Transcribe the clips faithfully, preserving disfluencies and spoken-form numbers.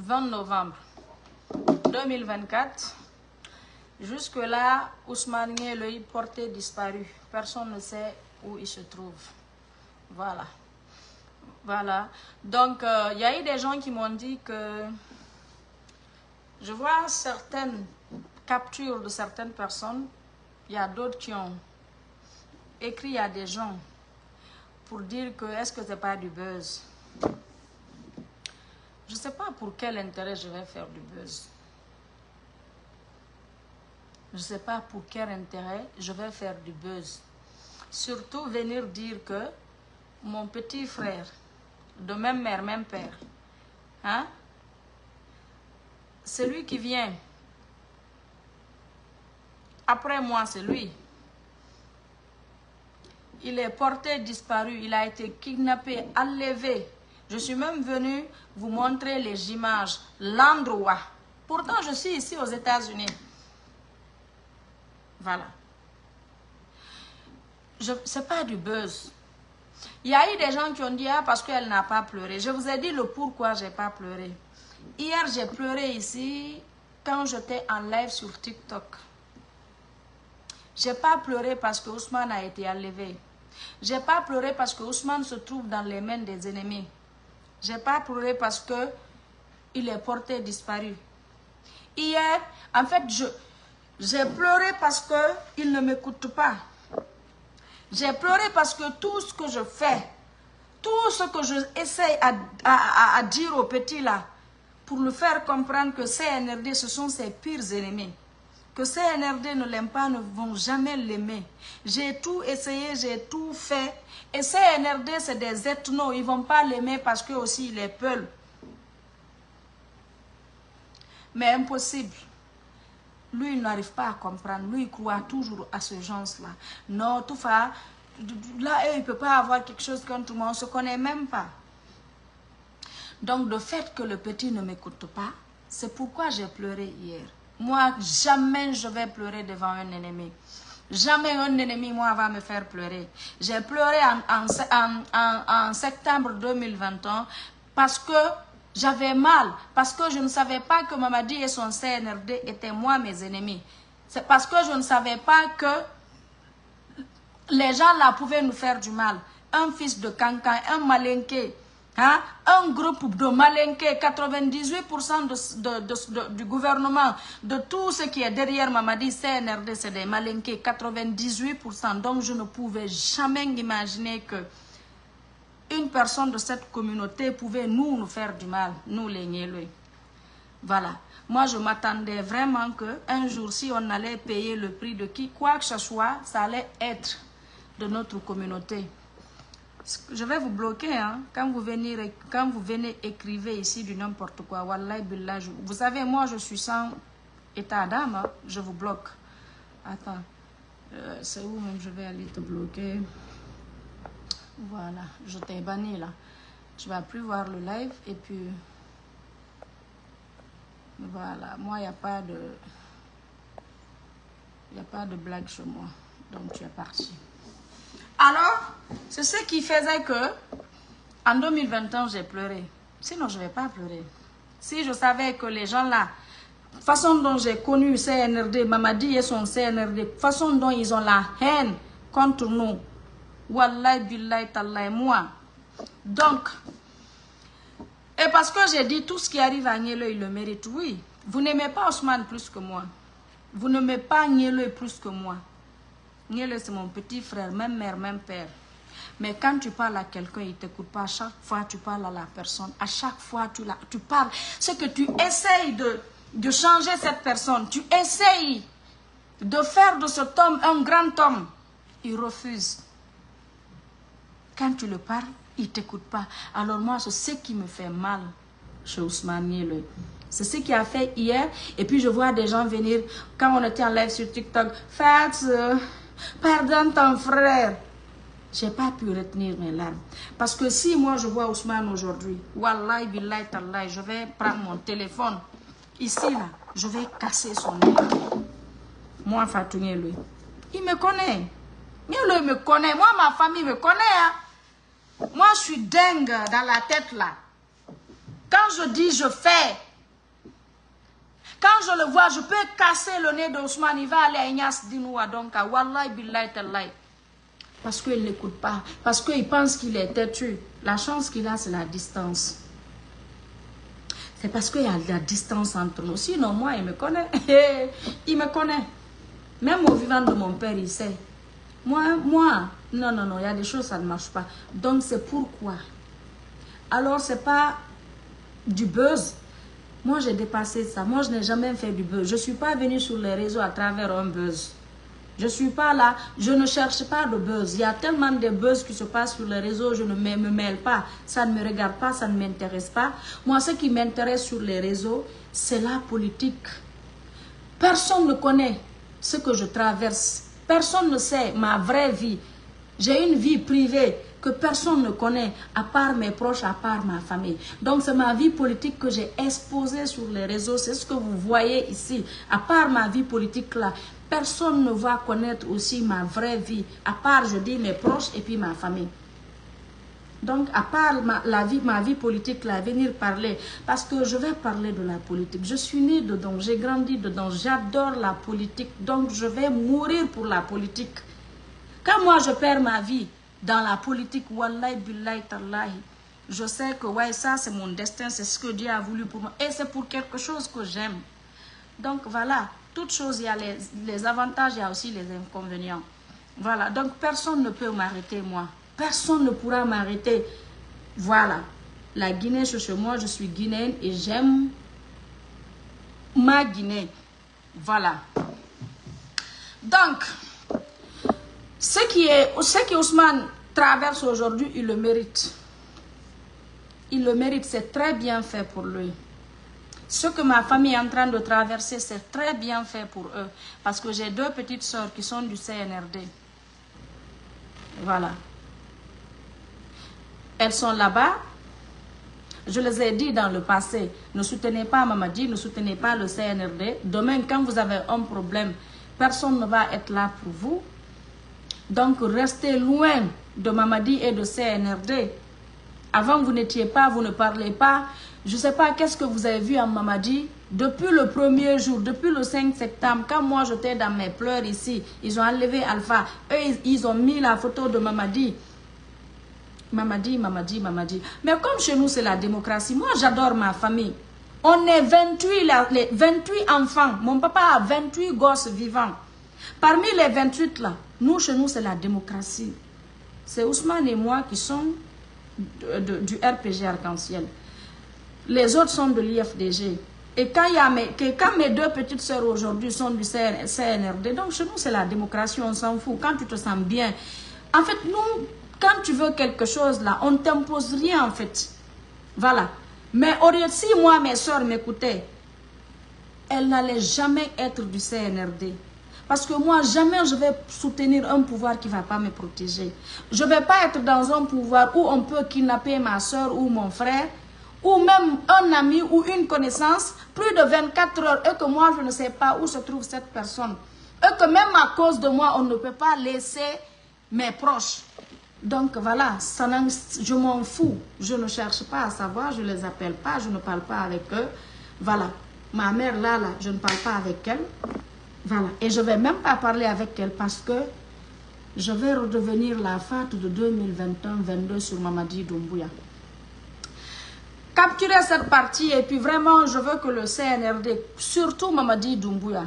vingt novembre deux mille vingt-quatre. Jusque-là, Ousmane Ngueloy porté disparu. Personne ne sait où il se trouve. Voilà. Voilà. Donc, il euh, y a eu des gens qui m'ont dit que je vois certaines captures de certaines personnes. Il y a d'autres qui ont écrit à des gens pour dire que est-ce que c'est pas du buzz. Je ne sais pas pour quel intérêt je vais faire du buzz. Je ne sais pas pour quel intérêt je vais faire du buzz. Surtout venir dire que mon petit frère, de même mère, même père, hein, celui qui vient après moi, c'est lui. Il est porté disparu, il a été kidnappé, enlevé. Je suis même venue vous montrer les images, l'endroit. Pourtant, je suis ici aux États-Unis. Voilà. Ce n'est pas du buzz. Il y a eu des gens qui ont dit, ah, parce qu'elle n'a pas pleuré. Je vous ai dit le pourquoi je n'ai pas pleuré. Hier, j'ai pleuré ici quand j'étais en live sur TikTok. Je n'ai pas pleuré parce que Ousmane a été enlevé. Je n'ai pas pleuré parce que Ousmane se trouve dans les mains des ennemis. Je n'ai pas pleuré parce que il est porté disparu. Hier, en fait, je j'ai pleuré parce qu'il ne m'écoute pas. J'ai pleuré parce que tout ce que je fais, tout ce que je essaye à, à, à dire au petit là, pour le faire comprendre que C N R D, ce sont ses pires ennemis. Que C N R D ne l'aiment pas, ne vont jamais l'aimer. J'ai tout essayé, j'ai tout fait. Et C N R D, c'est des ethnos, ils ne vont pas l'aimer parce que aussi il est peul. Mais impossible. Lui, il n'arrive pas à comprendre. Lui, il croit toujours à ce genre-là. Non, tout ça, là, il ne peut pas avoir quelque chose contre moi. On ne se connaît même pas. Donc, le fait que le petit ne m'écoute pas, c'est pourquoi j'ai pleuré hier. Moi, jamais je vais pleurer devant un ennemi. Jamais un ennemi, moi, va me faire pleurer. J'ai pleuré en, en, en, en, en septembre deux mille vingt et un parce que j'avais mal, parce que je ne savais pas que Mamadi et son C N R D étaient moi mes ennemis. C'est parce que je ne savais pas que les gens là pouvaient nous faire du mal. Un fils de Kankan, un malinqué, hein? Un groupe de malinqués, quatre-vingt-dix-huit pour cent de, de, de, de, du gouvernement, de tout ce qui est derrière Mamadi, C N R D, c'est des malinqués, quatre-vingt-dix-huit pour cent. Donc je ne pouvais jamais imaginer que une personne de cette communauté pouvait nous, nous faire du mal, nous les Ngueloy. Voilà. Moi, je m'attendais vraiment qu'un jour, si on allait payer le prix de qui, quoi que ce soit, ça allait être de notre communauté. Je vais vous bloquer, hein. Quand vous venez, quand vous venez écrivez ici du n'importe quoi. Wallahi billah, je, vous savez, moi, je suis sans état d'âme, hein, je vous bloque. Attends, euh, c'est où même je vais aller te bloquer? Voilà, je t'ai banni là. Tu vas plus voir le live et puis voilà, moi il n'y a pas de il n'y a pas de blague chez moi, donc tu es parti. Alors, c'est ce qui faisait que en deux mille vingt et un j'ai pleuré. Sinon je ne vais pas pleurer. Si je savais que les gens là, façon dont j'ai connu C N R D, Mamadi et son C N R D, façon dont ils ont la haine contre nous, wallahi billahi tallahi, moi. Donc, et parce que j'ai dit tout ce qui arrive à Ngueloy, il le mérite, oui. Vous n'aimez pas Ousmane plus que moi. Vous n'aimez pas Ngueloy plus que moi. Ngueloy, c'est mon petit frère, même mère, même père. Mais quand tu parles à quelqu'un, il ne t'écoute pas. À chaque fois, tu parles à la personne. À chaque fois, tu, la, tu parles. C'est que tu essayes de, de changer cette personne. Tu essayes de faire de cet homme un grand homme. Il refuse. Quand tu le parles, il ne t'écoute pas. Alors moi, c'est ce qui me fait mal chez Ousmane Ngueloy. C'est ce qu'il a fait hier. Et puis je vois des gens venir, quand on était en live sur TikTok, « Fats, euh, pardonne ton frère. » Je n'ai pas pu retenir mes larmes. Parce que si moi je vois Ousmane aujourd'hui, wallahi billahi tallahi, je vais prendre mon téléphone. Ici, là, je vais casser son nez. Moi, Fatou Ngueloy. Il me connaît. Ngueloy me connaît. Moi, ma famille me connaît. Hein? Moi, je suis dingue dans la tête là. Quand je dis je fais, Quand je le vois, je peux casser le nez d'Ousmane. Il va aller à Ignace Dinoua. Donc, Wallahi billahi tallahi. Parce qu'il ne l'écoute pas. Parce qu'il pense qu'il est têtu. La chance qu'il a, c'est la distance. C'est parce qu'il y a de la distance entre nous. Sinon, moi, il me connaît. Il me connaît. Même au vivant de mon père, il sait. Moi, moi, non, non, non, il y a des choses, ça ne marche pas. Donc, c'est pourquoi. Alors, c'est pas du buzz. Moi, j'ai dépassé ça. Moi, je n'ai jamais fait du buzz. Je ne suis pas venue sur les réseaux à travers un buzz. Je ne suis pas là. Je ne cherche pas de buzz. Il y a tellement de buzz qui se passent sur les réseaux. Je ne me, me mêle pas. Ça ne me regarde pas. Ça ne m'intéresse pas. Moi, ce qui m'intéresse sur les réseaux, c'est la politique. Personne ne connaît ce que je traverse. Personne ne sait ma vraie vie. J'ai une vie privée que personne ne connaît, à part mes proches, à part ma famille. Donc, c'est ma vie politique que j'ai exposée sur les réseaux. C'est ce que vous voyez ici. À part ma vie politique là, personne ne va connaître aussi ma vraie vie. À part, je dis, mes proches et puis ma famille. Donc, à part ma, la vie, ma vie politique là, venir parler. Parce que je vais parler de la politique. Je suis née dedans, j'ai grandi dedans. J'adore la politique. Donc, je vais mourir pour la politique. Quand moi, je perds ma vie dans la politique, wallahi billahi tallahi, je sais que ouais, ça c'est mon destin, c'est ce que Dieu a voulu pour moi. Et c'est pour quelque chose que j'aime. Donc voilà, toute chose, il y a les, les avantages, il y a aussi les inconvénients. Voilà, donc personne ne peut m'arrêter moi. Personne ne pourra m'arrêter. Voilà, la Guinée, c'est chez moi, je suis guinéenne et j'aime ma Guinée. Voilà. Donc, ce qui est, ce qui Ousmane traverse aujourd'hui, il le mérite. Il le mérite, c'est très bien fait pour lui. Ce que ma famille est en train de traverser, c'est très bien fait pour eux. Parce que j'ai deux petites sœurs qui sont du C N R D. Voilà. Elles sont là-bas. Je les ai dit dans le passé, ne soutenez pas Mamadi, ne soutenez pas le C N R D. Demain, quand vous avez un problème, personne ne va être là pour vous. Donc, restez loin de Mamadi et de C N R D. Avant, vous n'étiez pas, vous ne parlez pas. Je ne sais pas qu'est-ce que vous avez vu en Mamadi. Depuis le premier jour, depuis le cinq septembre, quand moi j'étais dans mes pleurs ici, ils ont enlevé Alpha. Eux, ils, ils ont mis la photo de Mamadi. Mamadi, Mamadi, Mamadi. Mais comme chez nous, c'est la démocratie. Moi, j'adore ma famille. On est vingt-huit, les vingt-huit enfants. Mon papa a vingt-huit gosses vivants. Parmi les vingt-huit là, nous, chez nous, c'est la démocratie. C'est Ousmane et moi qui sont de, de, du R P G Arc-en-Ciel. Les autres sont de l'I F D G. Et quand, il y a mes, que, quand mes deux petites sœurs aujourd'hui sont du C N R D, donc chez nous, c'est la démocratie, on s'en fout. Quand tu te sens bien. En fait, nous, quand tu veux quelque chose là, on ne t'impose rien en fait. Voilà. Mais au lieu, si moi, mes soeurs m'écoutaient, elles n'allaient jamais être du C N R D. Parce que moi, jamais je vais soutenir un pouvoir qui ne va pas me protéger. Je ne vais pas être dans un pouvoir où on peut kidnapper ma soeur ou mon frère, ou même un ami ou une connaissance, plus de vingt-quatre heures, et que moi, je ne sais pas où se trouve cette personne. Et que même à cause de moi, on ne peut pas laisser mes proches. Donc voilà, ça je m'en fous. Je ne cherche pas à savoir, je ne les appelle pas, je ne parle pas avec eux. Voilà. Ma mère là, là, je ne parle pas avec elle. Voilà. Et je ne vais même pas parler avec elle parce que je vais redevenir la fat de deux mille vingt et un vingt-deux sur Mamadi Doumbouya. Capturer cette partie et puis vraiment, je veux que le C N R D, surtout Mamadi Doumbouya,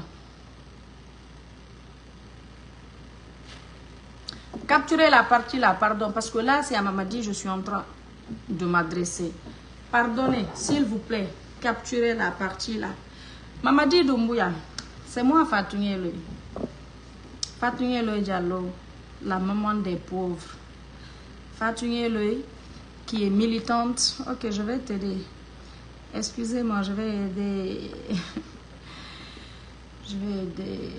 capturer la partie là, pardon, parce que là, c'est à Mamadi, je suis en train de m'adresser. Pardonnez, s'il vous plaît, capturez la partie là. Mamadi Doumbouya, c'est moi Fatou Ngeloy. Fatou Ngeloy Diallo, la maman des pauvres. Fatou Ngeloy, qui est militante. Ok, je vais t'aider. Excusez-moi, je vais aider. Je vais aider.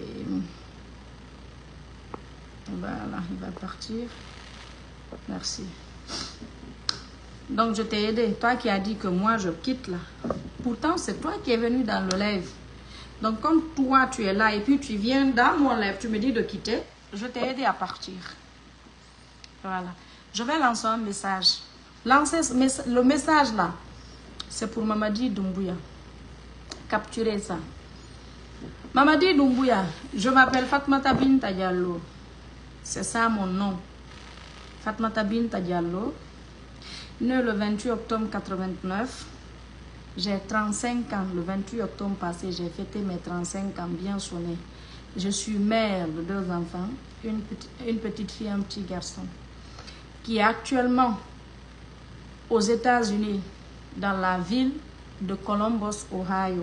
Voilà, il va partir. Merci. Donc, je t'ai aidé. Toi qui as dit que moi, je quitte là. Pourtant, c'est toi qui es venu dans le live. Donc, comme toi, tu es là et puis tu viens dans mon live, tu me dis de quitter, je t'ai aidé à partir. Voilà. Je vais lancer un message. Lancer le message là, c'est pour Mamadi Doumbouya. Capturez ça. Mamadi Doumbouya, je m'appelle Fatmata Binta Diallo. C'est ça mon nom. Fatmata Binta Diallo. Née le vingt-huit octobre quatre-vingt-neuf. J'ai trente-cinq ans. Le vingt-huit octobre passé, j'ai fêté mes trente-cinq ans bien sonné. Je suis mère de deux enfants, une petite, une petite fille et un petit garçon, qui est actuellement aux États-Unis, dans la ville de Columbus, Ohio.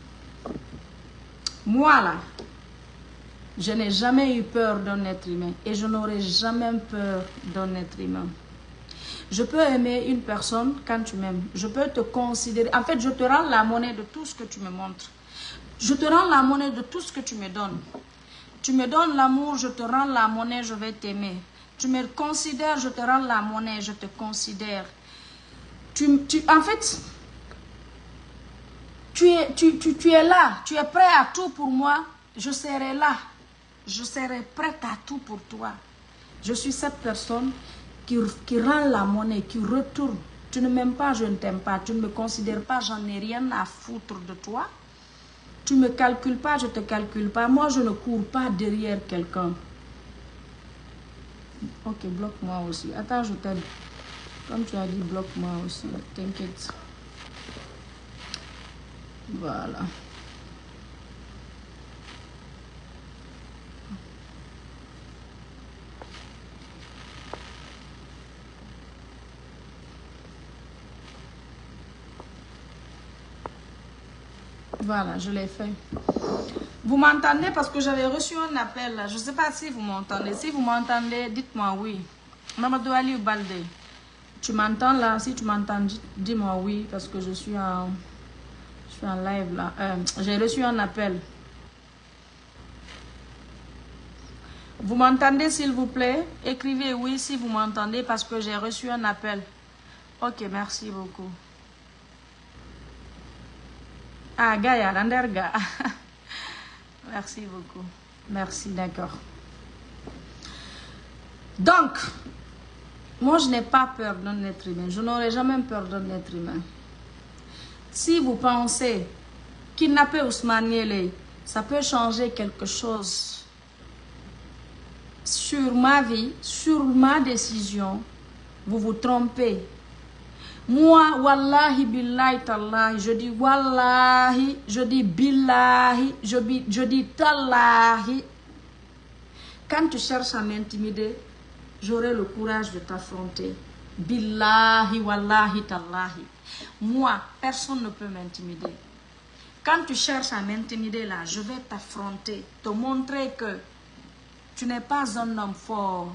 Moi là, je n'ai jamais eu peur d'un être humain et je n'aurai jamais peur d'un être humain. Je peux aimer une personne quand tu m'aimes. Je peux te considérer. En fait, je te rends la monnaie de tout ce que tu me montres. Je te rends la monnaie de tout ce que tu me donnes. Tu me donnes l'amour, je te rends la monnaie, je vais t'aimer. Tu me considères, je te rends la monnaie, je te considère. Tu, tu, en fait, tu es, tu, tu, tu es là, tu es prêt à tout pour moi. Je serai là. Je serai prête à tout pour toi. Je suis cette personne qui, qui rend la monnaie, qui retourne. Tu ne m'aimes pas, je ne t'aime pas. Tu ne me considères pas, j'en ai rien à foutre de toi. Tu ne me calcules pas, je ne te calcule pas. Moi, je ne cours pas derrière quelqu'un. Ok, bloque-moi aussi. Attends, je t'aide. Comme tu as dit, bloque-moi aussi. T'inquiète. Voilà. Voilà, je l'ai fait. Vous m'entendez parce que j'avais reçu un appel. Je ne sais pas si vous m'entendez. Si vous m'entendez, dites-moi oui. Mamadou Ali Balde, tu m'entends là? Si tu m'entends, dis-moi oui parce que je suis en, je suis en live là. Euh, J'ai reçu un appel. Vous m'entendez s'il vous plaît? Écrivez oui si vous m'entendez parce que j'ai reçu un appel. Ok, merci beaucoup. Ah, Gaïa, Landerga. Merci beaucoup. Merci, d'accord. Donc, moi, je n'ai pas peur d'un être humain. Je n'aurai jamais peur d'un être humain. Si vous pensez kidnapper Ousmane Yele, ça peut changer quelque chose sur ma vie, sur ma décision, vous vous trompez. Moi, wallahi, billahi, tallahi, je dis wallahi, je dis billahi, je dis, je dis tallahi. Quand tu cherches à m'intimider, j'aurai le courage de t'affronter. Billahi, wallahi, tallahi. Moi, personne ne peut m'intimider. Quand tu cherches à m'intimider là, je vais t'affronter, te montrer que tu n'es pas un homme fort.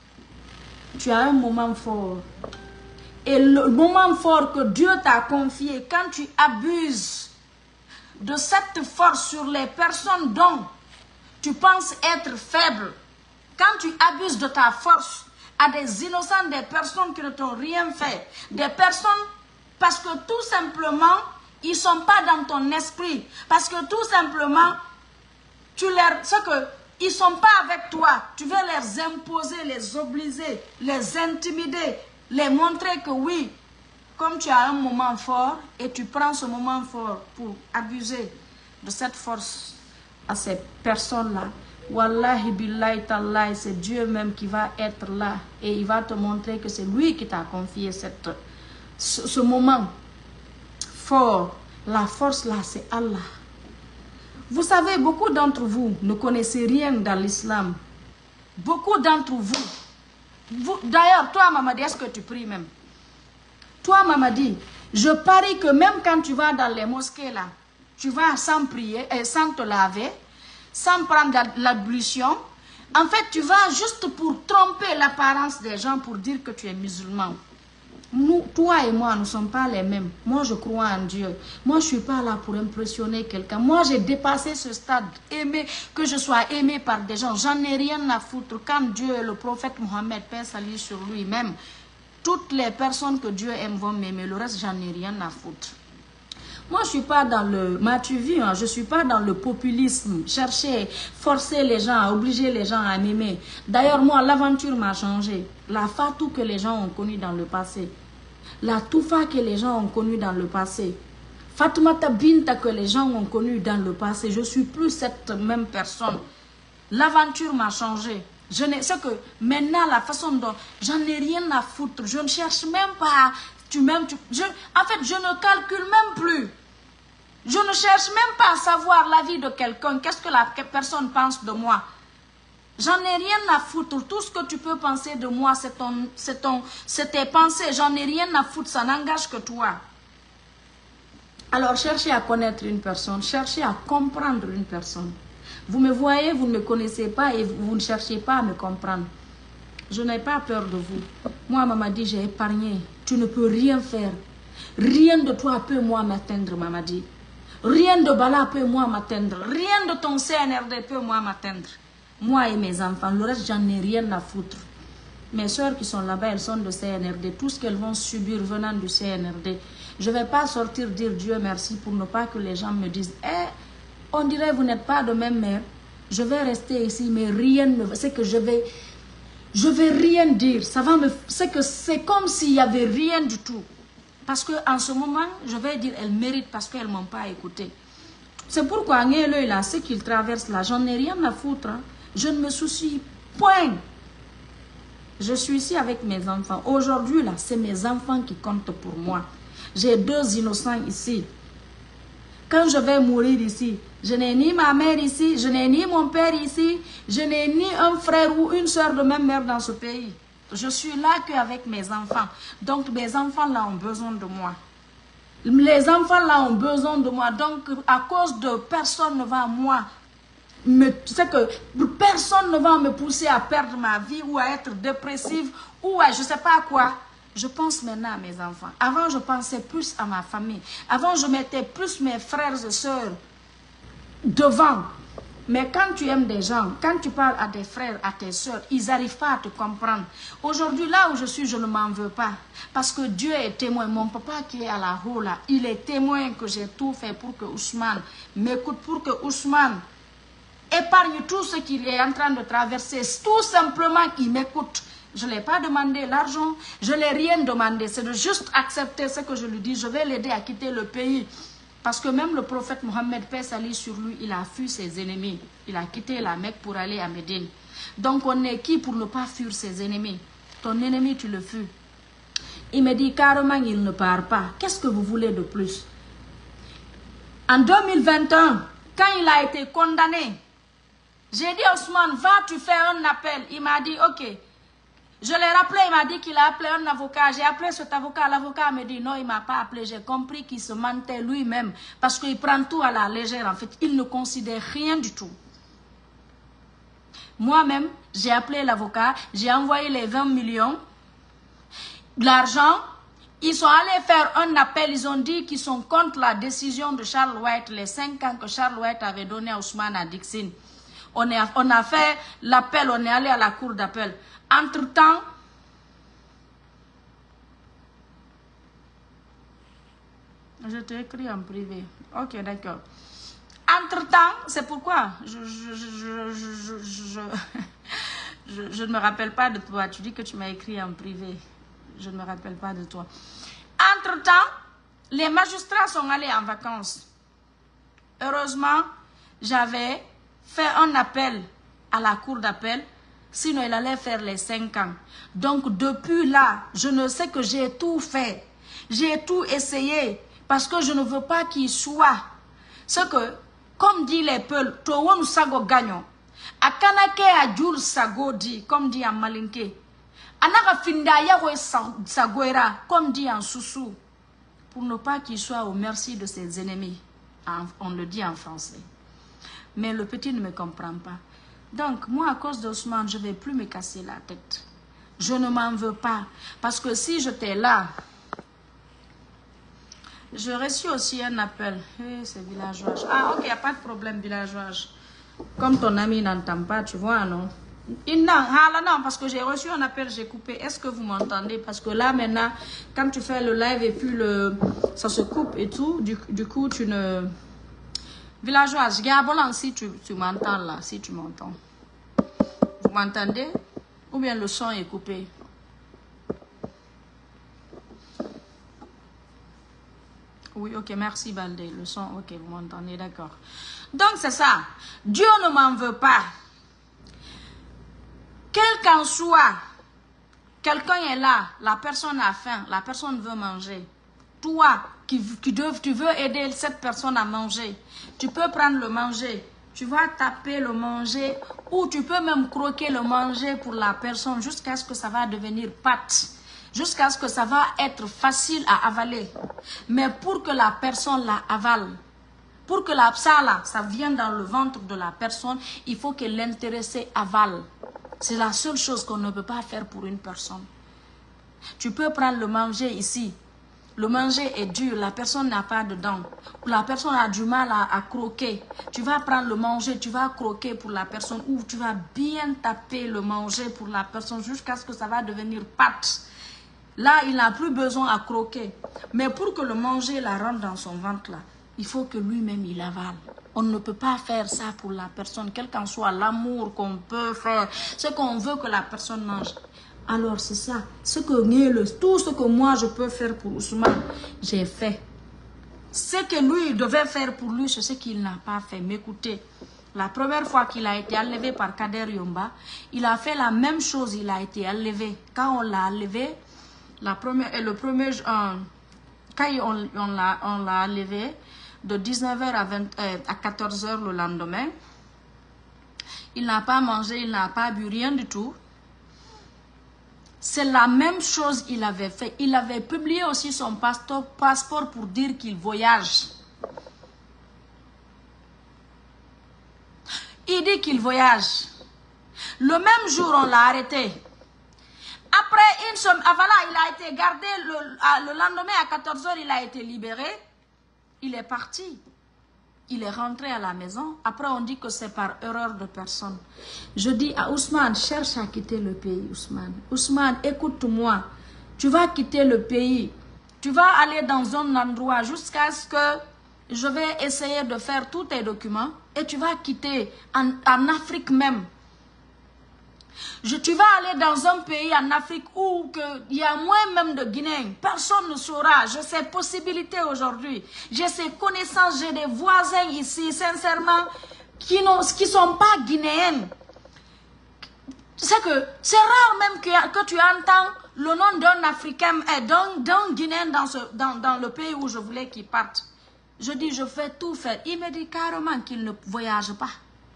Tu as un moment fort. Et le moment fort que Dieu t'a confié, quand tu abuses de cette force sur les personnes dont tu penses être faible, quand tu abuses de ta force à des innocents, des personnes qui ne t'ont rien fait, des personnes parce que tout simplement, ils ne sont pas dans ton esprit, parce que tout simplement, tu leur, ce que ils ne sont pas avec toi, tu veux les imposer, les obliger, les intimider, les montrer que oui, comme tu as un moment fort et tu prends ce moment fort pour abuser de cette force à ces personnes-là, wallahi billahi tallahi, c'est Dieu même qui va être là et il va te montrer que c'est lui qui t'a confié cette, ce, ce moment fort. La force là, c'est Allah. Vous savez, beaucoup d'entre vous ne connaissez rien dans l'islam. Beaucoup d'entre vous. vous D'ailleurs, toi, Mamadi, est-ce que tu pries même? Toi, Mamadi, je parie que même quand tu vas dans les mosquées, là, tu vas sans prier, et sans te laver, sans prendre l'ablution. En fait, tu vas juste pour tromper l'apparence des gens pour dire que tu es musulman. Nous, toi et moi, nous ne sommes pas les mêmes. Moi, je crois en Dieu. Moi, je ne suis pas là pour impressionner quelqu'un. Moi, j'ai dépassé ce stade. Aimer, que je sois aimé par des gens. J'en ai rien à foutre. Quand Dieu et le prophète Mohammed, paix salut sur lui-même, toutes les personnes que Dieu aime vont m'aimer. Le reste, j'en ai rien à foutre. Moi, je ne suis pas dans le... M'as-tu vu, hein? Je ne suis pas dans le populisme. Chercher, forcer les gens, obliger les gens à m'aimer. D'ailleurs, moi, l'aventure m'a changé. La Fatou que les gens ont connue dans le passé. La Toufa que les gens ont connue dans le passé. Fatoumata Binta que les gens ont connue dans le passé, je ne suis plus cette même personne. L'aventure m'a changé. Je n'ai, c'est que maintenant, la façon dont j'en ai rien à foutre, je ne cherche même pas, tu m'aimes, tu, je, en fait, je ne calcule même plus. Je ne cherche même pas à savoir la vie de quelqu'un, qu'est-ce que la personne pense de moi. J'en ai rien à foutre. Tout ce que tu peux penser de moi, c'est ton, c'est ton, c'est tes pensées. J'en ai rien à foutre, ça n'engage que toi. Alors, cherchez à connaître une personne, cherchez à comprendre une personne. Vous me voyez, vous ne me connaissez pas et vous ne cherchez pas à me comprendre. Je n'ai pas peur de vous. Moi, Mamadi, j'ai épargné. Tu ne peux rien faire. Rien de toi peut moi m'atteindre, Mamadi. Rien de Bala peut moi m'atteindre. Rien de ton C N R D peut moi m'atteindre. Moi et mes enfants, le reste, j'en ai rien à foutre. Mes soeurs qui sont là-bas, elles sont de C N R D. Tout ce qu'elles vont subir venant du C N R D. Je ne vais pas sortir dire Dieu merci pour ne pas que les gens me disent « Eh, on dirait que vous n'êtes pas de même mère. Je vais rester ici, mais rien ne... C'est que je vais... Je vais rien dire. Ça va me... C'est que c'est comme s'il n'y avait rien du tout. Parce qu'en ce moment, je vais dire, elles méritent parce qu'elles ne m'ont pas écouté. C'est pourquoi, là, ce qu'ils traversent là, j'en ai rien à foutre. Hein. Je ne me soucie point. Je suis ici avec mes enfants. Aujourd'hui, là, c'est mes enfants qui comptent pour moi. J'ai deux innocents ici. Quand je vais mourir ici, je n'ai ni ma mère ici, je n'ai ni mon père ici, je n'ai ni un frère ou une soeur de même mère dans ce pays. Je suis là qu'avec mes enfants. Donc, mes enfants là ont besoin de moi. Les enfants là ont besoin de moi. Donc, à cause de personne ne va moi, c'est que personne ne va me pousser à perdre ma vie ou à être dépressive ou à je ne sais pas quoi. Je pense maintenant à mes enfants. Avant, je pensais plus à ma famille. Avant, je mettais plus mes frères et sœurs devant. Mais quand tu aimes des gens, quand tu parles à des frères, à tes sœurs, ils n'arrivent pas à te comprendre. Aujourd'hui, là où je suis, je ne m'en veux pas. Parce que Dieu est témoin. Mon papa qui est à la haut là, il est témoin que j'ai tout fait pour que Ousmane m'écoute, pour que Ousmane épargne tout ce qu'il est en train de traverser. Tout simplement qu'il m'écoute. Je ne l'ai pas demandé l'argent, je ne l'ai rien demandé. C'est de juste accepter ce que je lui dis. Je vais l'aider à quitter le pays. Parce que même le prophète Mohammed, paix salut sur lui, il a fui ses ennemis. Il a quitté la Mecque pour aller à Médine. Donc on est qui pour ne pas fuir ses ennemis? Ton ennemi, tu le fuis. Il me dit carrément, il ne part pas. Qu'est-ce que vous voulez de plus? En deux mille vingt et un, quand il a été condamné, j'ai dit Ousmane, va, tu fais un appel. Il m'a dit, ok. Je l'ai rappelé, il m'a dit qu'il a appelé un avocat. J'ai appelé cet avocat. L'avocat me dit non, il ne m'a pas appelé. J'ai compris qu'il se mentait lui-même. Parce qu'il prend tout à la légère. En fait, il ne considère rien du tout. Moi-même, j'ai appelé l'avocat. J'ai envoyé les vingt millions. De l'argent. Ils sont allés faire un appel. Ils ont dit qu'ils sont contre la décision de Charles White. Les cinq ans que Charles White avait donné à Ousmane à Dixon. On, est, on a fait l'appel. On est allé à la cour d'appel. Entre-temps, je t'ai écrit en privé. Ok, d'accord. Entre-temps, c'est pourquoi je, je, je, je, je, je, je ne me rappelle pas de toi. Tu dis que tu m'as écrit en privé. Je ne me rappelle pas de toi. Entre-temps, les magistrats sont allés en vacances. Heureusement, j'avais fait un appel à la cour d'appel. Sinon, il allait faire les cinq ans. Donc, depuis là, je ne sais que j'ai tout fait. J'ai tout essayé. Parce que je ne veux pas qu'il soit. C'est que, comme dit les peuples, Towon Sago Gagnon. Akanake a Jul Sago dit, comme dit en Malinke. Anaka Findaya Sagoera, comme dit en Soussou. Pour ne pas qu'il soit au merci de ses ennemis. On le dit en français. Mais le petit ne me comprend pas. Donc, moi, à cause d'Ousmane, je ne vais plus me casser la tête. Je ne m'en veux pas. Parce que si j'étais là, j'ai reçu aussi un appel. Hey, c'est villageois. Ah, ok, il n'y a pas de problème, villageois. Comme ton ami n'entend pas, tu vois, non? Non, ah, là, non, parce que j'ai reçu un appel, j'ai coupé. Est-ce que vous m'entendez? Parce que là, maintenant, quand tu fais le live et puis le, ça se coupe et tout, du, du coup, tu ne... Villageoise, Gabolan, si tu, tu m'entends là, si tu m'entends. Vous m'entendez? Ou bien le son est coupé? Oui, ok, merci Baldé. Le son, ok, vous m'entendez, d'accord. Donc c'est ça. Dieu ne m'en veut pas. Quel qu'en soit, quelqu'un est là, la personne a faim, la personne veut manger. Toi, qui, qui dev, tu veux aider cette personne à manger, tu peux prendre le manger, tu vas taper le manger, ou tu peux même croquer le manger pour la personne jusqu'à ce que ça va devenir pâte, jusqu'à ce que ça va être facile à avaler. Mais pour que la personne la avale, pour que la, ça là, ça vienne dans le ventre de la personne, il faut que l'intéressé avale. C'est la seule chose qu'on ne peut pas faire pour une personne. Tu peux prendre le manger ici. Le manger est dur, la personne n'a pas de dents. La personne a du mal à, à croquer. Tu vas prendre le manger, tu vas croquer pour la personne ou tu vas bien taper le manger pour la personne jusqu'à ce que ça va devenir pâte. Là, il n'a plus besoin à croquer. Mais pour que le manger la rentre dans son ventre, là, il faut que lui-même il avale. On ne peut pas faire ça pour la personne, quel qu'en soit l'amour qu'on peut faire, ce qu'on veut que la personne mange. Alors c'est ça, ce que, tout ce que moi je peux faire pour Ousmane, j'ai fait. Ce que lui devait faire pour lui, c'est ce qu'il n'a pas fait. M'écoutez, la première fois qu'il a été enlevé par Kader Yomba, il a fait la même chose, il a été enlevé. Quand on l'a enlevé, la première, le premier, euh, quand on, on l'a on l'a enlevé, de dix-neuf heures à, vingt, euh, à quatorze heures le lendemain, il n'a pas mangé, il n'a pas bu, rien du tout. C'est la même chose qu'il avait fait. Il avait publié aussi son passeport, passeport pour dire qu'il voyage. Il dit qu'il voyage. Le même jour, on l'a arrêté. Après une semaine, ah voilà, il a été gardé le, le lendemain à quatorze heures, il a été libéré. Il est parti. Il est rentré à la maison. Après, on dit que c'est par erreur de personne. Je dis à Ousmane, cherche à quitter le pays, Ousmane. Ousmane, écoute-moi. Tu vas quitter le pays. Tu vas aller dans un endroit jusqu'à ce que je vais essayer de faire tous tes documents. Et tu vas quitter en, en Afrique même. Je, tu vas aller dans un pays en Afrique où il y a moins même de Guinéens. Personne ne saura. J'ai ces possibilités aujourd'hui. J'ai ces connaissances. J'ai des voisins ici, sincèrement, qui ne sont pas guinéens. C'est que c'est rare même que, que tu entends le nom d'un Africain et d'un Guinéen dans, ce, dans, dans le pays où je voulais qu'il parte. Je dis, je fais tout faire. Il me dit carrément qu'il ne voyage pas.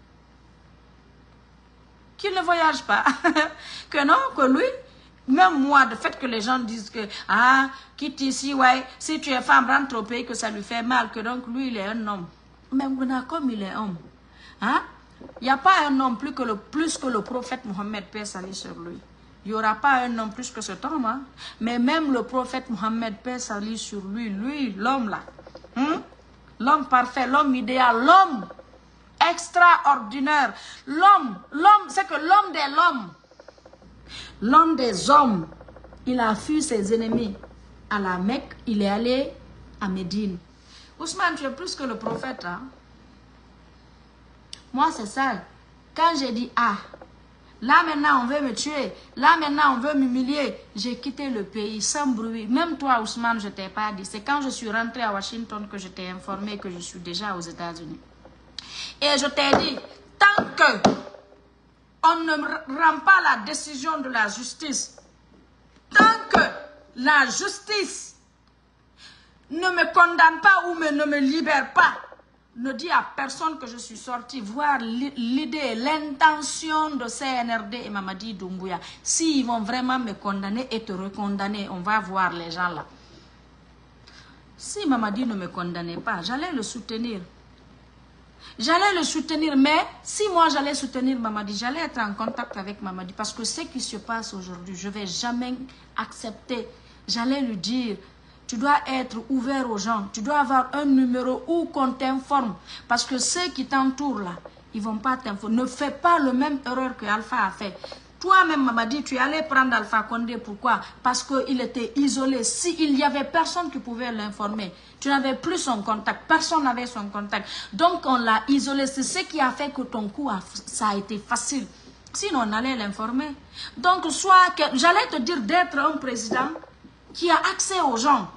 Qu'il ne voyage pas. Que non, que lui, même moi, le fait que les gens disent que, ah, quitte ici, ouais, si tu es femme, rentre au pays, que ça lui fait mal, que donc lui, il est un homme. Même comme il est homme. Hein? Il n'y a pas un homme plus que le, plus que le prophète Mohammed, paix salut sur lui. Il n'y aura pas un homme plus que cet homme. Hein? Mais même le prophète Mohammed, paix salut sur lui, lui, l'homme là. Hein? L'homme parfait, l'homme idéal, l'homme extraordinaire. L'homme, l'homme, c'est que l'homme des l'homme, l'homme des hommes, il a fui ses ennemis à la Mecque, il est allé à Médine. Ousmane, tu es plus que le prophète. Hein? Moi, c'est ça. Quand j'ai dit, ah, là maintenant on veut me tuer, là maintenant on veut m'humilier, j'ai quitté le pays sans bruit. Même toi, Ousmane, je ne t'ai pas dit. C'est quand je suis rentrée à Washington que je t'ai informé que je suis déjà aux États-Unis. Et je t'ai dit, tant que on ne rend pas la décision de la justice, tant que la justice ne me condamne pas ou me, ne me libère pas, ne dis à personne que je suis sortie voir l'idée, l'intention de C N R D et Mamadi Doumbouya. S'ils vont vraiment me condamner et te recondamner, on va voir les gens là. Si Mamadi ne me condamnait pas, j'allais le soutenir. J'allais le soutenir, mais si moi j'allais soutenir Mamadi, j'allais être en contact avec Mamadi. Parce que ce qui se passe aujourd'hui, je ne vais jamais accepter. J'allais lui dire, tu dois être ouvert aux gens. Tu dois avoir un numéro où qu'on t'informe. Parce que ceux qui t'entourent là, ils ne vont pas t'informer. Ne fais pas le même erreur que Alpha a fait. Toi-même, Mamadi, tu allais prendre Alpha Condé. Pourquoi? Parce qu'il était isolé. S'il n'y avait personne qui pouvait l'informer, tu n'avais plus son contact. Personne n'avait son contact. Donc, on l'a isolé. C'est ce qui a fait que ton coup, a, ça a été facile. Sinon, on allait l'informer. Donc, soit que j'allais te dire d'être un président qui a accès aux gens. Un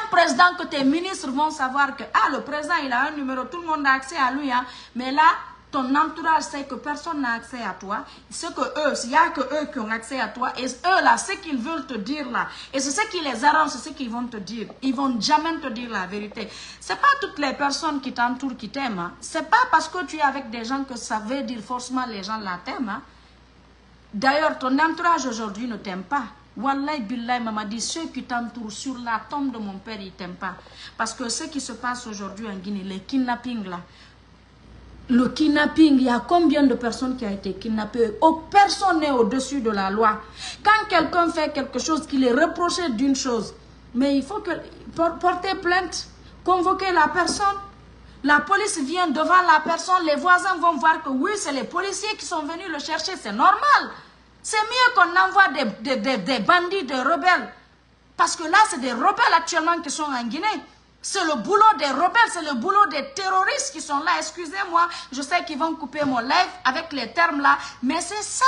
président que tes ministres vont savoir que, ah, le président, il a un numéro, tout le monde a accès à lui, hein. Mais là, ton entourage sait que personne n'a accès à toi. C'est que eux, il n'y a que eux qui ont accès à toi. Et eux, là, ce qu'ils veulent te dire, là, et c'est ce qui les arrange, c'est ce qu'ils vont te dire. Ils vont jamais te dire la vérité. C'est pas toutes les personnes qui t'entourent qui t'aiment. Hein. C'est pas parce que tu es avec des gens que ça veut dire forcément les gens la t'aiment. Hein. D'ailleurs, ton entourage aujourd'hui ne t'aime pas. Wallahi billahi m'a dit, ceux qui t'entourent sur la tombe de mon père, ils ne t'aiment pas. Parce que ce qui se passe aujourd'hui en Guinée, les kidnappings là, le kidnapping, il y a combien de personnes qui ont été kidnappées? Oh, personne n'est au-dessus de la loi. Quand quelqu'un fait quelque chose, qu'il est reproché d'une chose, mais il faut que porter plainte, convoquer la personne. La police vient devant la personne, les voisins vont voir que oui, c'est les policiers qui sont venus le chercher, c'est normal. C'est mieux qu'on envoie des, des, des, des bandits, des rebelles. Parce que là, c'est des rebelles actuellement qui sont en Guinée. C'est le boulot des rebelles, c'est le boulot des terroristes qui sont là. Excusez-moi, je sais qu'ils vont couper mon live avec les termes là, mais c'est ça.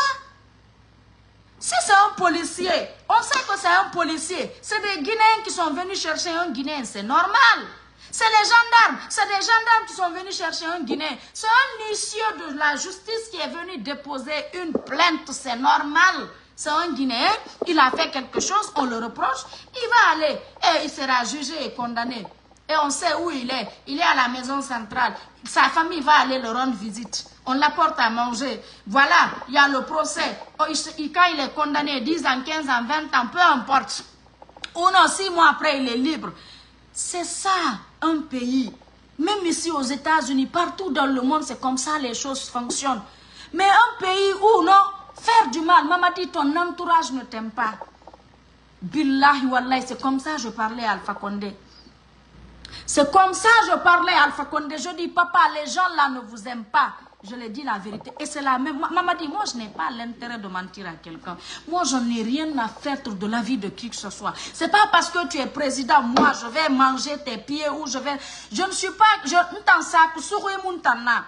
Si c'est un policier, on sait que c'est un policier. C'est des Guinéens qui sont venus chercher un Guinéen, c'est normal. C'est les gendarmes, c'est des gendarmes qui sont venus chercher un Guinéen. C'est un huissier de la justice qui est venu déposer une plainte, c'est normal. C'est un Guinéen, il a fait quelque chose, on le reproche, il va aller et il sera jugé et condamné. Et on sait où il est. Il est à la maison centrale. Sa famille va aller le rendre visite. On l'apporte à manger. Voilà, il y a le procès. Oh, il, quand il est condamné, dix ans, quinze ans, vingt ans, peu importe. Ou non, six mois après, il est libre. C'est ça, un pays. Même ici aux États-Unis, partout dans le monde, c'est comme ça les choses fonctionnent. Mais un pays où, non, faire du mal, maman dit, ton entourage ne t'aime pas. Billahi wallahi, c'est comme ça que je parlais à Alpha Condé. C'est comme ça que je parlais à Alpha Condé. Je dis, papa, les gens là ne vous aiment pas. Je lui dis la vérité. Et c'est la même. Maman dit, moi, je n'ai pas l'intérêt de mentir à quelqu'un. Moi, je n'ai rien à faire de la vie de qui que ce soit. C'est pas parce que tu es président, moi, je vais manger tes pieds ou je vais... Je ne suis pas... Je ne sais pas.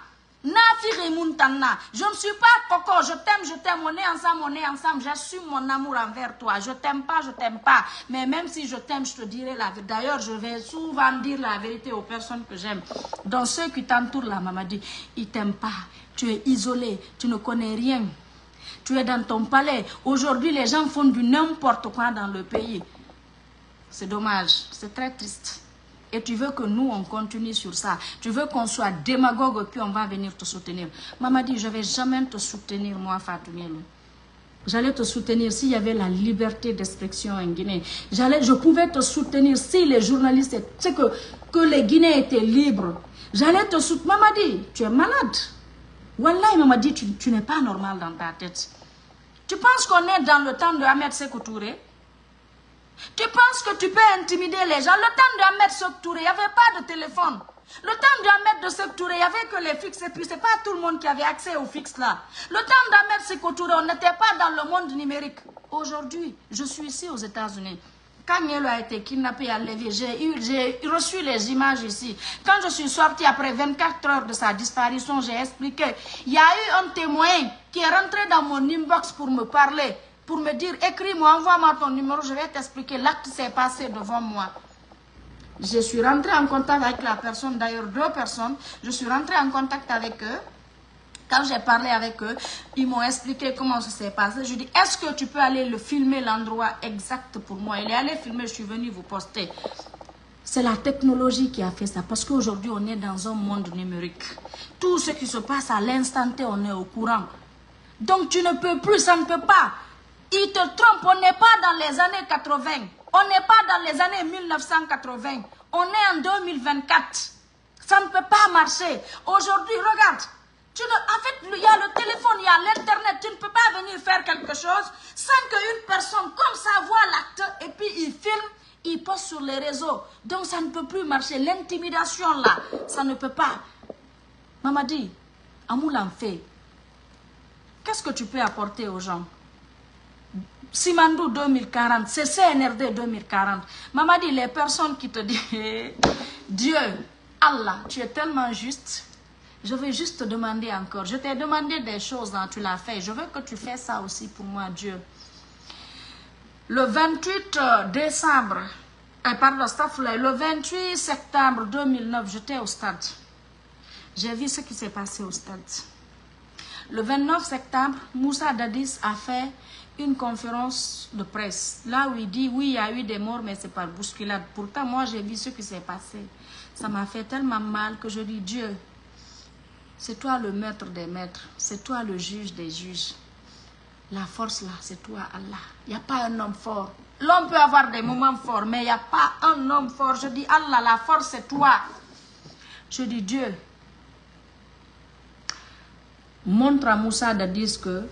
Je ne suis pas coco, je t'aime, je t'aime, on est ensemble, on est ensemble, j'assume mon amour envers toi. Je t'aime pas, je t'aime pas. Mais même si je t'aime, je te dirai la vérité. D'ailleurs, je vais souvent dire la vérité aux personnes que j'aime. Dans ceux qui t'entourent là, maman dit, ils t'aiment pas. Tu es isolé, tu ne connais rien. Tu es dans ton palais. Aujourd'hui, les gens font du n'importe quoi dans le pays. C'est dommage, c'est très triste. Et tu veux que nous, on continue sur ça. Tu veux qu'on soit démagogue et puis on va venir te soutenir. Maman dit, je ne vais jamais te soutenir, moi, Fatou Nielo. J'allais te soutenir s'il y avait la liberté d'expression en Guinée. Je pouvais te soutenir si les journalistes, c'est que, que les Guinéens étaient libres. J'allais te soutenir. Maman dit, tu es malade. Wallah, maman dit, tu, tu n'es pas normal dans ta tête. Tu penses qu'on est dans le temps de Ahmed Sékou Touré? Tu penses que tu peux intimider les gens? Le temps de Ahmed Sékou Touré, il n'y avait pas de téléphone. Le temps de Ahmed Sékou Touré, il n'y avait que les fixes. Et puis, ce n'est pas tout le monde qui avait accès aux fixes là. Le temps d'Ahmed Sékou Touré, on n'était pas dans le monde numérique. Aujourd'hui, je suis ici aux États-Unis. Quand Nielo a été kidnappé à Lévis, j'ai reçu les images ici. Quand je suis sortie après vingt-quatre heures de sa disparition, j'ai expliqué. Il y a eu un témoin qui est rentré dans mon inbox pour me parler. Pour me dire, écris-moi, envoie-moi ton numéro, je vais t'expliquer. L'acte s'est passé devant moi. Je suis rentrée en contact avec la personne, d'ailleurs deux personnes. Je suis rentrée en contact avec eux. Quand j'ai parlé avec eux, ils m'ont expliqué comment ça s'est passé. Je dis, est-ce que tu peux aller le filmer l'endroit exact pour moi? Il est allé filmer, je suis venue vous poster. C'est la technologie qui a fait ça. Parce qu'aujourd'hui, on est dans un monde numérique. Tout ce qui se passe à l'instant T, on est au courant. Donc tu ne peux plus, ça ne peut pas. Ils te trompent, on n'est pas dans les années quatre-vingt. On n'est pas dans les années mille neuf cent quatre-vingt. On est en deux mille vingt-quatre. Ça ne peut pas marcher. Aujourd'hui, regarde. Tu ne, en fait, il y a le téléphone, il y a l'internet. Tu ne peux pas venir faire quelque chose sans qu'une personne comme ça voit l'acte et puis il filme, il poste sur les réseaux. Donc ça ne peut plus marcher. L'intimidation là, ça ne peut pas. Maman dit, Amoul en fait. Qu'est-ce que tu peux apporter aux gens? Simandou deux mille quarante, c'est C N R D deux mille quarante. Maman dit, les personnes qui te disent, Dieu, Allah, tu es tellement juste, je vais juste te demander encore. Je t'ai demandé des choses, hein, tu l'as fait. Je veux que tu fasses ça aussi pour moi, Dieu. Le vingt-huit décembre, Eh, pardon, le vingt-huit septembre deux mille neuf, j'étais au stade. J'ai vu ce qui s'est passé au stade. Le vingt-neuf septembre, Moussa Dadis a fait une conférence de presse. Là où il dit, oui, il y a eu des morts, mais c'est par bousculade. Pourtant, moi, j'ai vu ce qui s'est passé. Ça m'a fait tellement mal que je dis, Dieu, c'est toi le maître des maîtres. C'est toi le juge des juges. La force là, c'est toi, Allah. Il n'y a pas un homme fort. L'homme peut avoir des moments forts, mais il n'y a pas un homme fort. Je dis, Allah, la force, c'est toi. Je dis, Dieu, montre à Moussa Dadis que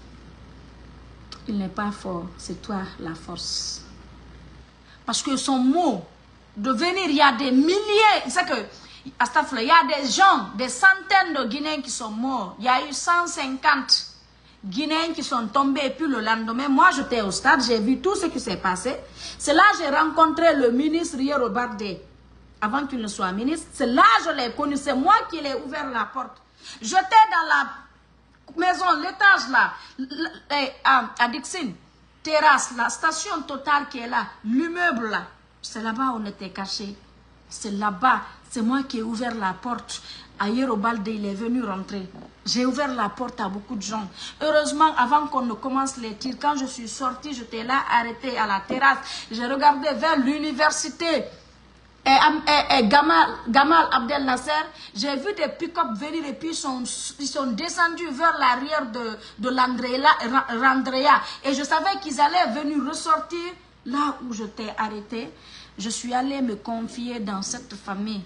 il n'est pas fort. C'est toi, la force. Parce que son mot de venir, il y a des milliers. C'est que, il y a des gens, des centaines de Guinéens qui sont morts. Il y a eu cent cinquante Guinéens qui sont tombés. Et puis le lendemain, moi j'étais au stade, j'ai vu tout ce qui s'est passé. C'est là que j'ai rencontré le ministre Yero Bardé. Avant qu'il ne soit ministre, c'est là que je l'ai connu. C'est moi qui l'ai ouvert la porte. J'étais dans la maison, l'étage là, à, à Dixon, terrasse, la station Total qui est là, l'immeuble là. C'est là-bas où on était cachés. C'est là-bas. C'est moi qui ai ouvert la porte. Ailleurs au Balde, il est venu rentrer. J'ai ouvert la porte à beaucoup de gens. Heureusement, avant qu'on ne commence les tirs, quand je suis sortie, j'étais là, arrêtée à la terrasse. J'ai regardé vers l'université. Et, et, et Gamal, Gamal Abdel Nasser, j'ai vu des pick-up venir et puis ils sont, ils sont descendus vers l'arrière de, de l'Andrea. Et je savais qu'ils allaient venir ressortir là où je t'ai arrêté. Je suis allée me confier dans cette famille.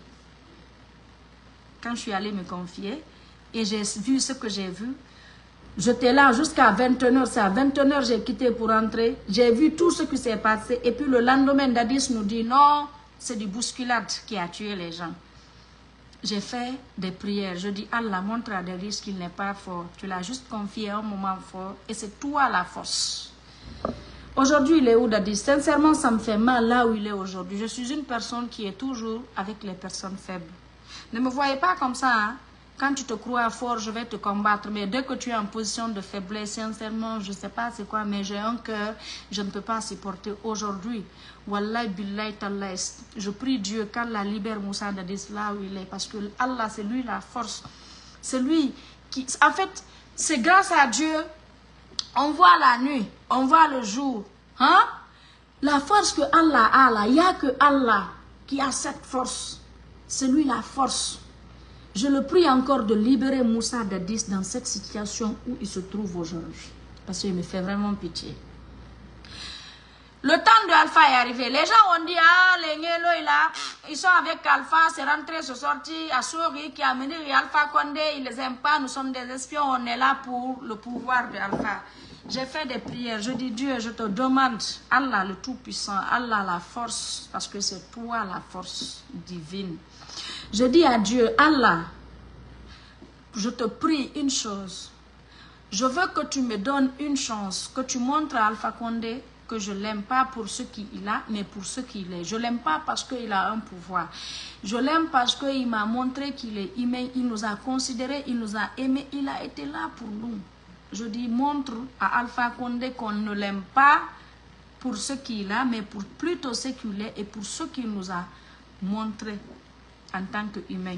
Quand je suis allée me confier et j'ai vu ce que j'ai vu, j'étais là jusqu'à vingt et une heures. C'est à vingt et une heures que j'ai quitté pour rentrer. J'ai vu tout ce qui s'est passé. Et puis le lendemain, Dadis nous dit non, c'est du bousculade qui a tué les gens. J'ai fait des prières. Je dis, Allah, montre à Dadis qu'il n'est pas fort. Tu l'as juste confié à un moment fort et c'est toi la force. Aujourd'hui, il est où Dadis? Sincèrement, ça me fait mal là où il est aujourd'hui. Je suis une personne qui est toujours avec les personnes faibles. Ne me voyez pas comme ça. Hein? Quand tu te crois fort, je vais te combattre. Mais dès que tu es en position de faiblesse, sincèrement, je ne sais pas c'est quoi, mais j'ai un cœur, je ne peux pas supporter aujourd'hui. Wallahi billahi tallah. Je prie Dieu qu'Allah libère Moussa Dadis là où il est. Parce que Allah, c'est lui la force. C'est lui qui... En fait, c'est grâce à Dieu. On voit la nuit, on voit le jour. Hein? La force que Allah a là, il n'y a que Allah qui a cette force. C'est lui la force. Je le prie encore de libérer Moussa Dadis dans cette situation où il se trouve aujourd'hui. Parce qu'il me fait vraiment pitié. Le temps de Alpha est arrivé. Les gens ont dit, ah, les Ngelo, là, ils sont avec Alpha, c'est rentré, c'est sorti. Assouri qui a mené Alpha Condé, ils ne les aiment pas, nous sommes des espions, on est là pour le pouvoir de Alpha. J'ai fait des prières, je dis Dieu, je te demande, Allah le Tout-Puissant, Allah la force, parce que c'est toi la force divine. Je dis à Dieu, Allah, je te prie une chose. Je veux que tu me donnes une chance, que tu montres à Alpha Condé que je ne l'aime pas pour ce qu'il a, mais pour ce qu'il est. Je ne l'aime pas parce qu'il a un pouvoir. Je l'aime parce qu'il m'a montré qu'il est humain, il nous a considérés, il nous a aimés, il a été là pour nous. Je dis, montre à Alpha Condé qu'on ne l'aime pas pour ce qu'il a, mais pour plutôt ce qu'il est et pour ce qu'il nous a montré en tant qu'humain.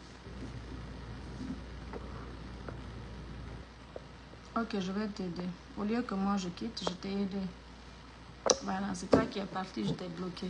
Ok, je vais t'aider. Au lieu que moi je quitte, je t'ai aidé. Voilà, c'est toi qui es parti, je t'ai bloqué.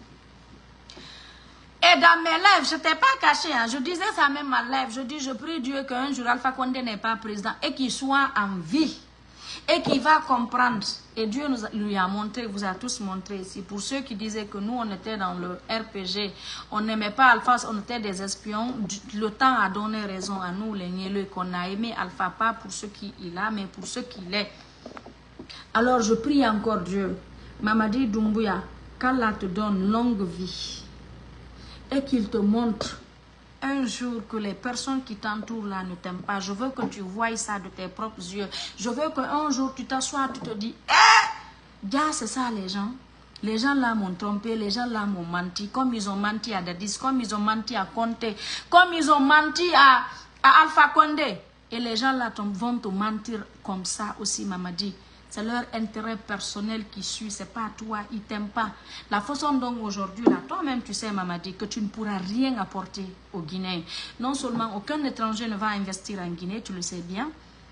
Et dans mes lèvres, je n'étais pas caché. Hein. Je disais ça même à lèvres. Je dis, je prie Dieu qu'un jour Alpha Condé n'est pas président et qu'il soit en vie. Et qu'il va comprendre. Et Dieu nous a, lui a montré, vous a tous montré ici. Pour ceux qui disaient que nous, on était dans le R P G, on n'aimait pas Alpha, on était des espions. Le temps a donné raison à nous, les Nieleux, qu'on a aimé Alpha, pas pour ce qu'il a, mais pour ce qu'il est. Alors je prie encore Dieu. Mamadi Doumbouya, qu'Allah te donne longue vie. Et qu'il te montre un jour que les personnes qui t'entourent là ne t'aiment pas. Je veux que tu voies ça de tes propres yeux. Je veux qu'un jour tu t'assoies, tu te dis, eh, gars, c'est ça les gens. Les gens là m'ont trompé, les gens là m'ont menti, comme ils ont menti à Dadis, comme ils ont menti à Conté, comme ils ont menti à, à Alpha Condé. Et les gens là vont te mentir comme ça aussi, Mamadi. C'est leur intérêt personnel qui suit, c'est pas toi, ils t'aiment pas. La façon dont aujourd'hui, là, toi-même, tu sais, Mamadi, que tu ne pourras rien apporter aux Guinéens. Non seulement aucun étranger ne va investir en Guinée, tu le sais bien.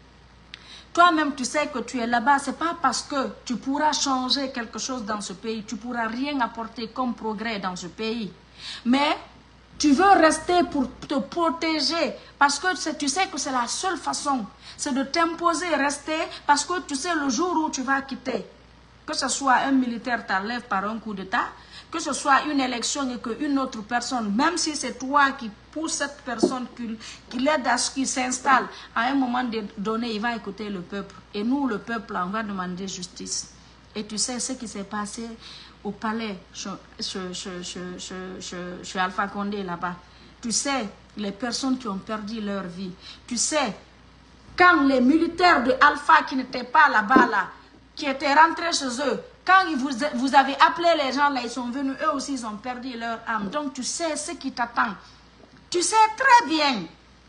Toi-même, tu sais que tu es là-bas, c'est pas parce que tu pourras changer quelque chose dans ce pays, tu pourras rien apporter comme progrès dans ce pays. Mais tu veux rester pour te protéger, parce que tu sais que c'est la seule façon, c'est de t'imposer, rester, parce que tu sais le jour où tu vas quitter, que ce soit un militaire t'enlève par un coup d'État, que ce soit une élection et qu'une autre personne, même si c'est toi qui pousse cette personne, qui, qui l'aide à ce qu'il s'installe, à un moment donné, il va écouter le peuple. Et nous, le peuple, on va demander justice. Et tu sais ce qui s'est passé au palais, chez, chez, chez, chez, chez, chez Alpha Condé là-bas. Tu sais, les personnes qui ont perdu leur vie. Tu sais, quand les militaires de Alpha qui n'étaient pas là-bas, là, qui étaient rentrés chez eux, quand vous, vous avez appelé les gens là, ils sont venus, eux aussi, ils ont perdu leur âme. Donc, tu sais ce qui t'attend. Tu sais très bien.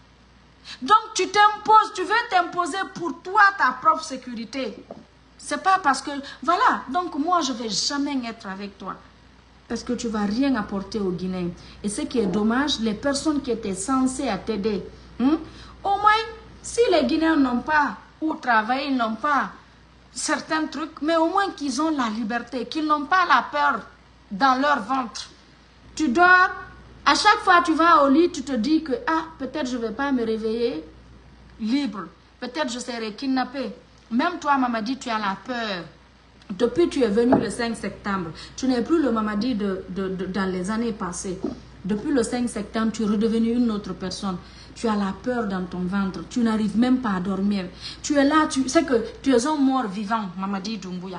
Donc, tu t'imposes, tu veux t'imposer pour toi, ta propre sécurité. C'est pas parce que... Voilà, donc moi, je ne vais jamais être avec toi. Parce que tu ne vas rien apporter aux Guinéens. Et ce qui est dommage, les personnes qui étaient censées t'aider, hein, au moins, si les Guinéens n'ont pas où travailler, ils n'ont pas certains trucs, mais au moins qu'ils ont la liberté, qu'ils n'ont pas la peur dans leur ventre. Tu dors, à chaque fois que tu vas au lit, tu te dis que, ah, peut-être je ne vais pas me réveiller libre. Peut-être je serai kidnappé. Même toi, Mamadi, tu as la peur. Depuis que tu es venu le cinq septembre, tu n'es plus le Mamadi de, de, de, dans les années passées. Depuis le cinq septembre, tu es redevenu une autre personne. Tu as la peur dans ton ventre. Tu n'arrives même pas à dormir. Tu es là, tu sais que tu es un mort vivant, Mamadi Doumbouya.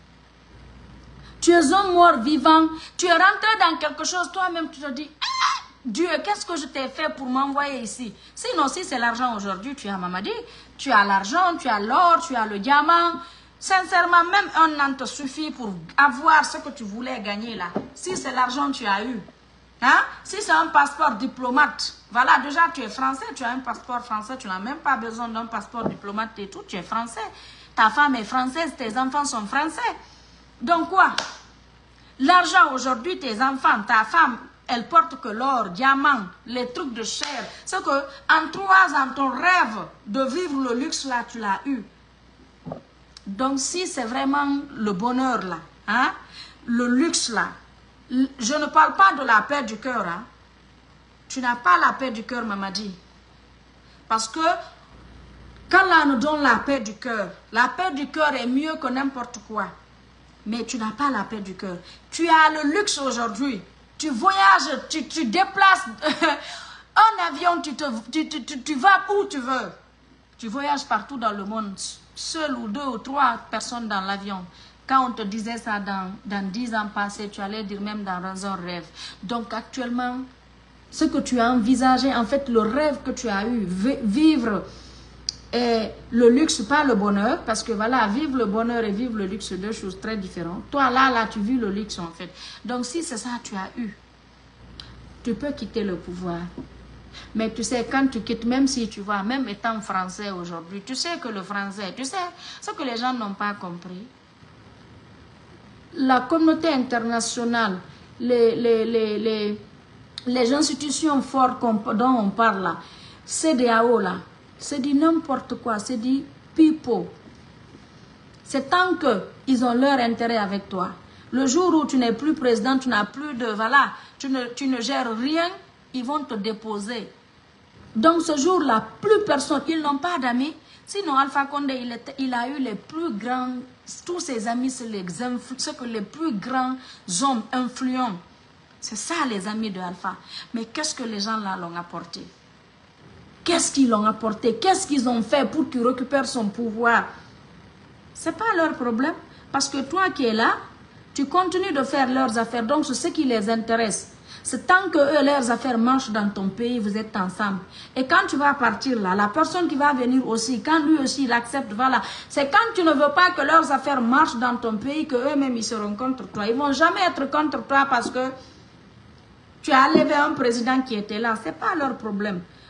Tu es un mort vivant. Tu es rentré dans quelque chose, toi-même, tu te dis, ah, Dieu, qu'est-ce que je t'ai fait pour m'envoyer ici? Sinon, si c'est l'argent aujourd'hui, tu as Mamadi, tu as l'argent, tu as l'or, tu as le diamant. Sincèrement, même un an te suffit pour avoir ce que tu voulais gagner là. Si c'est l'argent que tu as eu. Hein? Si c'est un passeport diplomate, voilà, déjà tu es français, tu as un passeport français, tu n'as même pas besoin d'un passeport diplomate et tout, tu es français. Ta femme est française, tes enfants sont français. Donc quoi? L'argent aujourd'hui, tes enfants, ta femme, elle porte que l'or, diamant, les trucs de chair. C'est que en trois ans, ton rêve de vivre le luxe là, tu l'as eu. Donc si c'est vraiment le bonheur là, hein, le luxe là, je ne parle pas de la paix du cœur. Hein. Tu n'as pas la paix du cœur, Mamadi. Parce que quand là nous donne la paix du cœur, la paix du cœur est mieux que n'importe quoi. Mais tu n'as pas la paix du cœur. Tu as le luxe aujourd'hui. Tu voyages, tu, tu déplaces un avion, tu, te, tu, tu, tu, tu vas où tu veux. Tu voyages partout dans le monde, seul ou deux ou trois personnes dans l'avion. Quand on te disait ça dans, dans dix ans passés, tu allais dire même dans un rêve. Donc actuellement, ce que tu as envisagé, en fait, le rêve que tu as eu, vivre et le luxe, pas le bonheur, parce que voilà, vivre le bonheur et vivre le luxe, c'est deux choses très différentes. Toi, là, là, tu vis le luxe, en fait. Donc, si c'est ça que tu as eu, tu peux quitter le pouvoir. Mais tu sais, quand tu quittes, même si tu vois, même étant français aujourd'hui, tu sais que le français, tu sais, ce que les gens n'ont pas compris, la communauté internationale, les, les, les, les, les institutions fortes dont on parle là, C D A O là, c'est du n'importe quoi, c'est du pipeau. C'est tant qu'ils ont leur intérêt avec toi. Le jour où tu n'es plus président, tu n'as plus de, voilà, tu ne, tu ne gères rien, ils vont te déposer. Donc ce jour-là, plus personne, ils n'ont pas d'amis. Sinon, Alpha Condé, il, était, il a eu les plus grands, tous ses amis, c'est les, que les plus grands hommes influents. C'est ça les amis de Alpha. Mais qu'est-ce que les gens là l'ont apporté? Qu'est-ce qu'ils l'ont apporté? Qu'est-ce qu'ils ont fait pour qu'il récupère son pouvoir? Ce n'est pas leur problème. Parce que toi qui es là, tu continues de faire leurs affaires. Donc c'est ce qui les intéresse. C'est tant que eux, leurs affaires marchent dans ton pays, vous êtes ensemble. Et quand tu vas partir là, la personne qui va venir aussi, quand lui aussi il accepte, voilà. C'est quand tu ne veux pas que leurs affaires marchent dans ton pays que eux-mêmes ils seront contre toi. Ils ne vont jamais être contre toi parce que tu as enlevé un président qui était là. Ce n'est pas leur problème.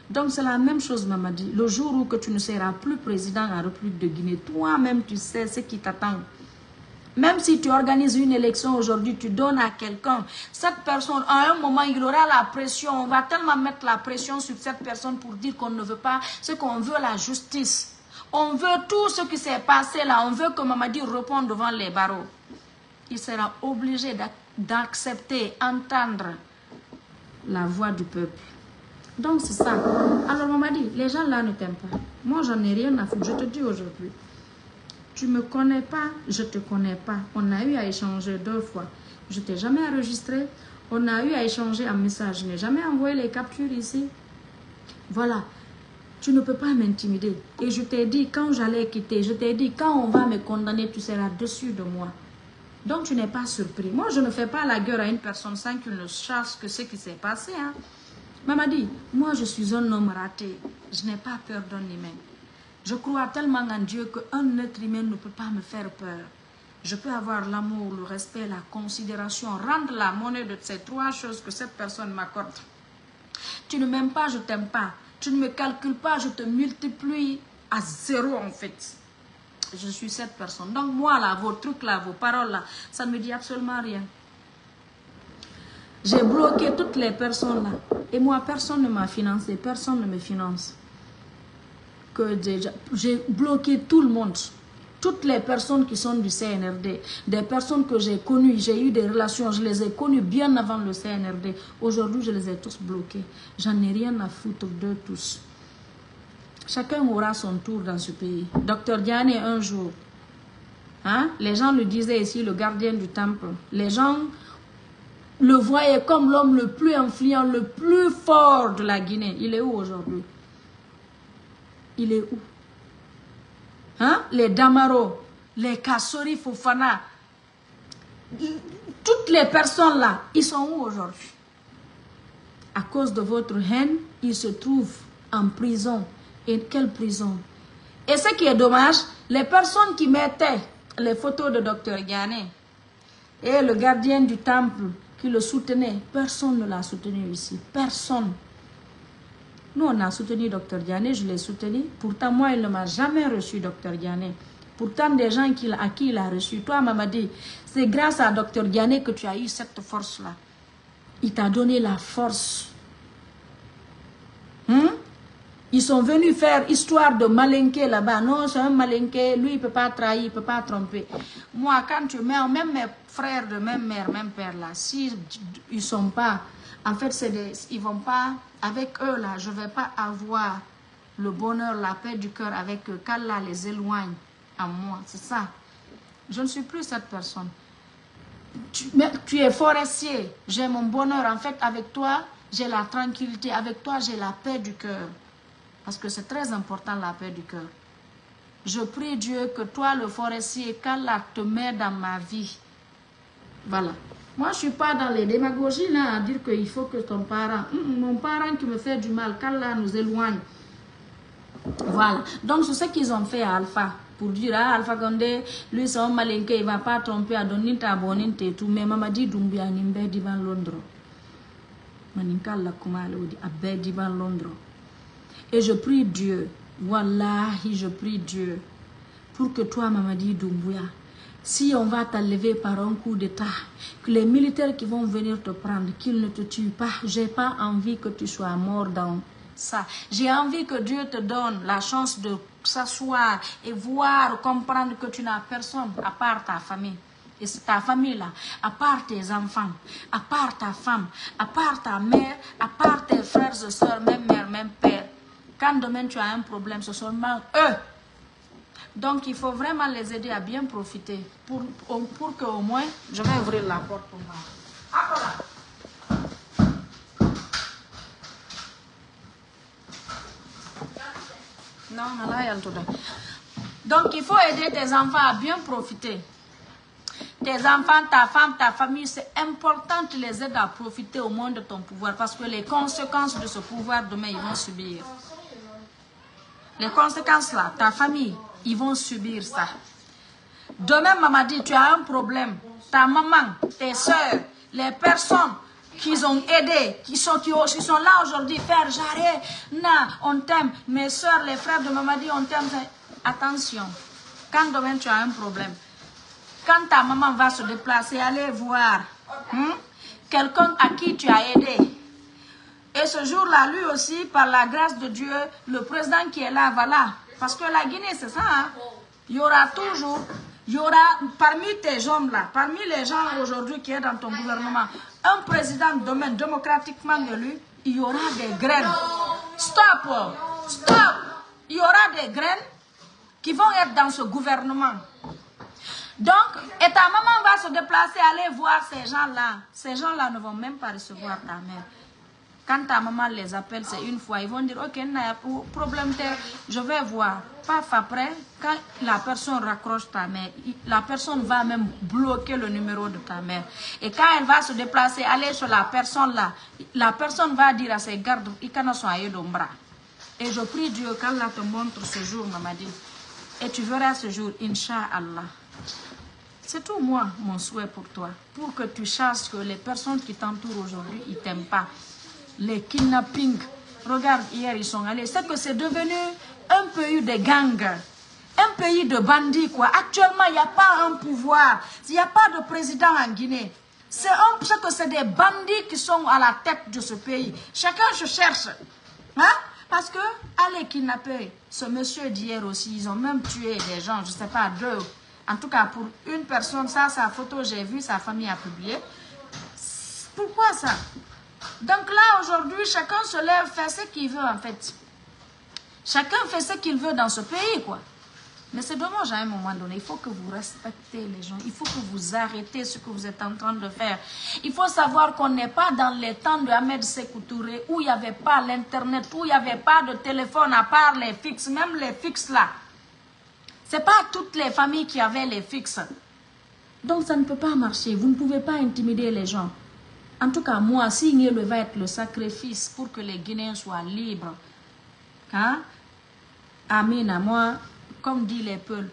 Donc c'est la même chose, Mamadi. Le jour où que tu ne seras plus président de la République de Guinée, toi-même tu sais ce qui t'attend. Même si tu organises une élection aujourd'hui, tu donnes à quelqu'un, cette personne, à un moment, il aura la pression. On va tellement mettre la pression sur cette personne pour dire qu'on ne veut pas, ce qu'on veut, la justice. On veut tout ce qui s'est passé là. On veut que Mamadi réponde devant les barreaux. Il sera obligé d'accepter, entendre la voix du peuple. Donc c'est ça. Alors Mamadi, les gens là ne t'aiment pas. Moi, j'en ai rien à foutre. Je te dis aujourd'hui. Tu me connais pas, je te connais pas. On a eu à échanger deux fois. Je t'ai jamais enregistré. On a eu à échanger un message. Je n'ai jamais envoyé les captures ici. Voilà. Tu ne peux pas m'intimider. Et je t'ai dit, quand j'allais quitter, je t'ai dit, quand on va me condamner, tu seras dessus de moi. Donc tu n'es pas surpris. Moi, je ne fais pas la gueule à une personne sans qu'il ne sache que ce qui s'est passé. Hein. Mamadi, moi, je suis un homme raté. Je n'ai pas peur d'un humain. Je crois tellement en Dieu qu'un être humain ne peut pas me faire peur. Je peux avoir l'amour, le respect, la considération, rendre la monnaie de ces trois choses que cette personne m'accorde. Tu ne m'aimes pas, je ne t'aime pas. Tu ne me calcules pas, je te multiplie à zéro en fait. Je suis cette personne. Donc moi là, vos trucs là, vos paroles là, ça ne me dit absolument rien. J'ai bloqué toutes les personnes là. Et moi, personne ne m'a financé, personne ne me finance. J'ai bloqué tout le monde, toutes les personnes qui sont du C N R D, des personnes que j'ai connues, j'ai eu des relations, je les ai connues bien avant le C N R D. Aujourd'hui, je les ai tous bloqués. J'en ai rien à foutre d'eux tous. Chacun aura son tour dans ce pays. Docteur Diané, un jour, hein, les gens le disaient ici, le gardien du temple, les gens le voyaient comme l'homme le plus influent, le plus fort de la Guinée. Il est où aujourd'hui? Il est où? Hein? Les Damaro, les Kassori Fofana, toutes les personnes là, ils sont où aujourd'hui? À cause de votre haine, ils se trouvent en prison. Et quelle prison? Et ce qui est dommage, les personnes qui mettaient les photos de Docteur Diané et le gardien du temple qui le soutenait, personne ne l'a soutenu ici. Personne. Nous, on a soutenu Docteur Diané, je l'ai soutenu. Pourtant, moi, il ne m'a jamais reçu, Docteur Diané. Pourtant, des gens qui, à qui il a reçu. Toi, Mamadi, c'est grâce à Docteur Diané que tu as eu cette force-là. Il t'a donné la force. Hmm? Ils sont venus faire histoire de malinquer là-bas. Non, c'est un malinqué. Lui, il ne peut pas trahir, il ne peut pas tromper. Moi, quand tu mets, même mes frères de même mère, même père, là, s'ils ne sont pas... En fait, des, ils ne vont pas... Avec eux, là, je ne vais pas avoir le bonheur, la paix du cœur avec eux. Qu'Allah les éloigne à moi. C'est ça. Je ne suis plus cette personne. Tu, mais tu es forestier. J'ai mon bonheur. En fait, avec toi, j'ai la tranquillité. Avec toi, j'ai la paix du cœur. Parce que c'est très important, la paix du cœur. Je prie Dieu que toi, le forestier, qu'Allah te met dans ma vie. Voilà. Moi, je ne suis pas dans les démagogies là, à dire qu'il faut que ton parent, mon parent qui me fait du mal, qu'Allah nous éloigne. Voilà. Donc, c'est ce qu'ils ont fait à Alpha. Pour dire, ah, Alpha Condé, lui, c'est un malinqué, il ne va pas tromper à donner ta bonne et tout. Mais maman dit, Doumbia, Nimbe, Divan Londres. Maninkala Kumale, Abbe, Divan Londres. Et je prie Dieu, wallahi, je prie Dieu, pour que toi, Mamadi Doumbouya, si on va t'enlever par un coup d'état, que les militaires qui vont venir te prendre, qu'ils ne te tuent pas, j'ai pas envie que tu sois mort dans ça. J'ai envie que Dieu te donne la chance de s'asseoir et voir, comprendre que tu n'as personne à part ta famille. Et c'est ta famille là, à part tes enfants, à part ta femme, à part ta mère, à part tes frères et sœurs, même mère, même père. Quand demain tu as un problème, ce sont seulement eux. Donc il faut vraiment les aider à bien profiter pour, pour qu'au moins, je vais ouvrir la porte pour moi. Ah, voilà. Non, non, là, il y a le tout. Donc il faut aider tes enfants à bien profiter. Tes enfants, ta femme, ta famille, c'est important que tu les aides à profiter au moins de ton pouvoir parce que les conséquences de ce pouvoir, demain, ils vont subir. Les conséquences là, ta famille, ils vont subir ça. Demain, Mamadi, tu as un problème. Ta maman, tes soeurs, les personnes qu'ils ont aidé, qui sont, qui, qui sont là aujourd'hui, faire j'arrête, non, on t'aime, mes soeurs, les frères de Mamadi, on t'aime. Attention, quand demain tu as un problème, quand ta maman va se déplacer, aller voir hmm, quelqu'un à qui tu as aidé. Et ce jour-là, lui aussi, par la grâce de Dieu, le président qui est là, voilà. Parce que la Guinée, c'est ça, hein? Il y aura toujours, il y aura parmi tes hommes-là, parmi les gens aujourd'hui qui sont dans ton gouvernement, un président demain démocratiquement élu, il y aura des graines. Stop! Stop! Il y aura des graines qui vont être dans ce gouvernement. Donc, et ta maman va se déplacer, aller voir ces gens-là. Ces gens-là ne vont même pas recevoir ta mère. Quand ta maman les appelle, c'est une fois, ils vont dire, ok, il n'y a pas de problème, je vais voir. Paf, après, quand la personne raccroche ta mère, la personne va même bloquer le numéro de ta mère. Et quand elle va se déplacer, aller sur la personne là, la personne va dire à ses gardes, et je prie Dieu qu'Allah te montre ce jour, Mamadi. Et tu verras ce jour, Inch'Allah. C'est tout moi, mon souhait pour toi. Pour que tu saches que les personnes qui t'entourent aujourd'hui, ils ne t'aiment pas. Les kidnappings, regarde, hier ils sont allés. C'est que c'est devenu un pays de gangs, un pays de bandits, quoi. Actuellement, il n'y a pas un pouvoir, il n'y a pas de président en Guinée. C'est que c'est des bandits qui sont à la tête de ce pays. Chacun se cherche. Hein? Parce que, allez kidnapper, ce monsieur d'hier aussi, ils ont même tué des gens, je ne sais pas, deux. En tout cas, pour une personne, ça, sa photo, j'ai vu, sa famille a publié. Pourquoi ça? Donc là, aujourd'hui, chacun se lève, fait ce qu'il veut, en fait. Chacun fait ce qu'il veut dans ce pays, quoi. Mais c'est dommage à un moment donné. Il faut que vous respectez les gens. Il faut que vous arrêtez ce que vous êtes en train de faire. Il faut savoir qu'on n'est pas dans les temps de Ahmed Sékou Touré où il n'y avait pas l'Internet, où il n'y avait pas de téléphone à part les fixes, même les fixes là. Ce n'est pas toutes les familles qui avaient les fixes. Donc ça ne peut pas marcher. Vous ne pouvez pas intimider les gens. En tout cas, moi, Signele va être le sacrifice pour que les Guinéens soient libres. Hein? Amina, moi, comme dit les peuples,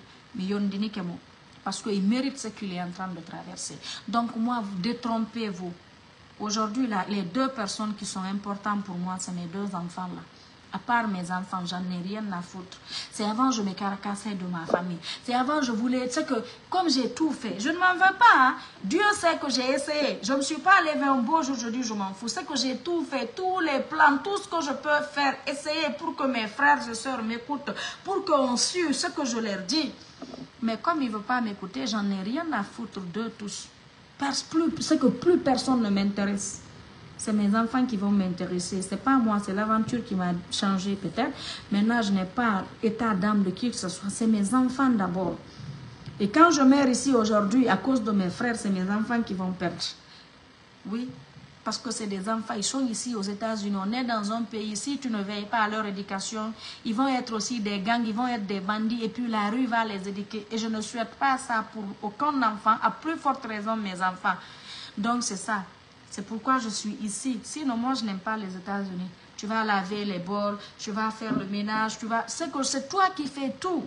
parce qu'ils méritent ce qu'il est en train de traverser. Donc, moi, vous détrompez-vous. Aujourd'hui, les deux personnes qui sont importantes pour moi, c'est mes deux enfants-là. À part mes enfants, j'en ai rien à foutre. C'est avant je me caracassais de ma famille. C'est avant je voulais... C'est que comme j'ai tout fait, je ne m'en veux pas. Hein? Dieu sait que j'ai essayé. Je ne me suis pas levée un beau jour, je dis je m'en fous. C'est que j'ai tout fait, tous les plans, tout ce que je peux faire, essayer pour que mes frères et sœurs m'écoutent, pour qu'on suive ce que je leur dis. Mais comme ils ne veulent pas m'écouter, j'en ai rien à foutre d'eux tous. Parce plus, c'est que plus personne ne m'intéresse. C'est mes enfants qui vont m'intéresser. Ce n'est pas moi, c'est l'aventure qui m'a changé peut-être. Maintenant, je n'ai pas état d'âme de qui que ce soit. C'est mes enfants d'abord. Et quand je meurs ici aujourd'hui, à cause de mes frères, c'est mes enfants qui vont perdre. Oui, parce que c'est des enfants. Ils sont ici aux États-Unis. On est dans un pays, si tu ne veilles pas à leur éducation, ils vont être aussi des gangs, ils vont être des bandits. Et puis la rue va les éduquer. Et je ne souhaite pas ça pour aucun enfant, à plus forte raison mes enfants. Donc c'est ça. C'est pourquoi je suis ici. Sinon, moi, je n'aime pas les États-Unis. Tu vas laver les bols, tu vas faire le ménage, tu vas... C'est que c'est toi qui fais tout.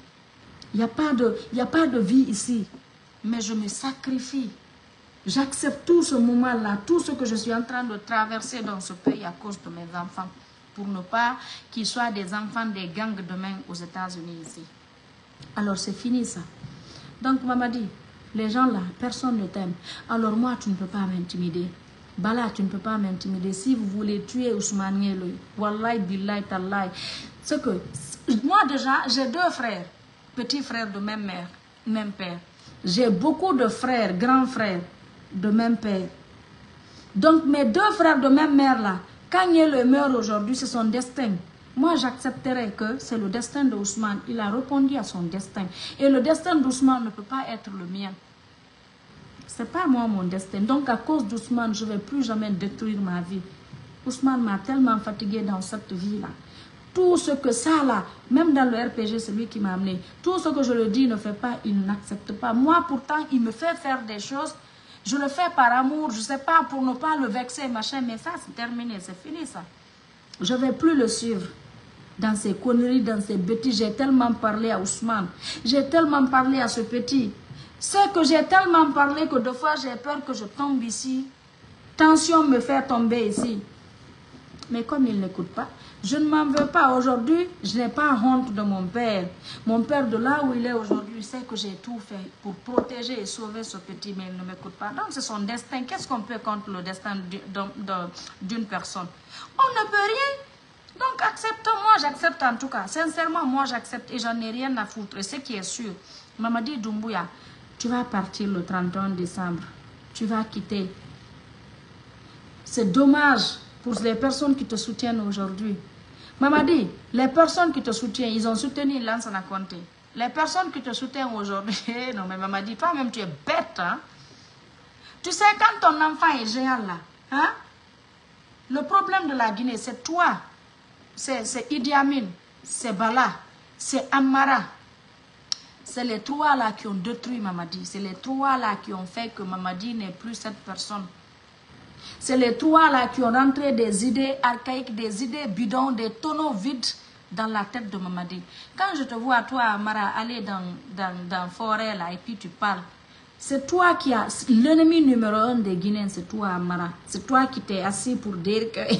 Il n'y a pas de, il n'y a pas de vie ici. Mais je me sacrifie. J'accepte tout ce moment-là, tout ce que je suis en train de traverser dans ce pays à cause de mes enfants. Pour ne pas qu'ils soient des enfants des gangs demain aux États-Unis ici. Alors, c'est fini ça. Donc, Mamadi, les gens là, personne ne t'aime. Alors moi, tu ne peux pas m'intimider. Bala, tu ne peux pas m'intimider. Si vous voulez tuer Ousmane Niélo, Wallahi, Billahi, Tallahi. C'est que, moi déjà, j'ai deux frères. Petits frères de même mère, même père. J'ai beaucoup de frères, grands frères, de même père. Donc mes deux frères de même mère là, quand Niélo meurt aujourd'hui, c'est son destin. Moi, j'accepterais que c'est le destin d'Ousmane. Il a répondu à son destin. Et le destin d'Ousmane ne peut pas être le mien. Ce n'est pas moi mon destin. Donc, à cause d'Ousmane, je ne vais plus jamais détruire ma vie. Ousmane m'a tellement fatigué dans cette vie-là. Tout ce que ça, là, même dans le R P G, c'est lui qui m'a amené. Tout ce que je le dis, il ne fait pas, il n'accepte pas. Moi, pourtant, il me fait faire des choses. Je le fais par amour, je ne sais pas, pour ne pas le vexer, machin. Mais ça, c'est terminé, c'est fini, ça. Je ne vais plus le suivre. Dans ces conneries, dans ces bêtises, j'ai tellement parlé à Ousmane. J'ai tellement parlé à ce petit. C'est que j'ai tellement parlé que deux fois, j'ai peur que je tombe ici. tension me fait tomber ici. Mais comme il n'écoute pas, je ne m'en veux pas. Aujourd'hui, je n'ai pas honte de mon père. Mon père, de là où il est aujourd'hui, sait que j'ai tout fait pour protéger et sauver ce petit, mais il ne m'écoute pas. Donc, c'est son destin. Qu'est-ce qu'on peut contre le destin d'une personne? On ne peut rien. Donc, accepte-moi, j'accepte en tout cas. Sincèrement, moi, j'accepte et j'en ai rien à foutre. Et ce qui est sûr, Mamadi Doumbouya, tu vas partir le trente et un décembre. Tu vas quitter. C'est dommage pour les personnes qui te soutiennent aujourd'hui. Mamadi, les personnes qui te soutiennent, ils ont soutenu Lansana Conté. Les personnes qui te soutiennent aujourd'hui, non mais Mamadi, toi-même tu es bête, hein? Tu sais, quand ton enfant est géant là, hein? Le problème de la Guinée, c'est toi. C'est Idi Amin, c'est Bala, c'est Amara. C'est les trois là qui ont détruit Mamadi. C'est les trois là qui ont fait que Mamadi n'est plus cette personne. C'est les trois là qui ont rentré des idées archaïques, des idées bidons, des tonneaux vides dans la tête de Mamadi. Quand je te vois, toi, Amara, aller dans dans dans forêt là et puis tu parles, c'est toi qui as l'ennemi numéro un des Guinéens, c'est toi, Amara. C'est toi qui t'es assis pour dire que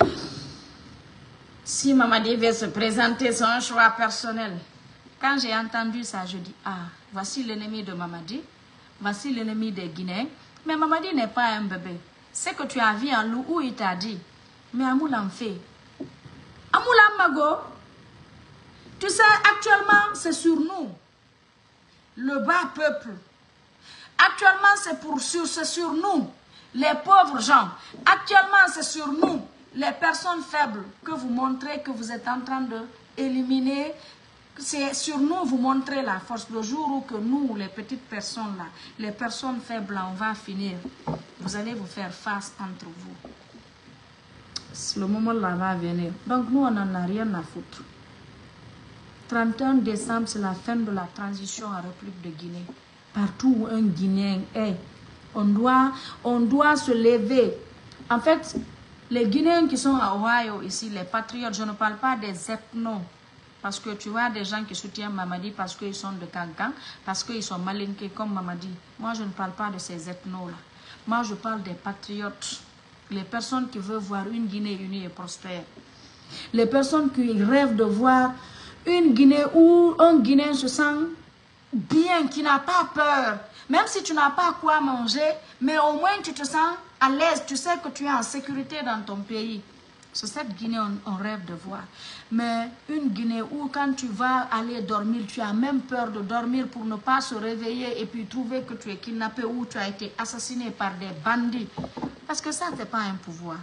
si Mamadi veut se présenter, c'est un choix personnel. Quand j'ai entendu ça, je dis, ah, voici l'ennemi de Mamadi, voici l'ennemi des Guinéens. Mais Mamadi n'est pas un bébé. C'est que tu as vu en loup où il t'a dit, mais Amoulam fait. Amoulam Mago, tu sais, actuellement, c'est sur nous, le bas peuple. Actuellement, c'est pour sur, c'est sur nous, les pauvres gens. Actuellement, c'est sur nous, les personnes faibles, que vous montrez que vous êtes en train d'éliminer. C'est sur nous, vous montrez la force. Le jour où que nous, les petites personnes là, les personnes faibles là, on va finir. Vous allez vous faire face entre vous. Le moment là va venir. Donc nous, on n'en a rien à foutre. trente et un décembre, c'est la fin de la transition en République de Guinée. Partout où un Guinéen est, on doit, on doit se lever. En fait, les Guinéens qui sont à Ohio ici, les patriotes, je ne parle pas des ethnos. Parce que tu vois des gens qui soutiennent Mamadi parce qu'ils sont de Kankan, parce qu'ils sont malinqués comme Mamadi. Moi, je ne parle pas de ces ethnos-là. Moi, je parle des patriotes. Les personnes qui veulent voir une Guinée unie et prospère. Les personnes qui rêvent de voir une Guinée où un Guinéen se sent bien, qui n'a pas peur. Même si tu n'as pas quoi manger, mais au moins tu te sens à l'aise. Tu sais que tu es en sécurité dans ton pays. C'est cette Guinée on, on rêve de voir. Mais une Guinée où quand tu vas aller dormir, tu as même peur de dormir pour ne pas se réveiller et puis trouver que tu es kidnappé ou tu as été assassiné par des bandits. Parce que ça, ce n'est pas un pouvoir.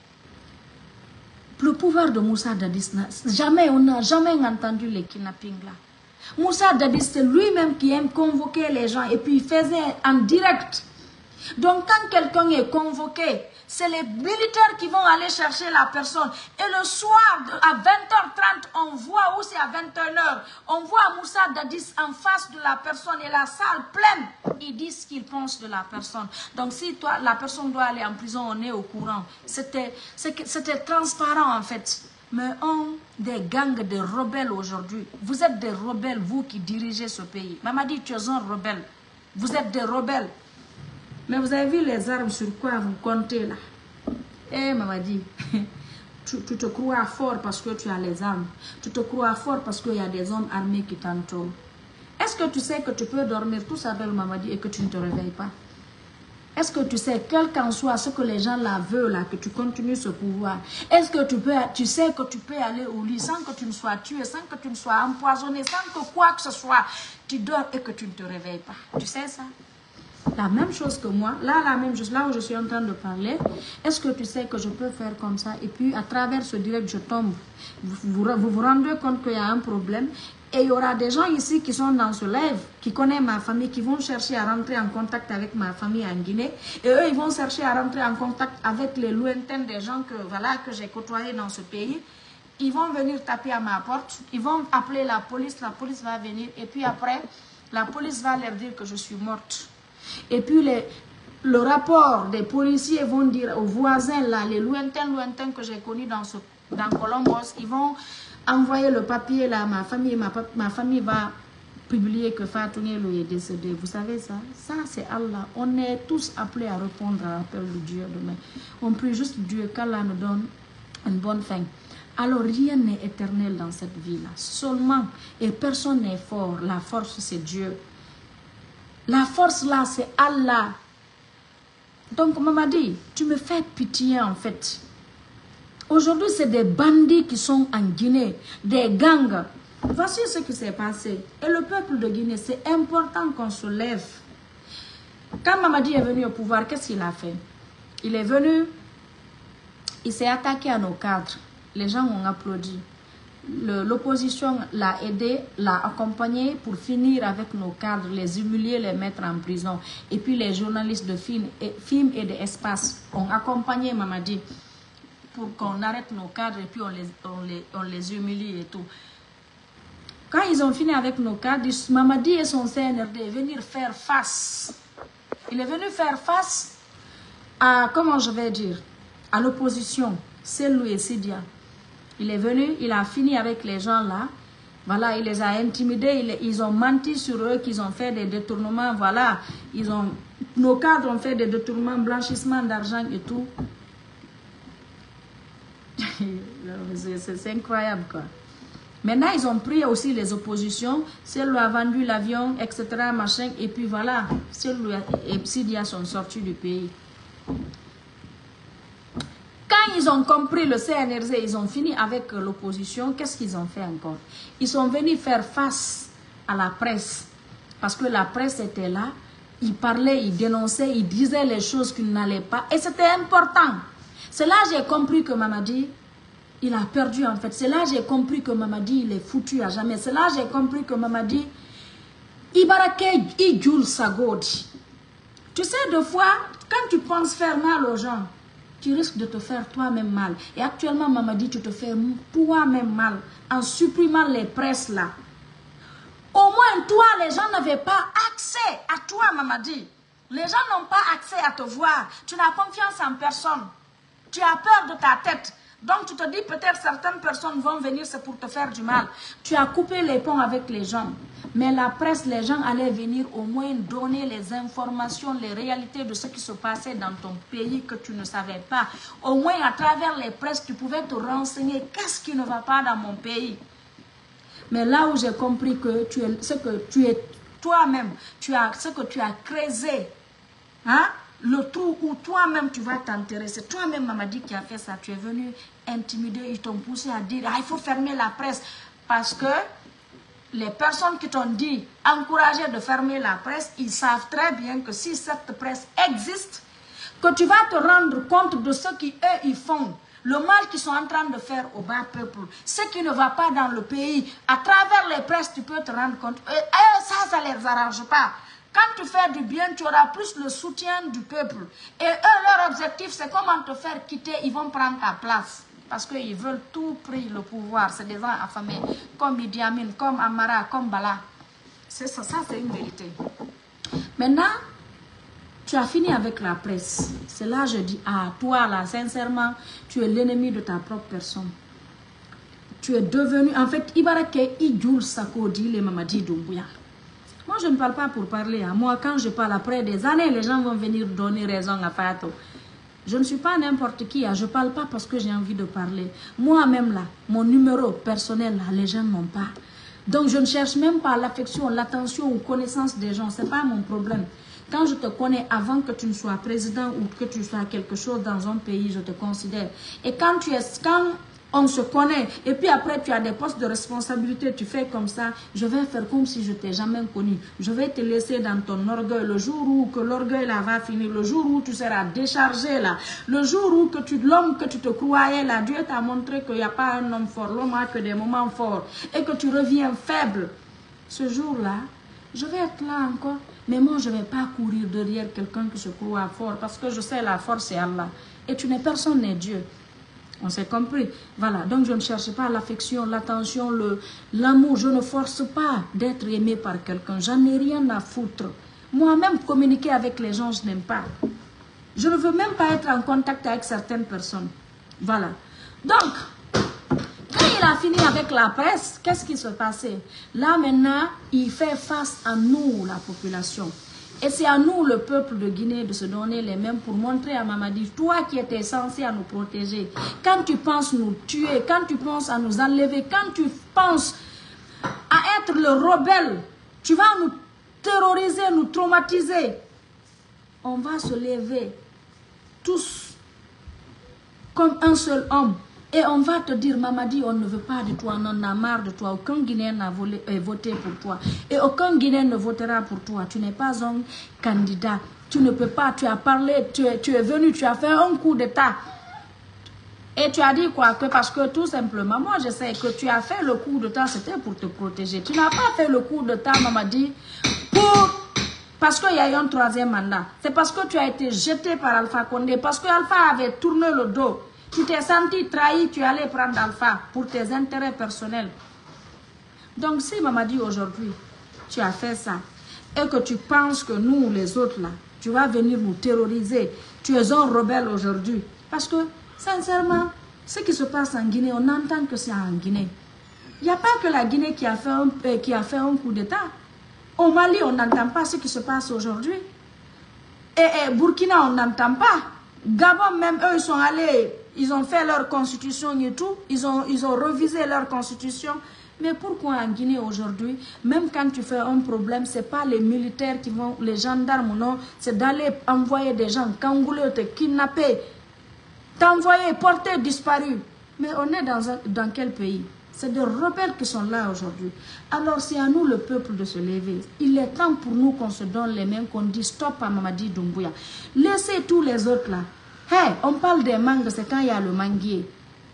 Le pouvoir de Moussa Dadis, jamais, on n'a jamais entendu les kidnappings là. Moussa Dadis, c'est lui-même qui aime convoquer les gens et puis il faisait en direct. Donc quand quelqu'un est convoqué, c'est les militaires qui vont aller chercher la personne. Et le soir, à vingt heures trente, on voit, ou c'est à vingt et une heures, on voit Moussa Dadis en face de la personne et la salle pleine. Ils disent ce qu'ils pensent de la personne. Donc si toi, la personne doit aller en prison, on est au courant. C'était transparent en fait. Mais on, des gangs de rebelles aujourd'hui. Vous êtes des rebelles, vous qui dirigez ce pays. Mamadi, tu es un rebelle. Vous êtes des rebelles. Mais vous avez vu les armes sur quoi vous comptez là? Eh, Mamadi, tu, tu te crois fort parce que tu as les armes. Tu te crois fort parce qu'il y a des hommes armés qui t'entourent. Est-ce que tu sais que tu peux dormir tout ça belle Mamadi et que tu ne te réveilles pas? Est-ce que tu sais, quel qu'en soit ce que les gens là veulent, là, que tu continues ce pouvoir? Est-ce que tu, peux, tu sais que tu peux aller au lit sans que tu ne sois tué, sans que tu ne sois empoisonné, sans que quoi que ce soit, tu dors et que tu ne te réveilles pas? Tu sais ça? La même chose que moi, là, la même chose, là où je suis en train de parler, est-ce que tu sais que je peux faire comme ça? Et puis, à travers ce direct, je tombe. Vous vous, vous, vous rendez compte qu'il y a un problème. Et il y aura des gens ici qui sont dans ce live, qui connaissent ma famille, qui vont chercher à rentrer en contact avec ma famille en Guinée. Et eux, ils vont chercher à rentrer en contact avec les lointains des gens que, voilà, que j'ai côtoyés dans ce pays. Ils vont venir taper à ma porte. Ils vont appeler la police. La police va venir. Et puis après, la police va leur dire que je suis morte. Et puis les, le rapport des policiers vont dire aux voisins, là, les lointains, lointains que j'ai connus dans, ce, dans Colombos, ils vont envoyer le papier là, ma famille, ma, ma famille va publié que Fatou Nielo est décédé. Vous savez ça? Ça, c'est Allah. On est tous appelés à répondre à l'appel de Dieu demain. On prie juste Dieu qu'Allah nous donne une bonne fin. Alors, rien n'est éternel dans cette vie-là. Seulement, et personne n'est fort. La force, c'est Dieu. La force, là, c'est Allah. Donc, maman dit, tu me fais pitié, en fait. Aujourd'hui, c'est des bandits qui sont en Guinée, des gangs. Voici ce qui s'est passé. Et le peuple de Guinée, c'est important qu'on se lève. Quand Mamadi est venu au pouvoir, qu'est-ce qu'il a fait? Il est venu, il s'est attaqué à nos cadres. Les gens ont applaudi. L'opposition l'a aidé, l'a accompagné pour finir avec nos cadres, les humilier, les mettre en prison. Et puis les journalistes de films et, film et d'espace ont accompagné Mamadi pour qu'on arrête nos cadres et puis on les, on, les, on les humilie et tout. Quand ils ont fini avec nos cadres, Mamadi et son C N R D venir faire face. Il est venu faire face à, comment je vais dire, à l'opposition, Cellou et Sidia. Il est venu, il a fini avec les gens là. Voilà, il les a intimidés, ils, ils ont menti sur eux, qu'ils ont fait des détournements. Voilà, ils ont, nos cadres ont fait des détournements, blanchissement d'argent et tout. C'est incroyable quoi. Maintenant, ils ont pris aussi les oppositions. Celle a vendu l'avion, et cetera. Machin, et puis voilà, Cellou et Sidia sont sortis du pays. Quand ils ont compris le C N R D, ils ont fini avec l'opposition. Qu'est-ce qu'ils ont fait encore? Ils sont venus faire face à la presse. Parce que la presse était là. Ils parlaient, ils dénonçaient, ils disaient les choses qui n'allaient pas. Et c'était important. C'est là que j'ai compris que Mamadi, il a perdu en fait. C'est là que j'ai compris que Mamadi, il est foutu à jamais. C'est là que j'ai compris que Mamadi, Ibarake Idjoul Sagodi. Tu sais, deux fois, quand tu penses faire mal aux gens, tu risques de te faire toi-même mal. Et actuellement, Mamadi, tu te fais toi-même mal en supprimant les presses là. Au moins, toi, les gens n'avaient pas accès à toi, Mamadi. Les gens n'ont pas accès à te voir. Tu n'as confiance en personne. Tu as peur de ta tête. Donc, tu te dis peut-être certaines personnes vont venir, c'est pour te faire du mal. Tu as coupé les ponts avec les gens. Mais la presse, les gens allaient venir au moins donner les informations, les réalités de ce qui se passait dans ton pays que tu ne savais pas. Au moins, à travers les presses, tu pouvais te renseigner qu'est-ce qui ne va pas dans mon pays. Mais là où j'ai compris que tu es, ce que tu es toi-même, tu as ce que tu as creusé, hein? Le trou où toi-même tu vas t'enterrer, c'est toi-même Mamadi qui a fait ça. Tu es venu intimider, ils t'ont poussé à dire ah, il faut fermer la presse. Parce que les personnes qui t'ont dit encourager de fermer la presse, ils savent très bien que si cette presse existe, que tu vas te rendre compte de ce qu'ils eux ils font, le mal qu'ils sont en train de faire au bas peuple, ce qui ne va pas dans le pays. À travers les presses, tu peux te rendre compte. Et, et ça, ça ne les arrange pas. Quand tu fais du bien, tu auras plus le soutien du peuple. Et eux, leur objectif, c'est comment te faire quitter. Ils vont prendre ta place. Parce qu'ils veulent tout prix le pouvoir. C'est des gens affamés. Comme Idi Amin, comme Amara, comme Bala. C'est ça, ça c'est une vérité. Maintenant, tu as fini avec la presse. C'est là que je dis, ah, toi là, sincèrement, tu es l'ennemi de ta propre personne. Tu es devenu, en fait, Ibarake Idjoul Sakodi, les Mamadi Doumbouya. Moi, je ne parle pas pour parler. Hein. Moi, quand je parle après des années, les gens vont venir donner raison à Fatou. Je ne suis pas n'importe qui. Hein. Je ne parle pas parce que j'ai envie de parler. Moi-même, là, mon numéro personnel, là, les gens n'ont pas. Donc, je ne cherche même pas l'affection, l'attention ou connaissance des gens. Ce n'est pas mon problème. Quand je te connais avant que tu ne sois président ou que tu sois quelque chose dans un pays, je te considère. Et quand tu es... Quand on se connaît, et puis après tu as des postes de responsabilité, tu fais comme ça, je vais faire comme si je t'ai jamais connu. Je vais te laisser dans ton orgueil, le jour où que l'orgueil là va finir, le jour où tu seras déchargé là, le jour où que tu, l'homme que tu te croyais là, Dieu t'a montré qu'il n'y a pas un homme fort, l'homme a que des moments forts, et que tu reviens faible. Ce jour-là, je vais être là encore, mais moi je ne vais pas courir derrière quelqu'un qui se croit fort, parce que je sais la force c'est Allah, et tu n'es personne n'est Dieu. On s'est compris. Voilà. Donc, je ne cherche pas l'affection, l'attention, l'amour. Je ne force pas d'être aimé par quelqu'un. J'en ai rien à foutre. Moi-même, communiquer avec les gens, je n'aime pas. Je ne veux même pas être en contact avec certaines personnes. Voilà. Donc, quand il a fini avec la presse, qu'est-ce qui se passait? Là maintenant, il fait face à nous, la population. Et c'est à nous, le peuple de Guinée, de se donner les mêmes pour montrer à Mamadi, toi qui étais censé à nous protéger, quand tu penses nous tuer, quand tu penses à nous enlever, quand tu penses à être le rebelle, tu vas nous terroriser, nous traumatiser. On va se lever tous comme un seul homme. Et on va te dire, Mamadi, on ne veut pas de toi, on en a marre de toi. Aucun Guinéen n'a voté pour toi. Et aucun Guinéen ne votera pour toi. Tu n'es pas un candidat. Tu ne peux pas, tu as parlé, tu es, tu es venu, tu as fait un coup d'état. Et tu as dit quoi? Que parce que tout simplement, moi je sais que tu as fait le coup d'état, c'était pour te protéger. Tu n'as pas fait le coup d'état, Mamadi, pour... Parce qu'il y a eu un troisième mandat. C'est parce que tu as été jeté par Alpha Condé. Parce que Alpha avait tourné le dos. Tu t'es senti trahi, tu allais prendre Alpha pour tes intérêts personnels. Donc si Mamadi aujourd'hui, tu as fait ça, et que tu penses que nous, les autres là, tu vas venir nous terroriser, tu es un rebelle aujourd'hui. Parce que, sincèrement, ce qui se passe en Guinée, on entend que c'est en Guinée. Il n'y a pas que la Guinée qui a fait un, euh, qui a fait un coup d'état. Au Mali, on n'entend pas ce qui se passe aujourd'hui. Et, et Burkina, on n'entend pas. Gabon, même eux, ils sont allés... Ils ont fait leur constitution et tout. Ils ont, ils ont revisé leur constitution. Mais pourquoi en Guinée aujourd'hui, même quand tu fais un problème, ce n'est pas les militaires qui vont, les gendarmes, non. C'est d'aller envoyer des gens, cangouler, te kidnapper, t'envoyer, porter disparu. Mais on est dans, un, dans quel pays? C'est des rebelles qui sont là aujourd'hui. Alors c'est à nous, le peuple, de se lever. Il est temps pour nous qu'on se donne les mains, qu'on dise stop à Mamadi Doumbouya. Laissez tous les autres là. Hey, on parle des mangues, c'est quand il y a le manguier.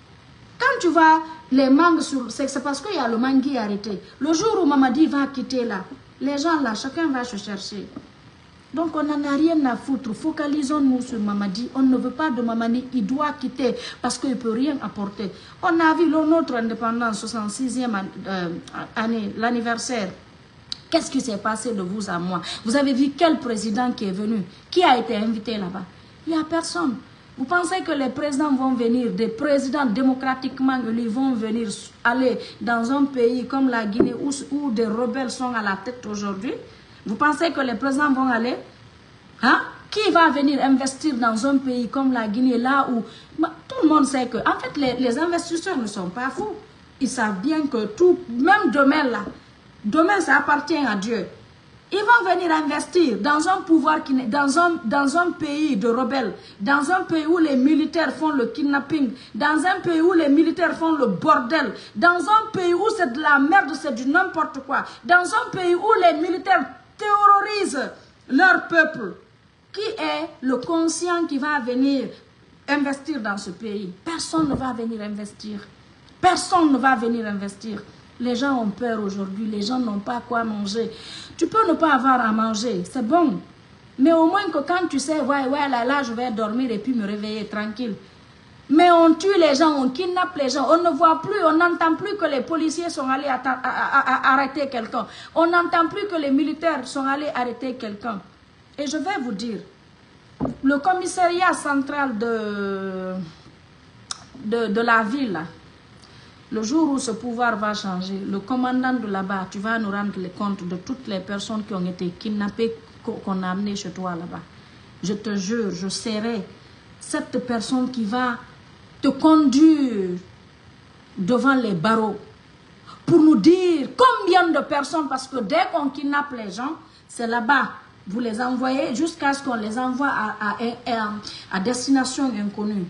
Quand tu vas, les mangues, c'est parce qu'il y a le manguier arrêté. Le jour où Mamadi va quitter là, les gens là, chacun va se chercher. Donc on n'en a rien à foutre. Focalisons-nous sur Mamadi. On ne veut pas de Mamadi, il doit quitter parce qu'il ne peut rien apporter. On a vu notre indépendance, soixante-sixième euh, année, l'anniversaire. Qu'est-ce qui s'est passé de vous à moi? Vous avez vu quel président qui est venu? Qui a été invité là-bas? Il n'y a personne. Vous pensez que les présidents vont venir, des présidents démocratiquement, ils vont venir aller dans un pays comme la Guinée où, où des rebelles sont à la tête aujourd'hui? Vous pensez que les présidents vont aller? Hein? Qui va venir investir dans un pays comme la Guinée, là où... Tout le monde sait que, en fait, les, les investisseurs ne sont pas fous. Ils savent bien que tout, même demain là, demain ça appartient à Dieu. Ils vont venir investir dans un pouvoir, qui, dans, un, dans un pays de rebelles, dans un pays où les militaires font le kidnapping, dans un pays où les militaires font le bordel, dans un pays où c'est de la merde, c'est du n'importe quoi, dans un pays où les militaires terrorisent leur peuple. Qui est le conscient qui va venir investir dans ce pays? Personne ne va venir investir. Personne ne va venir investir. Les gens ont peur aujourd'hui, les gens n'ont pas quoi manger. Tu peux ne pas avoir à manger, c'est bon. Mais au moins que quand tu sais, ouais, ouais, là, là, je vais dormir et puis me réveiller tranquille. Mais on tue les gens, on kidnappe les gens, on ne voit plus, on n'entend plus que les policiers sont allés à, à, à, à arrêter quelqu'un. On n'entend plus que les militaires sont allés arrêter quelqu'un. Et je vais vous dire, le commissariat central de, de, de la ville, le jour où ce pouvoir va changer, le commandant de là-bas, tu vas nous rendre les comptes de toutes les personnes qui ont été kidnappées, qu'on a amenées chez toi là-bas. Je te jure, je serai cette personne qui va te conduire devant les barreaux pour nous dire combien de personnes, parce que dès qu'on kidnappe les gens, c'est là-bas. Vous les envoyez jusqu'à ce qu'on les envoie à, à, à, à destination inconnue.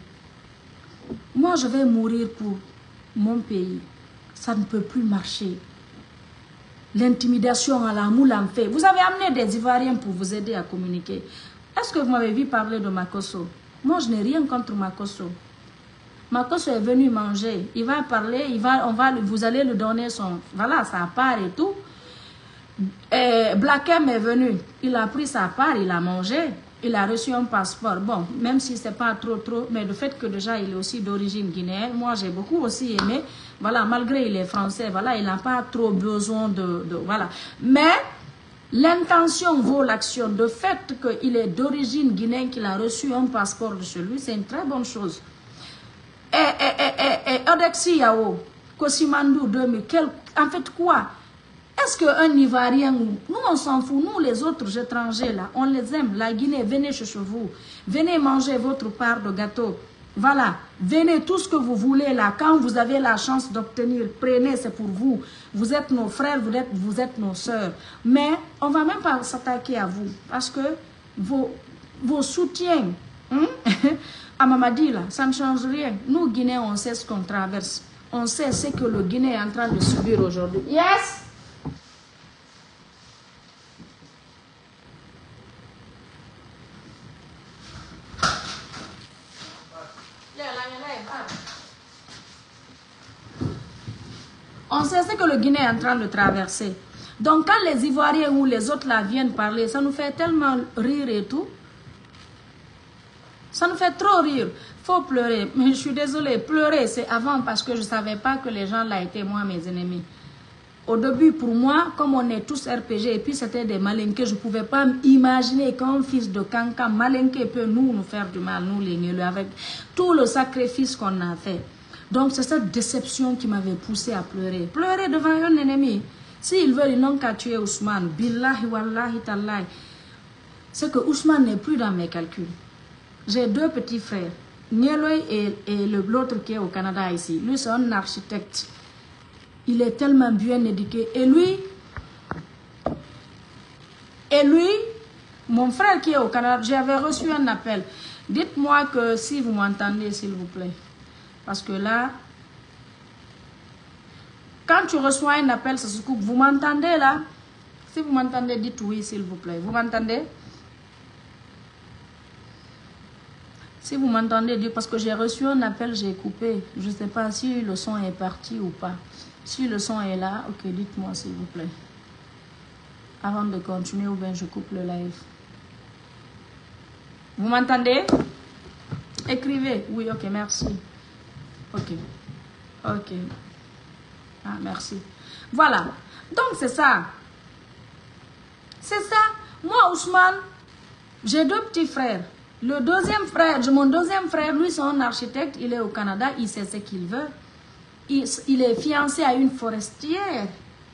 Moi, je vais mourir pour mon pays. Ça ne peut plus marcher. L'intimidation à la moule en fait. Vous avez amené des Ivoiriens pour vous aider à communiquer. Est-ce que vous m'avez vu parler de Makosso? Moi, je n'ai rien contre Makosso. Makosso est venu manger. Il va parler, il va, on va, vous allez lui donner son... Voilà, sa part et tout. Et Black M est venu, il a pris sa part, il a mangé, il a reçu un passeport. Bon, même si c'est pas trop trop, mais le fait que déjà il est aussi d'origine guinéenne, moi j'ai beaucoup aussi aimé. Voilà, malgré il est français, voilà, il n'a pas trop besoin de, de voilà. Mais l'intention vaut l'action. De fait qu'il est d'origine guinéenne, qu'il a reçu un passeport de chez lui, c'est une très bonne chose. Et, et, et, et, et Odexi Yao, Kosimandou deux mille, quel, en fait quoi? Est-ce qu'un Ivoirien, nous on s'en fout, nous les autres étrangers là, on les aime, la Guinée, venez chez vous, venez manger votre part de gâteau, voilà, venez tout ce que vous voulez là, quand vous avez la chance d'obtenir, prenez, c'est pour vous, vous êtes nos frères, vous êtes, vous êtes nos sœurs, mais on ne va même pas s'attaquer à vous, parce que vos, vos soutiens, hein, à Mamadi là, ça ne change rien, nous Guinéens on sait ce qu'on traverse, on sait ce que le Guinée est en train de subir aujourd'hui, yes. On sait ce que le Guinée est en train de traverser. Donc, quand les Ivoiriens ou les autres là viennent parler, ça nous fait tellement rire et tout. Ça nous fait trop rire. Faut pleurer. Mais je suis désolée, pleurer, c'est avant parce que je ne savais pas que les gens là étaient moi mes ennemis. Au début, pour moi, comme on est tous R P G, et puis c'était des malinqués, je ne pouvais pas imaginer qu'un fils de Kanka, malinqué, peut nous, nous faire du mal, nous les Nélus, avec tout le sacrifice qu'on a fait. Donc, c'est cette déception qui m'avait poussé à pleurer. Pleurer devant un ennemi. S'ils veulent, ils n'ont qu'à tuer Ousmane. Billahi, wallahi, tallahi. C'est que Ousmane n'est plus dans mes calculs. J'ai deux petits frères. Nieloy et, et l'autre qui est au Canada ici. Lui, c'est un architecte. Il est tellement bien éduqué. Et lui, et lui, mon frère qui est au Canada, j'avais reçu un appel. Dites-moi que si vous m'entendez, s'il vous plaît. Parce que là, quand tu reçois un appel, ça se coupe. Vous m'entendez là? Si vous m'entendez, dites oui, s'il vous plaît. Vous m'entendez? Si vous m'entendez, dites parce que j'ai reçu un appel, j'ai coupé. Je ne sais pas si le son est parti ou pas. Si le son est là, ok, dites-moi s'il vous plaît. Avant de continuer ou bien je coupe le live. Vous m'entendez? Écrivez. Oui, ok, merci. Ok. Ok. Ah, merci. Voilà. Donc, c'est ça. C'est ça. Moi, Ousmane, j'ai deux petits frères. Le deuxième frère, mon deuxième frère, lui, c'est un architecte. Il est au Canada. Il sait ce qu'il veut. Il, il est fiancé à une forestière.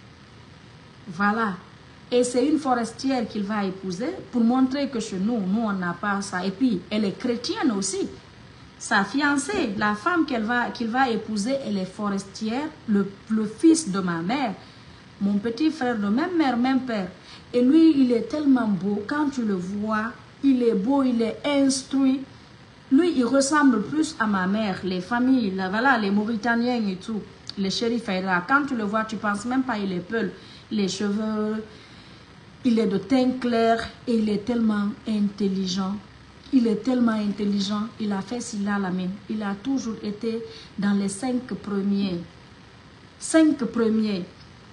Voilà. Et c'est une forestière qu'il va épouser pour montrer que chez nous, nous, on n'a pas ça. Et puis, elle est chrétienne aussi. Sa fiancée, la femme qu'elle va, qu'il va épouser, elle est forestière, le, le fils de ma mère, mon petit frère de même mère, même père. Et lui, il est tellement beau, quand tu le vois, il est beau, il est instruit. Lui, il ressemble plus à ma mère, les familles, là, voilà, les Mauritaniens et tout, les shérifs. Quand tu le vois, tu ne penses même pas il est peul. Les cheveux, il est de teint clair et il est tellement intelligent. Il est tellement intelligent, il a fait Silla Lamine. Il a toujours été dans les cinq premiers. Cinq premiers.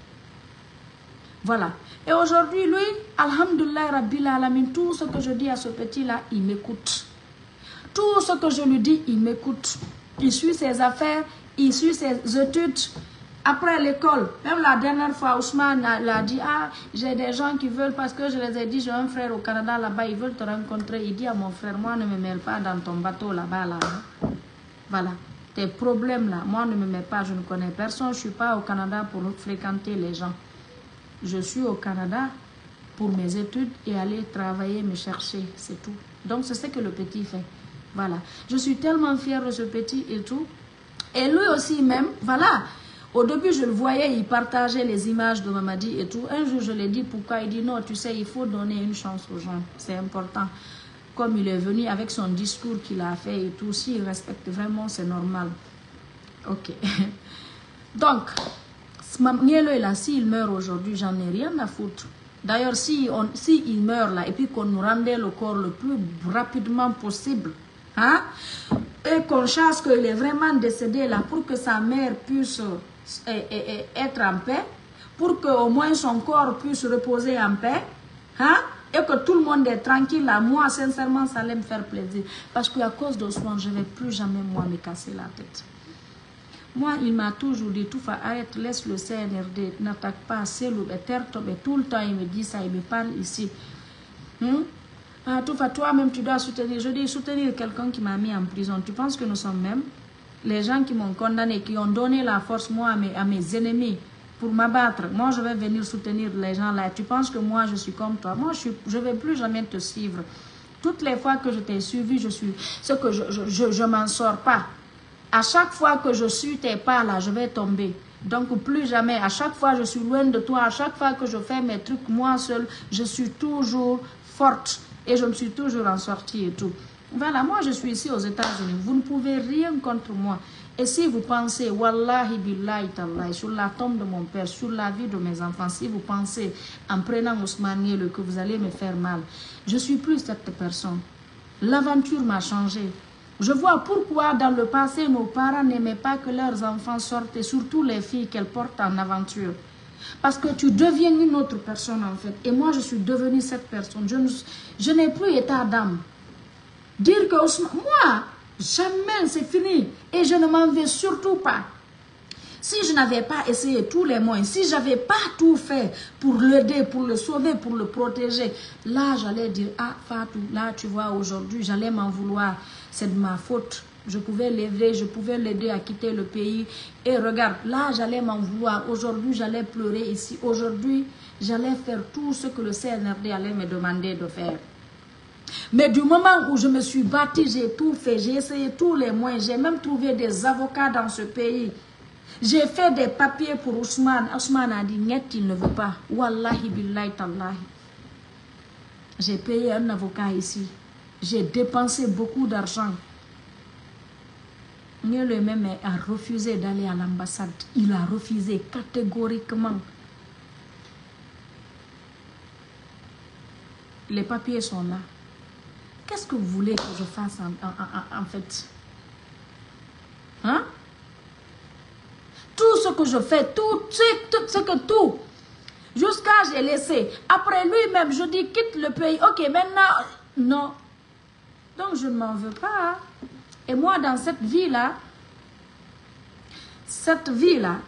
Voilà. Et aujourd'hui, lui, Alhamdulillah Rabbil Alamin, tout ce que je dis à ce petit-là, il m'écoute. Tout ce que je lui dis, il m'écoute. Il suit ses affaires, il suit ses études. Après l'école, même la dernière fois, Ousmane a, a dit, ah, j'ai des gens qui veulent, parce que je les ai dit, j'ai un frère au Canada là-bas, ils veulent te rencontrer. Il dit à mon frère, moi ne me mêle pas dans ton bateau là-bas. Là, hein. Voilà, tes problèmes là, moi ne me mets pas, je ne connais personne, je ne suis pas au Canada pour fréquenter les gens. Je suis au Canada pour mes études et aller travailler, me chercher, c'est tout. Donc c'est ce que le petit fait. Voilà, je suis tellement fière de ce petit et tout. Et lui aussi même, voilà. Au début, je le voyais, il partageait les images de Mamadi et tout. Un jour, je lui ai dit pourquoi. Il dit non, tu sais, il faut donner une chance aux gens. C'est important. Comme il est venu avec son discours qu'il a fait et tout, s'il respecte vraiment, c'est normal. Ok. Donc, Nielo est là, s'il meurt aujourd'hui, j'en ai rien à foutre. D'ailleurs, si, on, si il meurt là, et puis qu'on nous rendait le corps le plus rapidement possible, hein, et qu'on chasse qu'il est vraiment décédé là, pour que sa mère puisse et, et, et être en paix, pour qu'au moins son corps puisse reposer en paix, hein, et que tout le monde est tranquille là, moi sincèrement ça allait me faire plaisir, parce qu'à cause d'Ousmane, je ne vais plus jamais moi me casser la tête. Moi, il m'a toujours dit, tout fa arrête, laisse le C N R D, n'attaque pas, c'est le terre tombe, tout le temps il me dit ça, il me parle ici. Hmm? Ah, tout fa, toi-même tu dois soutenir, je dis soutenir quelqu'un qui m'a mis en prison, tu penses que nous sommes même les gens qui m'ont condamné, qui ont donné la force, moi, à mes, à mes ennemis, pour m'abattre, moi, je vais venir soutenir les gens là. Tu penses que moi, je suis comme toi? Moi, je ne vais plus jamais te suivre. Toutes les fois que je t'ai suivi, je suis... Ce que je je, je, je m'en sors pas. À chaque fois que je suis tes pas là, je vais tomber. Donc, plus jamais. À chaque fois, je suis loin de toi. À chaque fois que je fais mes trucs, moi seule, je suis toujours forte. Et je me suis toujours en sortie et tout. Voilà, moi, je suis ici aux États-Unis. Vous ne pouvez rien contre moi. Et si vous pensez, Wallahi billahi tallahi, sur la tombe de mon père, sur la vie de mes enfants, si vous pensez, en prenant Ousmane Nielo, que vous allez me faire mal, je ne suis plus cette personne. L'aventure m'a changé. Je vois pourquoi dans le passé, nos parents n'aimaient pas que leurs enfants sortent, et surtout les filles qu'elles portent en aventure. Parce que tu deviens une autre personne en fait. Et moi, je suis devenue cette personne. Je, ne, je n'ai plus état d'âme. Dire que Ousmane, moi, jamais, c'est fini. Et je ne m'en vais surtout pas. Si je n'avais pas essayé tous les moyens, si je n'avais pas tout fait pour l'aider, pour le sauver, pour le protéger, là, j'allais dire, ah, Fatou, là, tu vois, aujourd'hui, j'allais m'en vouloir. C'est de ma faute. Je pouvais l'aider, je pouvais l'aider à quitter le pays. Et regarde, là, j'allais m'en vouloir. Aujourd'hui, j'allais pleurer ici. Aujourd'hui, j'allais faire tout ce que le C N R D allait me demander de faire. Mais du moment où je me suis battue, j'ai tout fait, j'ai essayé tous les moyens, j'ai même trouvé des avocats dans ce pays. J'ai fait des papiers pour Ousmane. Ousmane a dit, net, il ne veut pas. Wallahi billahi tallahi. J'ai payé un avocat ici. J'ai dépensé beaucoup d'argent. Le même a refusé d'aller à l'ambassade. Il a refusé catégoriquement. Les papiers sont là. Qu'est-ce que vous voulez que je fasse en, en, en, en fait? Hein? Tout ce que je fais, tout, tout, tout ce que tout, jusqu'à j'ai laissé. Après lui-même, je dis quitte le pays. Ok, maintenant, non. Donc je ne m'en veux pas. Hein? Et moi, dans cette vie-là, cette vie-là,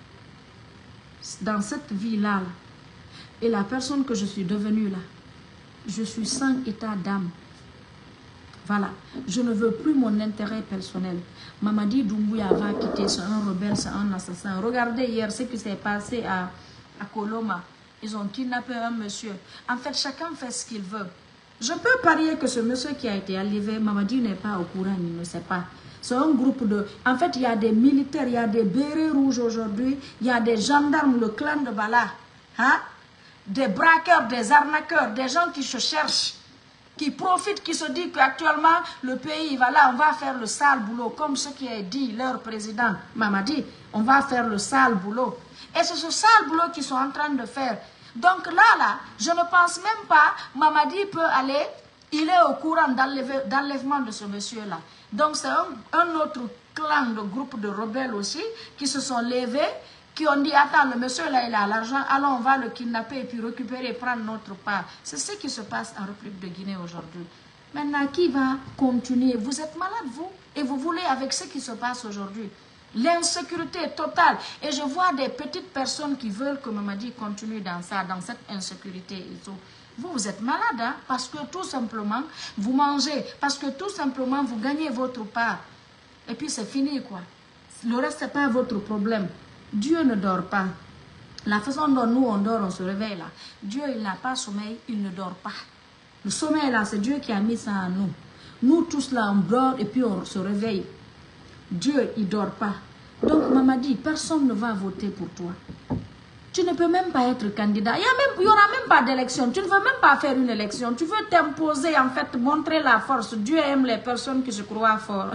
dans cette vie-là, et la personne que je suis devenue là, je suis sans état d'âme. Voilà, je ne veux plus mon intérêt personnel. Mamadi Doumbouya va quitter, c'est un rebelle, c'est un assassin. Regardez hier ce qui s'est passé à, à Koloma. Ils ont kidnappé un monsieur. En fait, chacun fait ce qu'il veut. Je peux parier que ce monsieur qui a été enlevé, Mamadi n'est pas au courant, il ne sait pas. C'est un groupe de... En fait, il y a des militaires, il y a des bérets rouges aujourd'hui, il y a des gendarmes, le clan de Bala, hein? Des braqueurs, des arnaqueurs, des gens qui se cherchent, qui profitent, qui se disent qu'actuellement, le pays, voilà, on va faire le sale boulot, comme ce qui a dit leur président Mamadi, on va faire le sale boulot. Et c'est ce sale boulot qu'ils sont en train de faire. Donc là, là, je ne pense même pas, Mamadi peut aller, il est au courant d'enlèvement de ce monsieur-là. Donc c'est un, un autre clan de groupe de rebelles aussi, qui se sont levés, qui ont dit, attends, le monsieur là, il a l'argent, allons, on va le kidnapper et puis récupérer et prendre notre part. C'est ce qui se passe en République de Guinée aujourd'hui. Maintenant, qui va continuer? Vous êtes malade, vous, et vous voulez avec ce qui se passe aujourd'hui. L'insécurité est totale. Et je vois des petites personnes qui veulent que Mamadi continue dans ça, dans cette insécurité et tout. Vous, vous êtes malade, hein, parce que tout simplement, vous mangez, parce que tout simplement, vous gagnez votre part. Et puis c'est fini, quoi. Le reste, ce n'est pas votre problème. Dieu ne dort pas. La façon dont nous, on dort, on se réveille là. Dieu, il n'a pas sommeil, il ne dort pas. Le sommeil là, c'est Dieu qui a mis ça en nous. Nous tous là, on dort et puis on se réveille. Dieu, il ne dort pas. Donc, Mamadi, personne ne va voter pour toi. Tu ne peux même pas être candidat. Il n'y aura même pas d'élection. Tu ne veux même pas faire une élection. Tu veux t'imposer, en fait, montrer la force. Dieu aime les personnes qui se croient forts.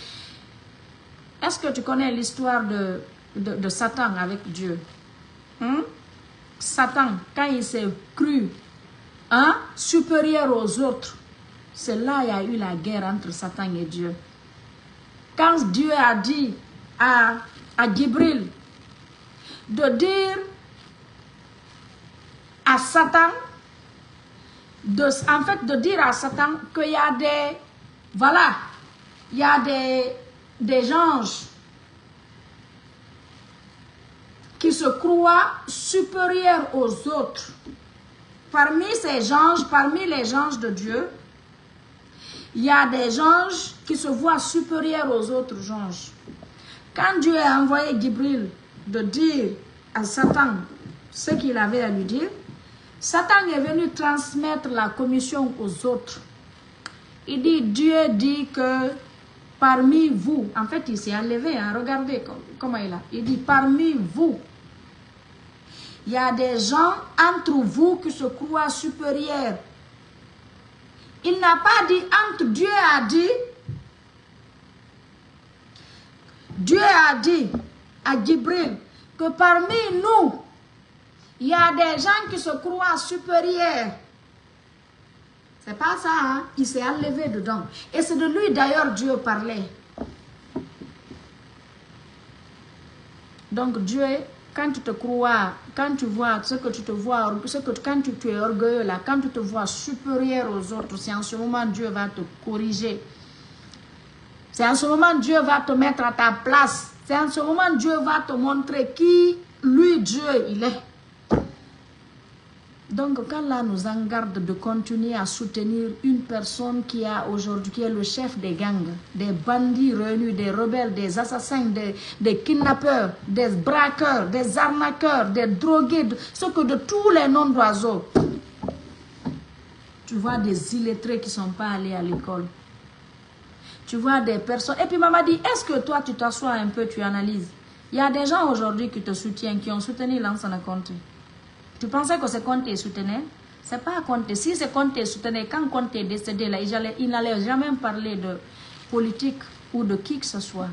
Est-ce que tu connais l'histoire de, de, de Satan avec Dieu? Hein? Satan, quand il s'est cru hein, supérieur aux autres, c'est là qu'il y a eu la guerre entre Satan et Dieu. Quand Dieu a dit à, à Gibril de dire à Satan, de, en fait de dire à Satan qu'il y a des, voilà, il y a des, des anges qui se croient supérieurs aux autres. Parmi ces anges, parmi les anges de Dieu, il y a des anges qui se voient supérieurs aux autres anges. Quand Dieu a envoyé Gabriel de dire à Satan ce qu'il avait à lui dire, Satan est venu transmettre la commission aux autres. Il dit, Dieu dit que parmi vous, en fait il s'est enlevé, hein, regardez comment il a. Il dit, parmi vous, il y a des gens entre vous qui se croient supérieurs. Il n'a pas dit entre, Dieu a dit, Dieu a dit à Gabriel que parmi nous, il y a des gens qui se croient supérieurs. C'est pas ça, hein? Il s'est enlevé dedans. Et c'est de lui d'ailleurs Dieu parlait. Donc Dieu, quand tu te crois, quand tu vois ce que tu te vois, ce que, quand tu, tu es orgueilleux là, quand tu te vois supérieur aux autres, c'est en ce moment Dieu va te corriger. C'est en ce moment Dieu va te mettre à ta place. C'est en ce moment Dieu va te montrer qui, lui, Dieu, il est. Donc, quand là nous en garde de continuer à soutenir une personne qui a aujourd'hui, qui est le chef des gangs, des bandits réunis, des rebelles, des assassins, des, des kidnappeurs, des braqueurs, des arnaqueurs, des drogués, de, ce que de tous les noms d'oiseaux. Tu vois des illettrés qui ne sont pas allés à l'école. Tu vois des personnes. Et puis maman dit, est-ce que toi tu t'assois un peu, tu analyses? Il y a des gens aujourd'hui qui te soutiennent, qui ont soutenu Lansana Conté. Tu pensais que c'est Conté soutenait? C'est pas Conté. Si c'est Conté soutenait, quand Conté est décédé, là, il n'allait jamais parler de politique ou de qui que ce soit.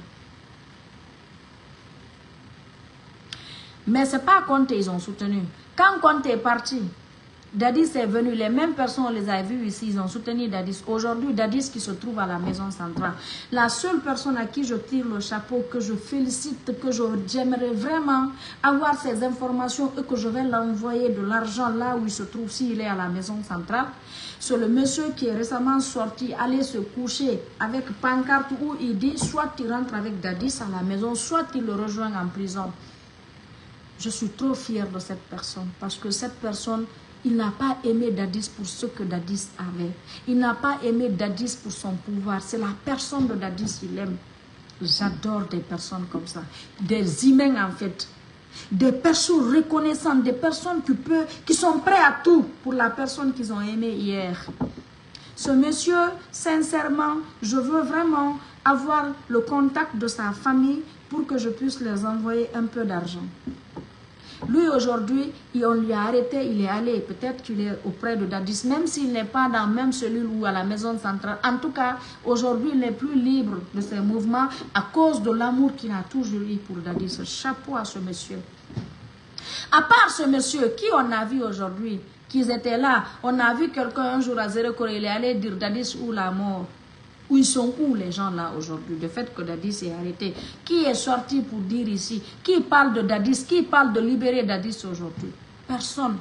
Mais c'est pas Conté ils ont soutenu. Quand Conté est parti, Dadis est venu, les mêmes personnes, on les a vues ici, ils ont soutenu Dadis. Aujourd'hui, Dadis qui se trouve à la maison centrale. La seule personne à qui je tire le chapeau, que je félicite, que j'aimerais vraiment avoir ces informations et que je vais l'envoyer de l'argent là où il se trouve, s'il est à la maison centrale, c'est le monsieur qui est récemment sorti, aller se coucher avec pancarte où il dit, soit tu rentres avec Dadis à la maison, soit tu le rejoins en prison. Je suis trop fière de cette personne parce que cette personne, il n'a pas aimé Dadis pour ce que Dadis avait. Il n'a pas aimé Dadis pour son pouvoir. C'est la personne de Dadis qu'il aime. J'adore des personnes comme ça. Des humains en fait. Des personnes reconnaissantes. Des personnes qui, peut, qui sont prêtes à tout pour la personne qu'ils ont aimée hier. Ce monsieur, sincèrement, je veux vraiment avoir le contact de sa famille pour que je puisse leur envoyer un peu d'argent. Lui, aujourd'hui, on lui a arrêté, il est allé. Peut-être qu'il est auprès de Dadis, même s'il n'est pas dans la même cellule ou à la maison centrale. En tout cas, aujourd'hui, il n'est plus libre de ses mouvements à cause de l'amour qu'il a toujours eu pour Dadis. Chapeau à ce monsieur. À part ce monsieur, qui on a vu aujourd'hui, qu'ils étaient là, on a vu quelqu'un un jour à Zéro Corée, il est allé dire Dadis ou la mort. Où ils sont où les gens là aujourd'hui? Le fait que Dadis est arrêté. Qui est sorti pour dire ici? Qui parle de Dadis? Qui parle de libérer Dadis aujourd'hui? Personne.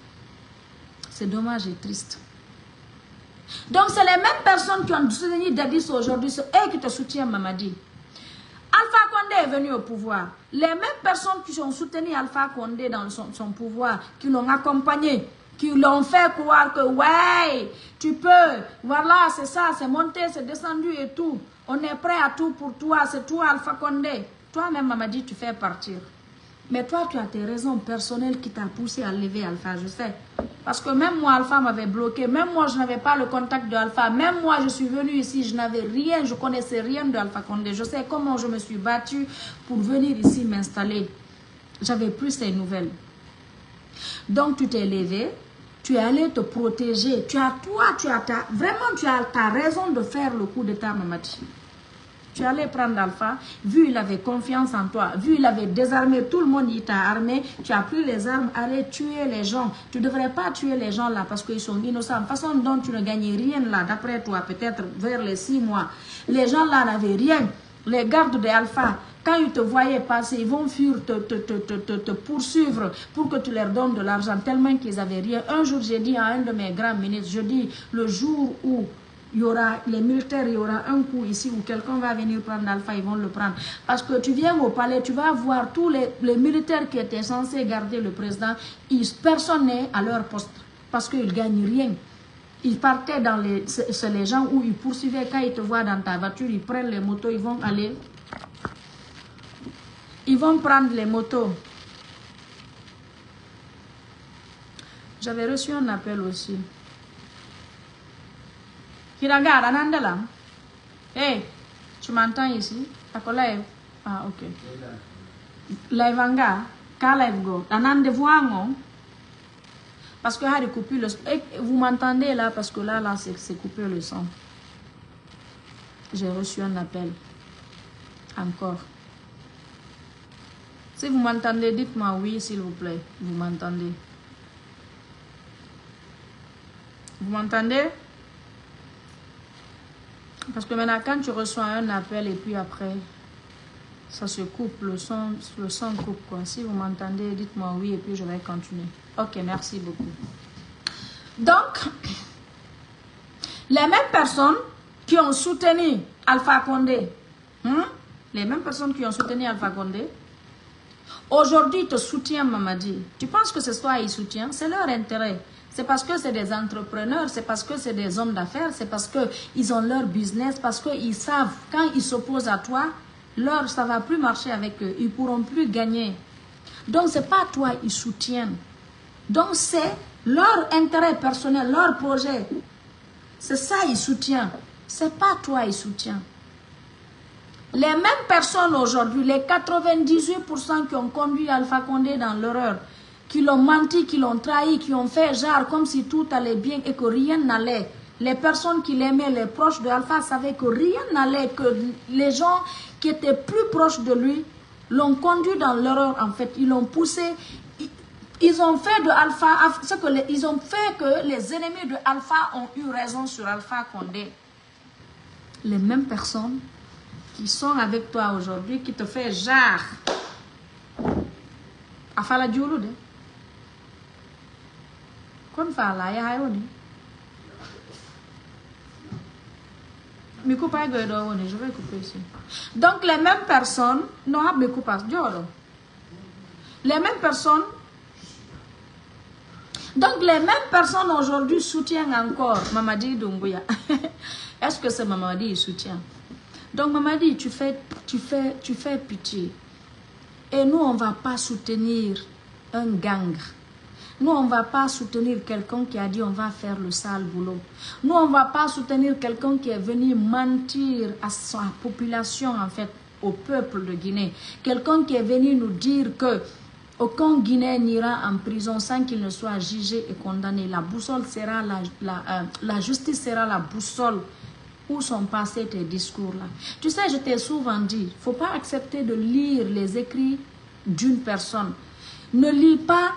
C'est dommage et triste. Donc c'est les mêmes personnes qui ont soutenu Dadis aujourd'hui. C'est eux qui te soutiennent, Mamadi. Alpha Condé est venu au pouvoir. Les mêmes personnes qui ont soutenu Alpha Condé dans son, son pouvoir, qui l'ont accompagné, qui l'ont fait croire que ouais, tu peux, voilà, c'est ça, c'est monté, c'est descendu et tout. On est prêt à tout pour toi, c'est toi Alpha Condé. Toi-même, Mamadi, tu fais partir. Mais toi, tu as tes raisons personnelles qui t'ont poussé à lever Alpha, je sais. Parce que même moi, Alpha m'avait bloqué. Même moi, je n'avais pas le contact de Alpha. Même moi, je suis venue ici, je n'avais rien, je connaissais rien de Alpha Condé. Je sais comment je me suis battue pour venir ici m'installer. J'avais plus ces nouvelles. Donc, tu t'es levé. Tu es allé te protéger. Tu as, toi, tu as ta, vraiment, tu as ta raison de faire le coup d'état, Mamadi. Tu es allé prendre Alpha, vu il avait confiance en toi, vu il avait désarmé tout le monde, il t'a armé, tu as pris les armes, allez tuer les gens. Tu ne devrais pas tuer les gens là parce qu'ils sont innocents. De façon dont tu ne gagnes rien là, d'après toi, peut-être vers les six mois. Les gens là n'avaient rien. Les gardes de Alpha, quand ils te voyaient passer, ils vont fuir te, te, te, te, te, te poursuivre pour que tu leur donnes de l'argent tellement qu'ils n'avaient rien. Un jour, j'ai dit à un de mes grands ministres, je dis, le jour où il y aura les militaires, il y aura un coup ici où quelqu'un va venir prendre Alpha, ils vont le prendre. Parce que tu viens au palais, tu vas voir tous les, les militaires qui étaient censés garder le président, ils, personne n'est à leur poste parce qu'ils ne gagnent rien. Ils partaient dans les... C'est les gens où ils poursuivaient, quand ils te voient dans ta voiture, ils prennent les motos, ils vont aller ils vont prendre les motos. J'avais reçu un appel aussi. Qui regarde, Anandela? Hey, tu m'entends ici? Ah, ok. Live anga, quand live go. Anande voango. Parce que Harry coupe le son. Vous m'entendez là? Parce que là, là, c'est coupé le son. J'ai reçu un appel. Encore. Si vous m'entendez, dites-moi oui, s'il vous plaît. Vous m'entendez? Vous m'entendez? Parce que maintenant, quand tu reçois un appel et puis après, ça se coupe, le son, le son coupe quoi. Si vous m'entendez, dites-moi oui et puis je vais continuer. Ok, merci beaucoup. Donc, les mêmes personnes qui ont soutenu Alpha Condé, hein? Les mêmes personnes qui ont soutenu Alpha Condé, aujourd'hui te soutiennent Mamadi. Tu penses que c'est toi ils soutiennent? C'est leur intérêt. C'est parce que c'est des entrepreneurs, c'est parce que c'est des hommes d'affaires, c'est parce qu'ils ont leur business, parce qu'ils savent, quand ils s'opposent à toi, leur, ça ne va plus marcher avec eux, ils ne pourront plus gagner. Donc, ce n'est pas toi ils soutiennent. Donc, c'est leur intérêt personnel, leur projet. C'est ça ils soutiennent. Ce n'est pas toi ils soutiennent. Les mêmes personnes aujourd'hui, les quatre-vingt-dix-huit pour cent qui ont conduit Alpha Condé dans l'erreur, qui l'ont menti, qui l'ont trahi, qui ont fait genre comme si tout allait bien et que rien n'allait. Les personnes qui l'aimaient, les proches de Alpha, savaient que rien n'allait, que les gens qui étaient plus proches de lui l'ont conduit dans l'erreur en fait. Ils l'ont poussé, ils, ils ont fait de Alpha, ce que les, ils ont fait que les ennemis de Alpha ont eu raison sur Alpha Condé. Les mêmes personnes qui sont avec toi aujourd'hui, qui te font genre. Afala Djoulou de. Qu'on fait là, il y a un je vais couper ici. Donc les mêmes personnes, non, me coupe pas, les mêmes personnes, donc les mêmes personnes aujourd'hui soutiennent encore Mamadi Doumbouya. Est-ce que c'est Mamadi qui soutient? Donc Mamadi, tu fais, tu fais, tu fais pitié. Et nous, on ne va pas soutenir un gang. Nous, on ne va pas soutenir quelqu'un qui a dit on va faire le sale boulot. Nous, on ne va pas soutenir quelqu'un qui est venu mentir à sa population, en fait, au peuple de Guinée. Quelqu'un qui est venu nous dire que aucun Guinéen n'ira en prison sans qu'il ne soit jugé et condamné. La boussole sera la, la, euh, la justice sera la boussole. Où sont passés tes discours-là? Tu sais, je t'ai souvent dit, il ne faut pas accepter de lire les écrits d'une personne. Ne lis pas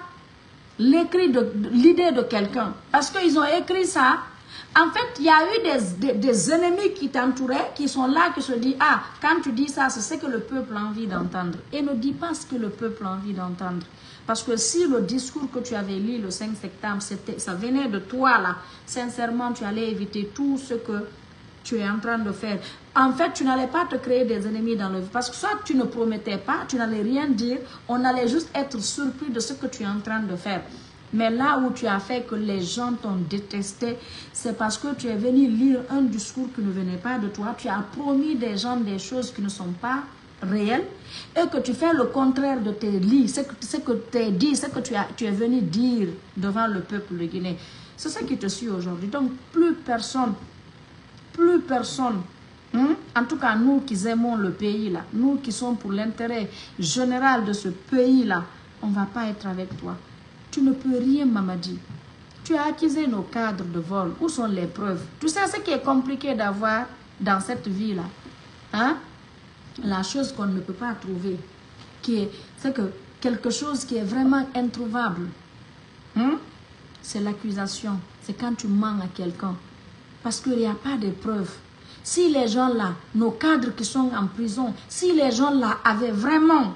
l'écrit de, de l'idée de quelqu'un. Parce qu'ils ont écrit ça. En fait, il y a eu des, des, des ennemis qui t'entouraient, qui sont là, qui se disent, ah, quand tu dis ça, c'est ce que le peuple a envie d'entendre. Et ne dis pas ce que le peuple a envie d'entendre. Parce que si le discours que tu avais lu le cinq septembre, ça venait de toi, là, sincèrement, tu allais éviter tout ce que tu es en train de faire. En fait, tu n'allais pas te créer des ennemis dans le vie. Parce que soit tu ne promettais pas, tu n'allais rien dire, on allait juste être surpris de ce que tu es en train de faire. Mais là où tu as fait que les gens t'ont détesté, c'est parce que tu es venu lire un discours qui ne venait pas de toi. Tu as promis des gens des choses qui ne sont pas réelles et que tu fais le contraire de tes lits, ce que, ce que tu as dit, ce que tu, as, tu es venu dire devant le peuple de Guinée. C'est ça qui te suit aujourd'hui. Donc, plus personne... Plus personne, hein? En tout cas nous qui aimons le pays là, nous qui sommes pour l'intérêt général de ce pays là, on ne va pas être avec toi. Tu ne peux rien Mamadi. Tu as accusé nos cadres de vol. Où sont les preuves? Tu sais ce qui est compliqué d'avoir dans cette vie là, hein? La chose qu'on ne peut pas trouver, c'est que quelque chose qui est vraiment introuvable, hein? C'est l'accusation. C'est quand tu mens à quelqu'un. Parce qu'il n'y a pas de preuves. Si les gens là, nos cadres qui sont en prison, si les gens là avaient vraiment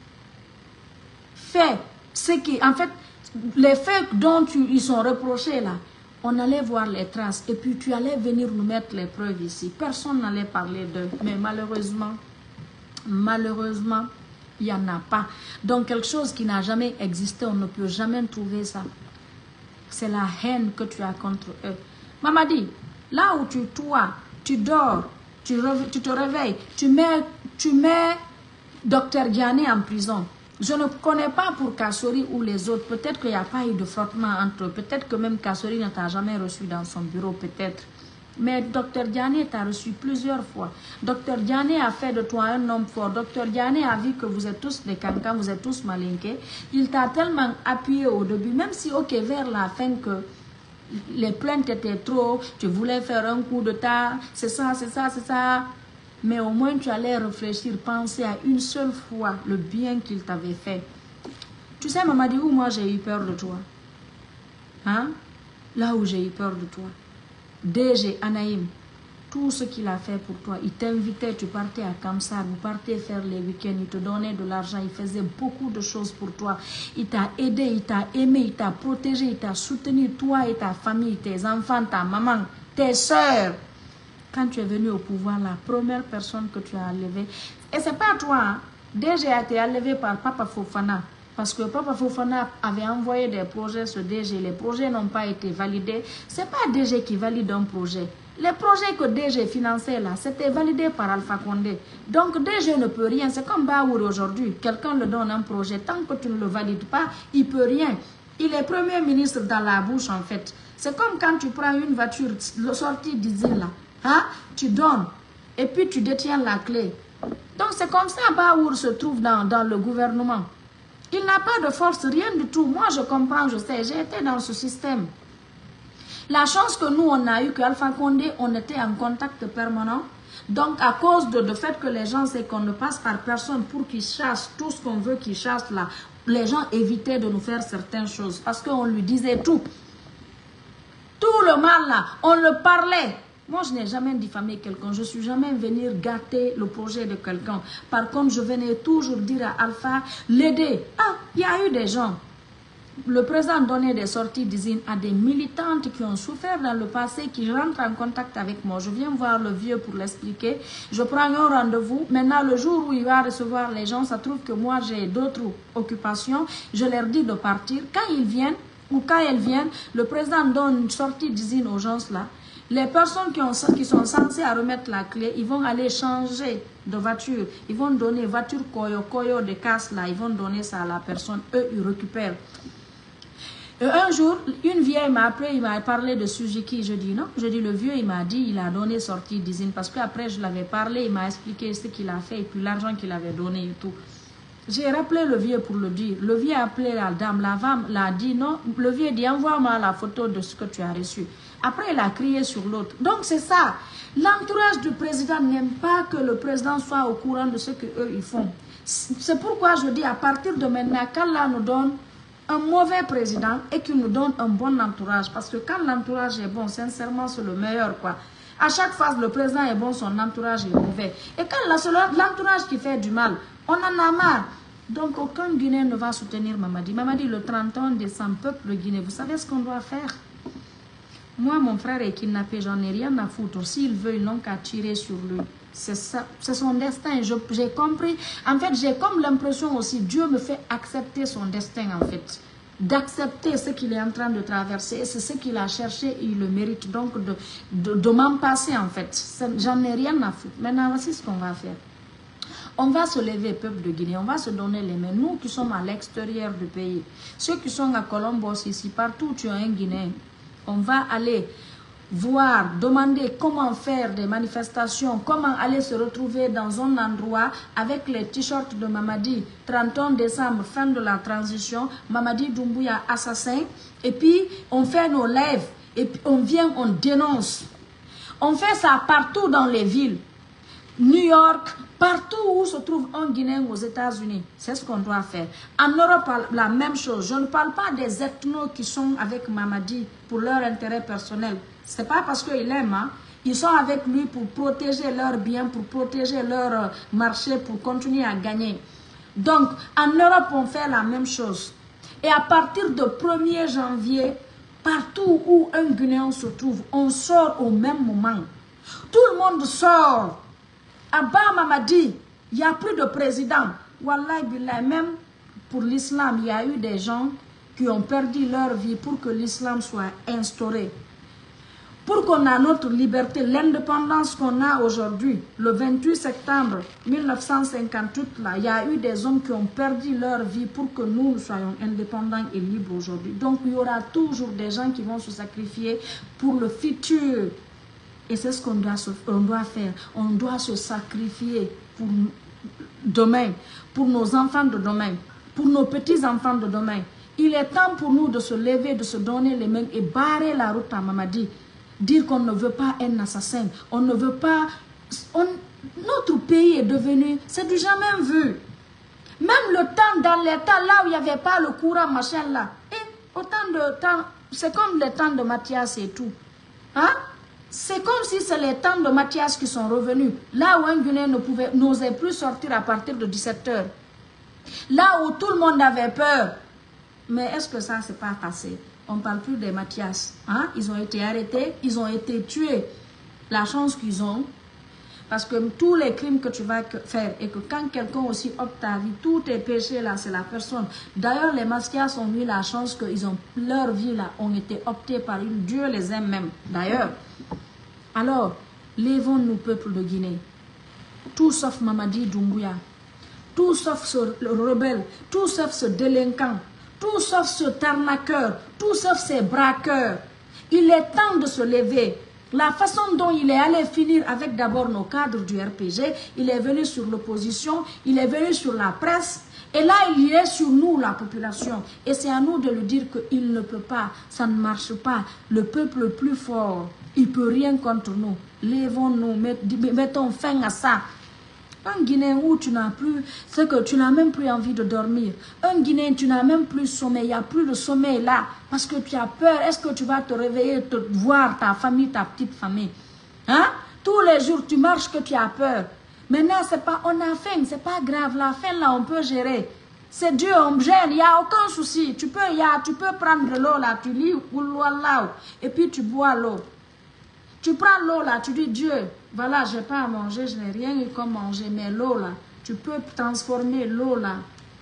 fait ce qui, en fait, les faits dont tu, ils sont reprochés là, on allait voir les traces et puis tu allais venir nous mettre les preuves ici. Personne n'allait parler d'eux. Mais malheureusement, malheureusement, il n'y en a pas. Donc quelque chose qui n'a jamais existé, on ne peut jamais trouver ça. C'est la haine que tu as contre eux. Mamadi, là où tu toi, tu dors, tu, tu te réveilles, tu mets, tu mets Docteur Diané en prison. Je ne connais pas pour Kassori ou les autres. Peut-être qu'il n'y a pas eu de frottement entre eux. Peut-être que même Kassori ne t'a jamais reçu dans son bureau, peut-être. Mais Docteur Diané t'a reçu plusieurs fois. Docteur Diané a fait de toi un homme fort. Docteur Diané a vu que vous êtes tous des cancans, vous êtes tous malinqués. Il t'a tellement appuyé au début, même si, ok, vers la fin que les plaintes étaient trop, tu voulais faire un coup de tas, c'est ça, c'est ça, c'est ça. Mais au moins tu allais réfléchir, penser à une seule fois le bien qu'il t'avait fait. Tu sais, Mamadi, où moi j'ai eu peur de toi? Hein? Là où j'ai eu peur de toi. D G Anaïm, tout ce qu'il a fait pour toi, il t'invitait, tu partais à Kamsar, vous partez faire les week-ends, il te donnait de l'argent, il faisait beaucoup de choses pour toi. Il t'a aidé, il t'a aimé, il t'a protégé, il t'a soutenu, toi et ta famille, tes enfants, ta maman, tes soeurs. Quand tu es venu au pouvoir, la première personne que tu as enlevée, et c'est pas toi, hein, D G a été enlevé par Papa Fofana. Parce que Papa Fofana avait envoyé des projets sur D G. Les projets n'ont pas été validés. Ce n'est pas D G qui valide un projet. Les projets que D G finançait là, c'était validé par Alpha Condé. Donc D G ne peut rien. C'est comme Baour aujourd'hui. Quelqu'un le donne un projet. Tant que tu ne le valides pas, il ne peut rien. Il est premier ministre dans la bouche en fait. C'est comme quand tu prends une voiture sortie d'usine là. Hein? Tu donnes. Et puis tu détiens la clé. Donc c'est comme ça Baour se trouve dans, dans le gouvernement. Il n'a pas de force, rien du tout. Moi, je comprends, je sais, j'ai été dans ce système. La chance que nous, on a eu, qu'Alpha Condé, on était en contact permanent. Donc, à cause de, de fait que les gens savent qu'on ne passe par personne pour qu'ils chassent tout ce qu'on veut qu'ils chassent là, les gens évitaient de nous faire certaines choses parce qu'on lui disait tout. Tout le mal là, on le parlait. Moi, je n'ai jamais diffamé quelqu'un. Je ne suis jamais venu gâter le projet de quelqu'un. Par contre, je venais toujours dire à Alpha, l'aider. Ah, il y a eu des gens. Le président donnait des sorties d'usine à des militantes qui ont souffert dans le passé, qui rentrent en contact avec moi. Je viens voir le vieux pour l'expliquer. Je prends un rendez-vous. Maintenant, le jour où il va recevoir les gens, ça trouve que moi, j'ai d'autres occupations. Je leur dis de partir. Quand ils viennent, ou quand elles viennent, le président donne une sortie d'usine aux gens là. Les personnes qui, ont, qui sont censées à remettre la clé, ils vont aller changer de voiture. Ils vont donner voiture koyo, koyo de casse là. Ils vont donner ça à la personne. Eux, ils récupèrent. Et un jour, une vieille m'a appelé, il m'a parlé de Suzuki. Je dis non. Je dis le vieux, il m'a dit, il a donné sortie d'usine. Parce qu'après, je l'avais parlé, il m'a expliqué ce qu'il a fait et puis l'argent qu'il avait donné et tout. J'ai rappelé le vieux pour le dire. Le vieux a appelé la dame. La femme l'a dit non. Le vieux dit envoie-moi la photo de ce que tu as reçu. Après, il a crié sur l'autre. Donc, c'est ça. L'entourage du président n'aime pas que le président soit au courant de ce qu'eux, ils font. C'est pourquoi je dis, à partir de maintenant, qu'Allah nous donne un mauvais président et qu'il nous donne un bon entourage. Parce que quand l'entourage est bon, sincèrement, c'est le meilleur, quoi. À chaque phase, le président est bon, son entourage est mauvais. Et quand c'est l'entourage qui fait du mal, on en a marre. Donc, aucun Guinéen ne va soutenir Mamadi. Mamadi, le trente et un décembre, peuple Guinée, vous savez ce qu'on doit faire? Moi, mon frère est kidnappé, j'en ai rien à foutre. S'il veut, ils n'ont qu'à tirer sur lui. C'est ça, c'est son destin. J'ai compris. En fait, j'ai comme l'impression aussi, Dieu me fait accepter son destin, en fait. D'accepter ce qu'il est en train de traverser. C'est ce qu'il a cherché et il le mérite. Donc, de, de, de m'en passer, en fait. J'en ai rien à foutre. Maintenant, voici ce qu'on va faire. On va se lever, peuple de Guinée, on va se donner les mains. Nous qui sommes à l'extérieur du pays, ceux qui sont à Colombos, ici, partout où tu as un Guinéen, on va aller voir, demander comment faire des manifestations, comment aller se retrouver dans un endroit avec les t-shirts de Mamadi, trente et un décembre, fin de la transition, Mamadi Doumbouya assassin, et puis on fait nos lives, et puis on vient, on dénonce. On fait ça partout dans les villes. New York, partout où se trouve un Guinéen aux États-Unis, c'est ce qu'on doit faire. En Europe, la même chose. Je ne parle pas des ethnos qui sont avec Mamadi pour leur intérêt personnel. Ce n'est pas parce qu'ils aiment, hein. Ils sont avec lui pour protéger leurs biens, pour protéger leur marché, pour continuer à gagner. Donc, en Europe, on fait la même chose. Et à partir du premier janvier, partout où un Guinéen se trouve, on sort au même moment. Tout le monde sort. Abba Mamadi, il n'y a plus de président. Wallahi billah, même pour l'islam, il y a eu des gens qui ont perdu leur vie pour que l'islam soit instauré. pour qu'on ait notre liberté, l'indépendance qu'on a aujourd'hui, le vingt-huit septembre mille neuf cent cinquante-huit, là, il y a eu des hommes qui ont perdu leur vie pour que nous, nous soyons indépendants et libres aujourd'hui. Donc, il y aura toujours des gens qui vont se sacrifier pour le futur. Et c'est ce qu'on doit, on doit faire. On doit se sacrifier pour demain, pour nos enfants de demain, pour nos petits-enfants de demain. Il est temps pour nous de se lever, de se donner les mains et barrer la route à Mamadi. Dire qu'on ne veut pas un assassin. On ne veut pas... On, notre pays est devenu... C'est du jamais vu. Même le temps, dans les temps là où il n'y avait pas le courant, machin là. Et autant de temps... C'est comme les temps de Mathias et tout. Hein? C'est comme si c'est les temps de Mathias qui sont revenus. Là où un Guinéen ne pouvait, n'osait plus sortir à partir de dix-sept heures. Là où tout le monde avait peur. Mais est-ce que ça ne s'est pas passé? On ne parle plus des Mathias. Hein? Ils ont été arrêtés, ils ont été tués. La chance qu'ils ont, parce que tous les crimes que tu vas faire, et que quand quelqu'un aussi opte ta vie, tous tes péchés là, c'est la personne. D'ailleurs, les Mathias ont eu la chance que ils ont, leur vie là, ont été optés par une. Dieu les aime même, d'ailleurs. Alors, lèvons-nous, peuple de Guinée. Tout sauf Mamadi Doumbouya. Tout sauf ce rebelle. Tout sauf ce délinquant. Tout sauf ce tarnaqueur. Tout sauf ces braqueurs. Il est temps de se lever. La façon dont il est allé finir avec d'abord nos cadres du R P G, il est venu sur l'opposition, il est venu sur la presse, et là il est sur nous, la population. Et c'est à nous de lui dire qu'il ne peut pas, ça ne marche pas. Le peuple le plus fort, il ne peut rien contre nous. Lèvons-nous, mettons fin à ça. Un Guinéen où tu n'as plus, c'est que tu n'as même plus envie de dormir. Un Guinéen, tu n'as même plus sommeil, il n'y a plus de sommeil là, parce que tu as peur. Est-ce que tu vas te réveiller, te voir ta famille, ta petite famille? Hein? Tous les jours, tu marches que tu as peur. Maintenant, c'est pas, on a faim, c'est pas grave, la faim là, on peut gérer. C'est Dieu, on gêne, il n'y a aucun souci. Tu peux, y a, tu peux prendre de l'eau là, tu lis, et puis tu bois l'eau. Tu prends l'eau là, tu dis Dieu, voilà, je n'ai pas à manger, je n'ai rien eu comme manger, mais l'eau là, tu peux transformer l'eau là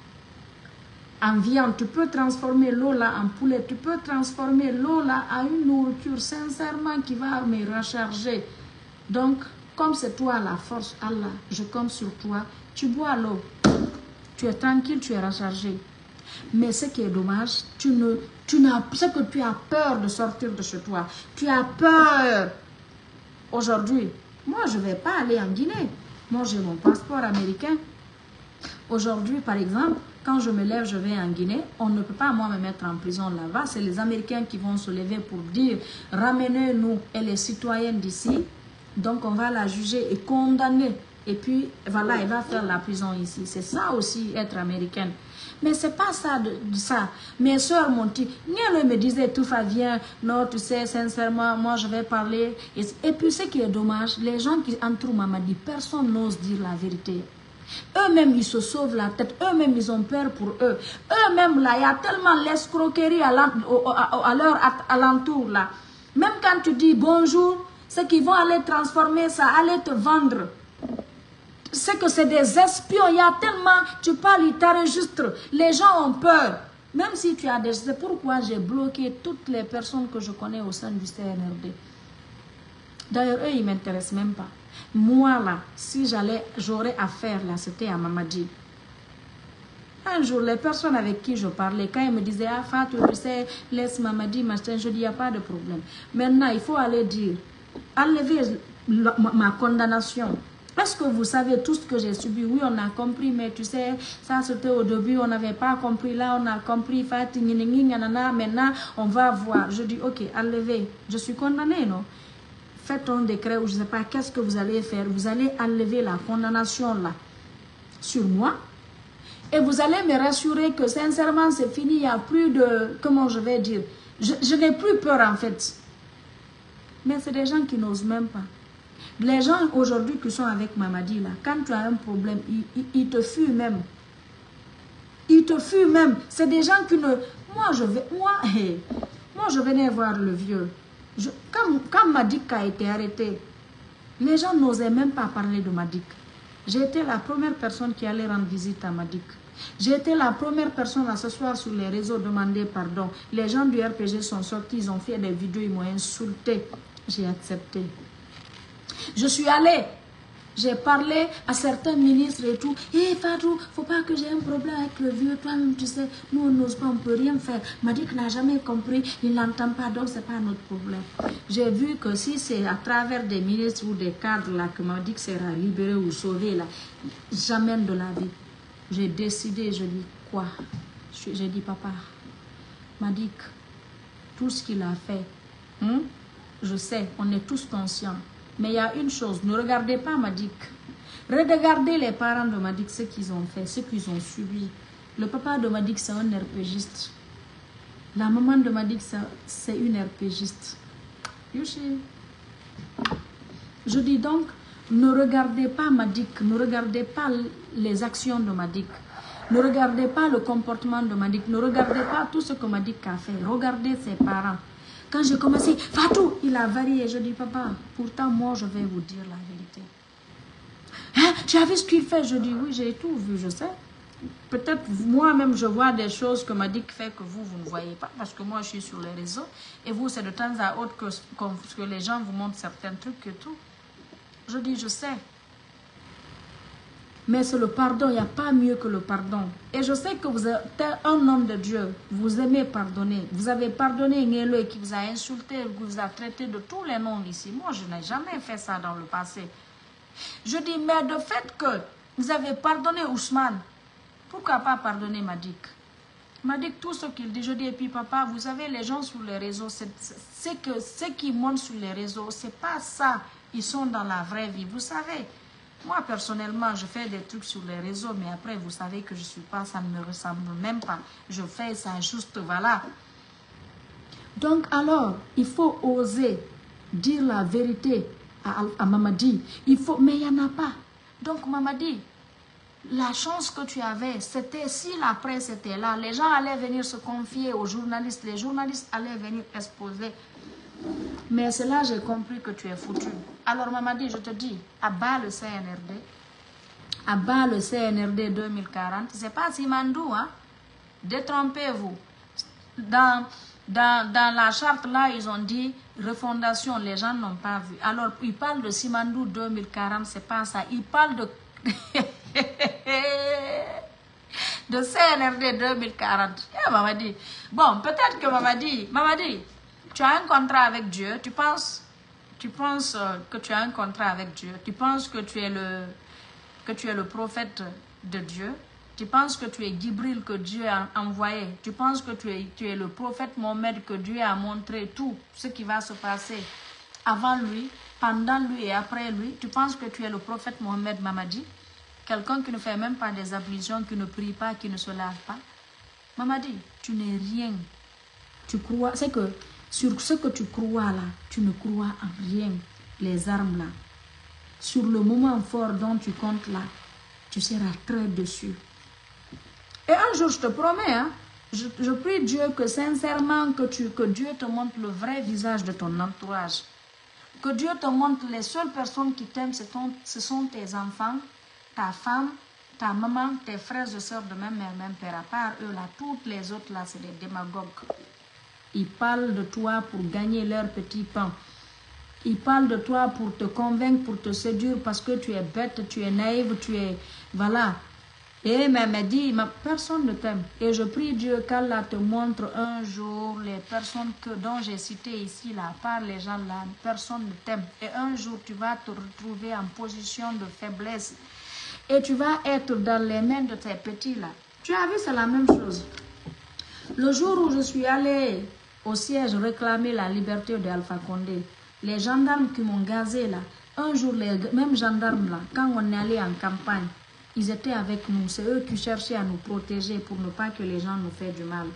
en viande, tu peux transformer l'eau là en poulet, tu peux transformer l'eau là en une nourriture sincèrement qui va me recharger. Donc, comme c'est toi la force, Allah, je compte sur toi, tu bois l'eau, tu es tranquille, tu es rechargé. Mais ce qui est dommage, tu ne, tu n'as, c'est que tu as peur de sortir de chez toi, tu as peur. Aujourd'hui, moi, je ne vais pas aller en Guinée. Moi, j'ai mon passeport américain. Aujourd'hui, par exemple, quand je me lève, je vais en Guinée. On ne peut pas, moi, me mettre en prison là-bas. C'est les Américains qui vont se lever pour dire « Ramenez-nous et les citoyens d'ici. » Donc, on va la juger et condamner. Et puis, voilà, elle va faire la prison ici. C'est ça aussi, être américaine. Mais c'est pas ça, de, de ça. Mes soeurs m'ont dit, Niel me disait, tout va bien, non, tu sais, sincèrement, moi je vais parler. Et, et puis ce qui est dommage, les gens qui entourent Mamadi, personne n'ose dire la vérité. Eux-mêmes, ils se sauvent la tête, eux-mêmes, ils ont peur pour eux. Eux-mêmes, là, il y a tellement l'escroquerie à, à, à leur alentour, là. Même quand tu dis bonjour, c'est qu'ils vont aller transformer ça, aller te vendre. C'est que c'est des espions, il y a tellement, tu parles, ils t'enregistrent, les gens ont peur. Même si tu as des... C'est pourquoi j'ai bloqué toutes les personnes que je connais au sein du C N R D. D'ailleurs, eux, ils ne m'intéressent même pas. Moi, là, si j'allais, j'aurais affaire, là, c'était à Mamadi. Un jour, les personnes avec qui je parlais, quand ils me disaient, ah, Fatou, tu sais, laisse Mamadi, machin, je dis, il n'y a pas de problème. Maintenant, il faut aller dire, enlever ma, ma condamnation. Est-ce que vous savez tout ce que j'ai subi? Oui, on a compris, mais tu sais, ça c'était au début, on n'avait pas compris. Là, on a compris. Maintenant, on va voir. Je dis, ok, enlevez. Je suis condamnée, non? Faites un décret ou je ne sais pas, qu'est-ce que vous allez faire? Vous allez enlever la condamnation là, sur moi. Et vous allez me rassurer que sincèrement, c'est fini. Il n'y a plus de, comment je vais dire, je, je n'ai plus peur en fait. Mais c'est des gens qui n'osent même pas. Les gens aujourd'hui qui sont avec Mamadi, là, quand tu as un problème, ils, ils, ils te fuient même. Ils te fuient même. C'est des gens qui ne... Moi, je vais... Moi, hey, moi je venais voir le vieux. Je, quand, quand Madik a été arrêté, les gens n'osaient même pas parler de Madik. J'ai été la première personne qui allait rendre visite à Madik. J'ai été la première personne à s'asseoir sur les réseaux demander pardon. Les gens du R P G sont sortis, ils ont fait des vidéos, ils m'ont insulté. J'ai accepté. Je suis allée. J'ai parlé à certains ministres et tout. Hé, hey, Fatou, faut pas que j'ai un problème avec le vieux. Toi-même, tu sais, nous, on n'ose pas, on peut rien faire. Madick n'a jamais compris, il n'entend pas, donc c'est pas notre problème. J'ai vu que si c'est à travers des ministres ou des cadres là que Madick sera libéré ou sauvé là, jamais de la vie. J'ai décidé, je dis quoi? J'ai dit, papa, Madick, tout ce qu'il a fait, hein, je sais, on est tous conscients. Mais il y a une chose, ne regardez pas Madick. Regardez les parents de Madick, ce qu'ils ont fait, ce qu'ils ont subi. Le papa de Madick, c'est un RPGiste. La maman de Madick, c'est une RPGiste. Je dis donc, ne regardez pas Madick, ne regardez pas les actions de Madick. Ne regardez pas le comportement de Madick, ne regardez pas tout ce que Madick a fait. Regardez ses parents. Quand j'ai commencé, Fatou, il a varié. Je dis, papa, pourtant, moi, je vais vous dire la vérité. Hein, tu as vu ce qu'il fait? Je dis, oui, j'ai tout vu, je sais. Peut-être moi-même, je vois des choses que Madick fait que vous, vous ne voyez pas. Parce que moi, je suis sur les réseaux. Et vous, c'est de temps à autre que, que les gens vous montrent certains trucs et tout. Je dis, je sais. Mais c'est le pardon, il n'y a pas mieux que le pardon. Et je sais que vous êtes un homme de Dieu, vous aimez pardonner. Vous avez pardonné Ngelo qui vous a insulté, qui vous a traité de tous les noms ici. Moi, je n'ai jamais fait ça dans le passé. Je dis, mais de fait que vous avez pardonné Ousmane, pourquoi pas pardonner Madick? Madick, tout ce qu'il dit, je dis, et puis papa, vous savez, les gens sur les réseaux, c'est que ceux qui montent sur les réseaux, c'est pas ça. Ils sont dans la vraie vie, vous savez. Moi, personnellement, je fais des trucs sur les réseaux, mais après, vous savez que je ne suis pas, ça ne me ressemble même pas. Je fais ça juste, voilà. Donc, alors, il faut oser dire la vérité à, à Mamadi. Il faut, mais il n'y en a pas. Donc, Mamadi, la chance que tu avais, c'était si la presse était là, les gens allaient venir se confier aux journalistes, les journalistes allaient venir exposer. Mais c'est là que j'ai compris que tu es foutu. Alors, Mamadi, je te dis, abat le C N R D. Abat le C N R D deux mille quarante. C'est pas Simandou, hein? Détrompez-vous. Dans, dans, dans la charte, là, ils ont dit refondation. Les gens n'ont pas vu. Alors, ils parlent de Simandou deux mille quarante. C'est pas ça. Ils parlent de... de C N R D deux mille quarante. Eh, Mamadi. Bon, peut-être que Mamadi... Mamadi... Tu as un contrat avec Dieu, tu penses, tu penses que tu as un contrat avec Dieu, tu penses que tu es le, que tu es le prophète de Dieu, tu penses que tu es Gibril que Dieu a envoyé, tu penses que tu es, tu es le prophète Mohammed que Dieu a montré tout ce qui va se passer avant lui, pendant lui et après lui. Tu penses que tu es le prophète Mohammed Mamadi, quelqu'un qui ne fait même pas des ablutions, qui ne prie pas, qui ne se lave pas. Mamadi, tu n'es rien. Tu crois, c'est que sur ce que tu crois là, tu ne crois en rien, les armes là. Sur le moment fort dont tu comptes là, tu seras très déçu. Et un jour, je te promets, hein, je, je prie Dieu que sincèrement, que, tu, que Dieu te montre le vrai visage de ton entourage. Que Dieu te montre les seules personnes qui t'aiment, ce sont tes enfants, ta femme, ta maman, tes frères et sœurs de même mère, même père. À part eux là, toutes les autres là, c'est des démagogues. Ils parlent de toi pour gagner leur petit pain. Ils parlent de toi pour te convaincre, pour te séduire parce que tu es bête, tu es naïve, tu es... Voilà. Et même elle dit, personne ne t'aime. Et je prie Dieu qu'Allah te montre un jour les personnes que, dont j'ai cité ici, là, par les gens là, personne ne t'aime. Et un jour, tu vas te retrouver en position de faiblesse. Et tu vas être dans les mains de tes petits là. Tu as vu, c'est la même chose. Le jour où je suis allée au siège réclamer la liberté d'Alpha Condé, les gendarmes qui m'ont gazé là, un jour, les mêmes gendarmes là, quand on est allé en campagne, ils étaient avec nous. C'est eux qui cherchaient à nous protéger pour ne pas que les gens nous fassent du mal.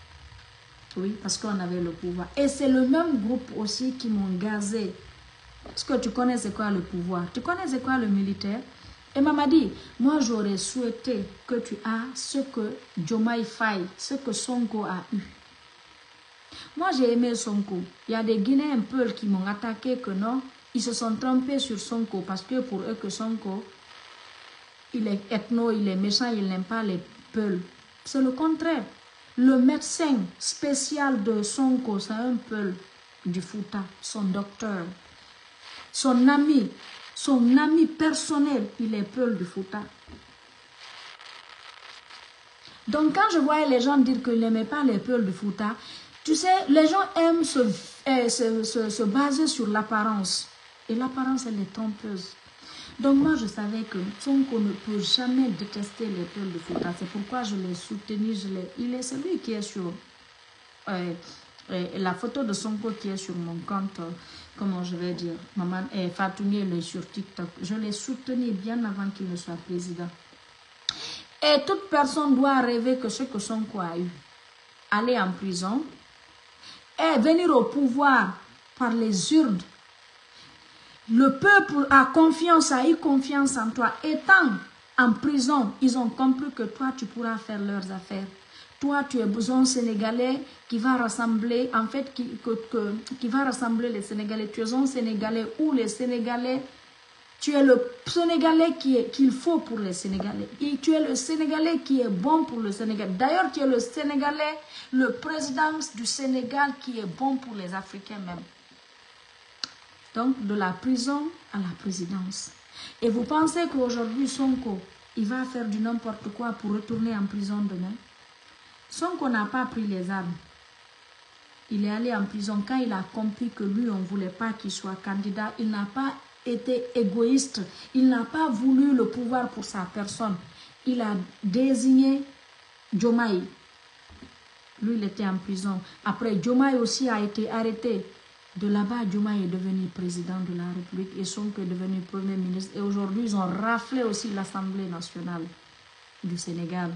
Oui, parce qu'on avait le pouvoir. Et c'est le même groupe aussi qui m'ont gazé. Est-ce que tu connais c'est quoi le pouvoir? Tu connais c'est quoi le militaire? Et maman dit, moi j'aurais souhaité que tu aies ce que Diomaye Faye, ce que Sonko a eu. Moi j'ai aimé Sonko. Il y a des Guinéens Peuls qui m'ont attaqué que non, ils se sont trompés sur Sonko parce que pour eux que Sonko, il est ethno, il est méchant, il n'aime pas les Peuls. C'est le contraire. Le médecin spécial de Sonko, c'est un Peul. du Fouta, son docteur, son ami, son ami personnel, il est Peul du Fouta. Donc quand je voyais les gens dire qu'ils n'aimaient pas les Peuls du Fouta, tu sais, les gens aiment se, euh, se, se, se baser sur l'apparence. Et l'apparence, elle est trompeuse. Donc moi, je savais que Sonko ne peut jamais détester les Peuls du Fouta. C'est pourquoi je l'ai soutenu. Je l'ai, il est celui qui est sur... Euh, euh, la photo de Sonko qui est sur mon compte, euh, comment je vais dire, Maman euh, Fatouni, elle est sur TikTok. Je l'ai soutenu bien avant qu'il ne soit président. Et toute personne doit rêver que ce que Sonko a eu, aller en prison et venir au pouvoir par les urnes. Le peuple a confiance, a eu confiance en toi. Étant en prison, ils ont compris que toi, tu pourras faire leurs affaires. Toi, tu es besoin Sénégalais qui va rassembler, en fait, qui, que, que, qui va rassembler les Sénégalais. Tu es un Sénégalais où les Sénégalais... Tu es le Sénégalais qu'il faut pour les Sénégalais. Et tu es le Sénégalais qui est bon pour le Sénégal. D'ailleurs, tu es le Sénégalais, le président du Sénégal qui est bon pour les Africains même. Donc, de la prison à la présidence. Et vous pensez qu'aujourd'hui, Sonko, il va faire du n'importe quoi pour retourner en prison demain? Sonko n'a pas pris les armes. Il est allé en prison quand il a compris que lui, on ne voulait pas qu'il soit candidat. Il n'a pas était égoïste. Il n'a pas voulu le pouvoir pour sa personne. Il a désigné Diomaye. Lui, il était en prison. Après, Diomaye aussi a été arrêté. De là-bas, Diomaye est devenu président de la République et Sonko est devenu premier ministre. Et aujourd'hui, ils ont raflé aussi l'Assemblée nationale du Sénégal.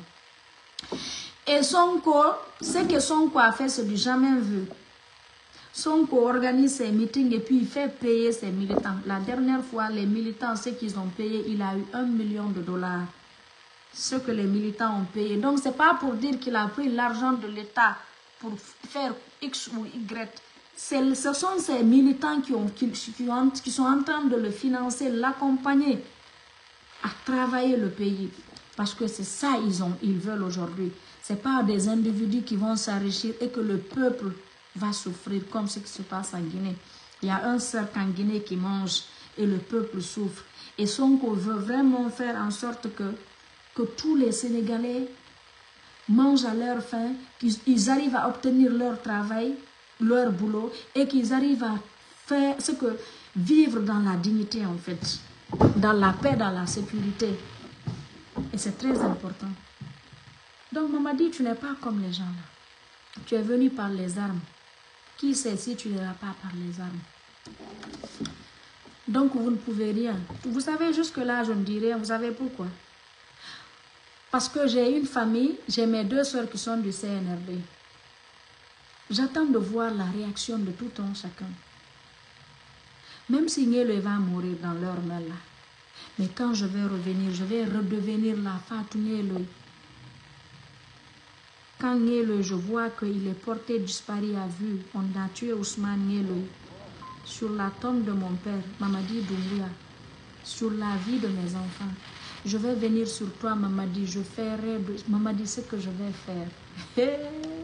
Et Sonko, ce que Sonko a fait, c'est du jamais vu. Sonko organise ses meetings et puis il fait payer ses militants. La dernière fois, les militants, ce qu'ils ont payé, il a eu un million de dollars. Ce que les militants ont payé. Donc, ce n'est pas pour dire qu'il a pris l'argent de l'État pour faire X ou Y. Ce sont ces militants qui, ont, qui, qui, ont, qui sont en train de le financer, l'accompagner à travailler le pays. Parce que c'est ça qu'ils ont, ils veulent aujourd'hui. Ce n'est pas des individus qui vont s'enrichir et que le peuple va souffrir comme ce qui se passe en Guinée. Il y a un cercle en Guinée qui mange et le peuple souffre. Et Sonko veut vraiment faire en sorte que, que tous les Sénégalais mangent à leur faim, qu'ils arrivent à obtenir leur travail, leur boulot et qu'ils arrivent à faire ce que vivre dans la dignité en fait, dans la paix, dans la sécurité. Et c'est très important. Donc Mamadi, tu n'es pas comme les gens là. Tu es venu par les armes. Qui sait si tu n'iras pas par les armes? Donc vous ne pouvez rien. Vous savez, jusque-là, je ne dis rien. Vous savez pourquoi? Parce que j'ai une famille, j'ai mes deux soeurs qui sont du C N R D. J'attends de voir la réaction de tout un chacun. Même si Nielo va mourir dans leur main là. Mais quand je vais revenir, je vais redevenir la Fatou Nielo. Quand Nielo, je vois qu'il est porté disparu à vue, on a tué Ousmane Nielo sur la tombe de mon père, Mamadi Doumbouya, sur la vie de mes enfants. Je vais venir sur toi, Mamadi, je ferai, Mamadi, ce que je vais faire.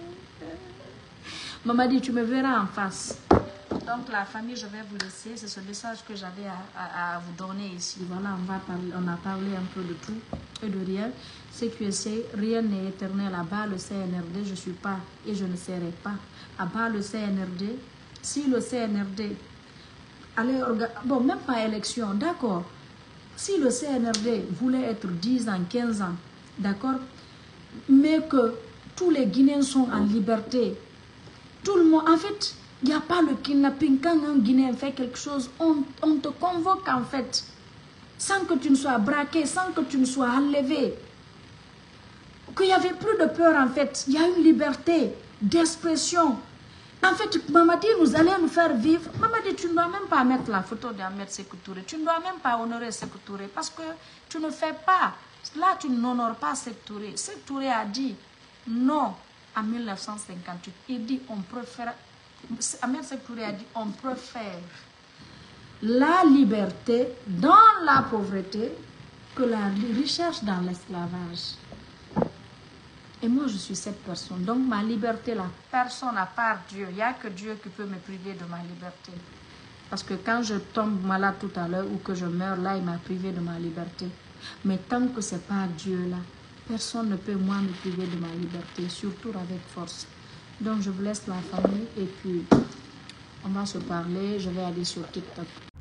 Mamadi, tu me verras en face. Donc la famille, je vais vous laisser. C'est ce message que j'avais à, à, à vous donner ici. Voilà, on, va parler, on a parlé un peu de tout et de rien. Ce que c'est, rien n'est éternel. À bas le C N R D, je ne suis pas et je ne serai pas. À bas le C N R D, si le C N R D allait organiser, bon, même pas élection, d'accord. Si le C N R D voulait être dix ans, quinze ans, d'accord, mais que tous les Guinéens sont en liberté, tout le monde, en fait, il n'y a pas le kidnapping. Quand un Guinéen fait quelque chose, on, on te convoque en fait, sans que tu ne sois braqué, sans que tu ne sois enlevé. Qu'il n'y avait plus de peur en fait, il y a une liberté d'expression. En fait, Mamadi, nous allons nous faire vivre. Mamadi, tu ne dois même pas mettre la photo d'Ahmed Sékou Touré. Tu ne dois même pas honorer Sékou Touré parce que tu ne fais pas. Là, tu n'honores pas Sékou Touré. Sékou Touré a dit non en mille neuf cent cinquante-huit. Il dit on préfère. Ahmed Sékou Touré a dit on préfère la liberté dans la pauvreté que la recherche dans l'esclavage. Et moi, je suis cette personne. Donc, ma liberté, la personne à part Dieu, il n'y a que Dieu qui peut me priver de ma liberté. Parce que quand je tombe malade tout à l'heure ou que je meurs, là, il m'a privé de ma liberté. Mais tant que ce n'est pas Dieu, là, personne ne peut, moi, me priver de ma liberté, surtout avec force. Donc, je vous laisse la famille et puis on va se parler. Je vais aller sur TikTok.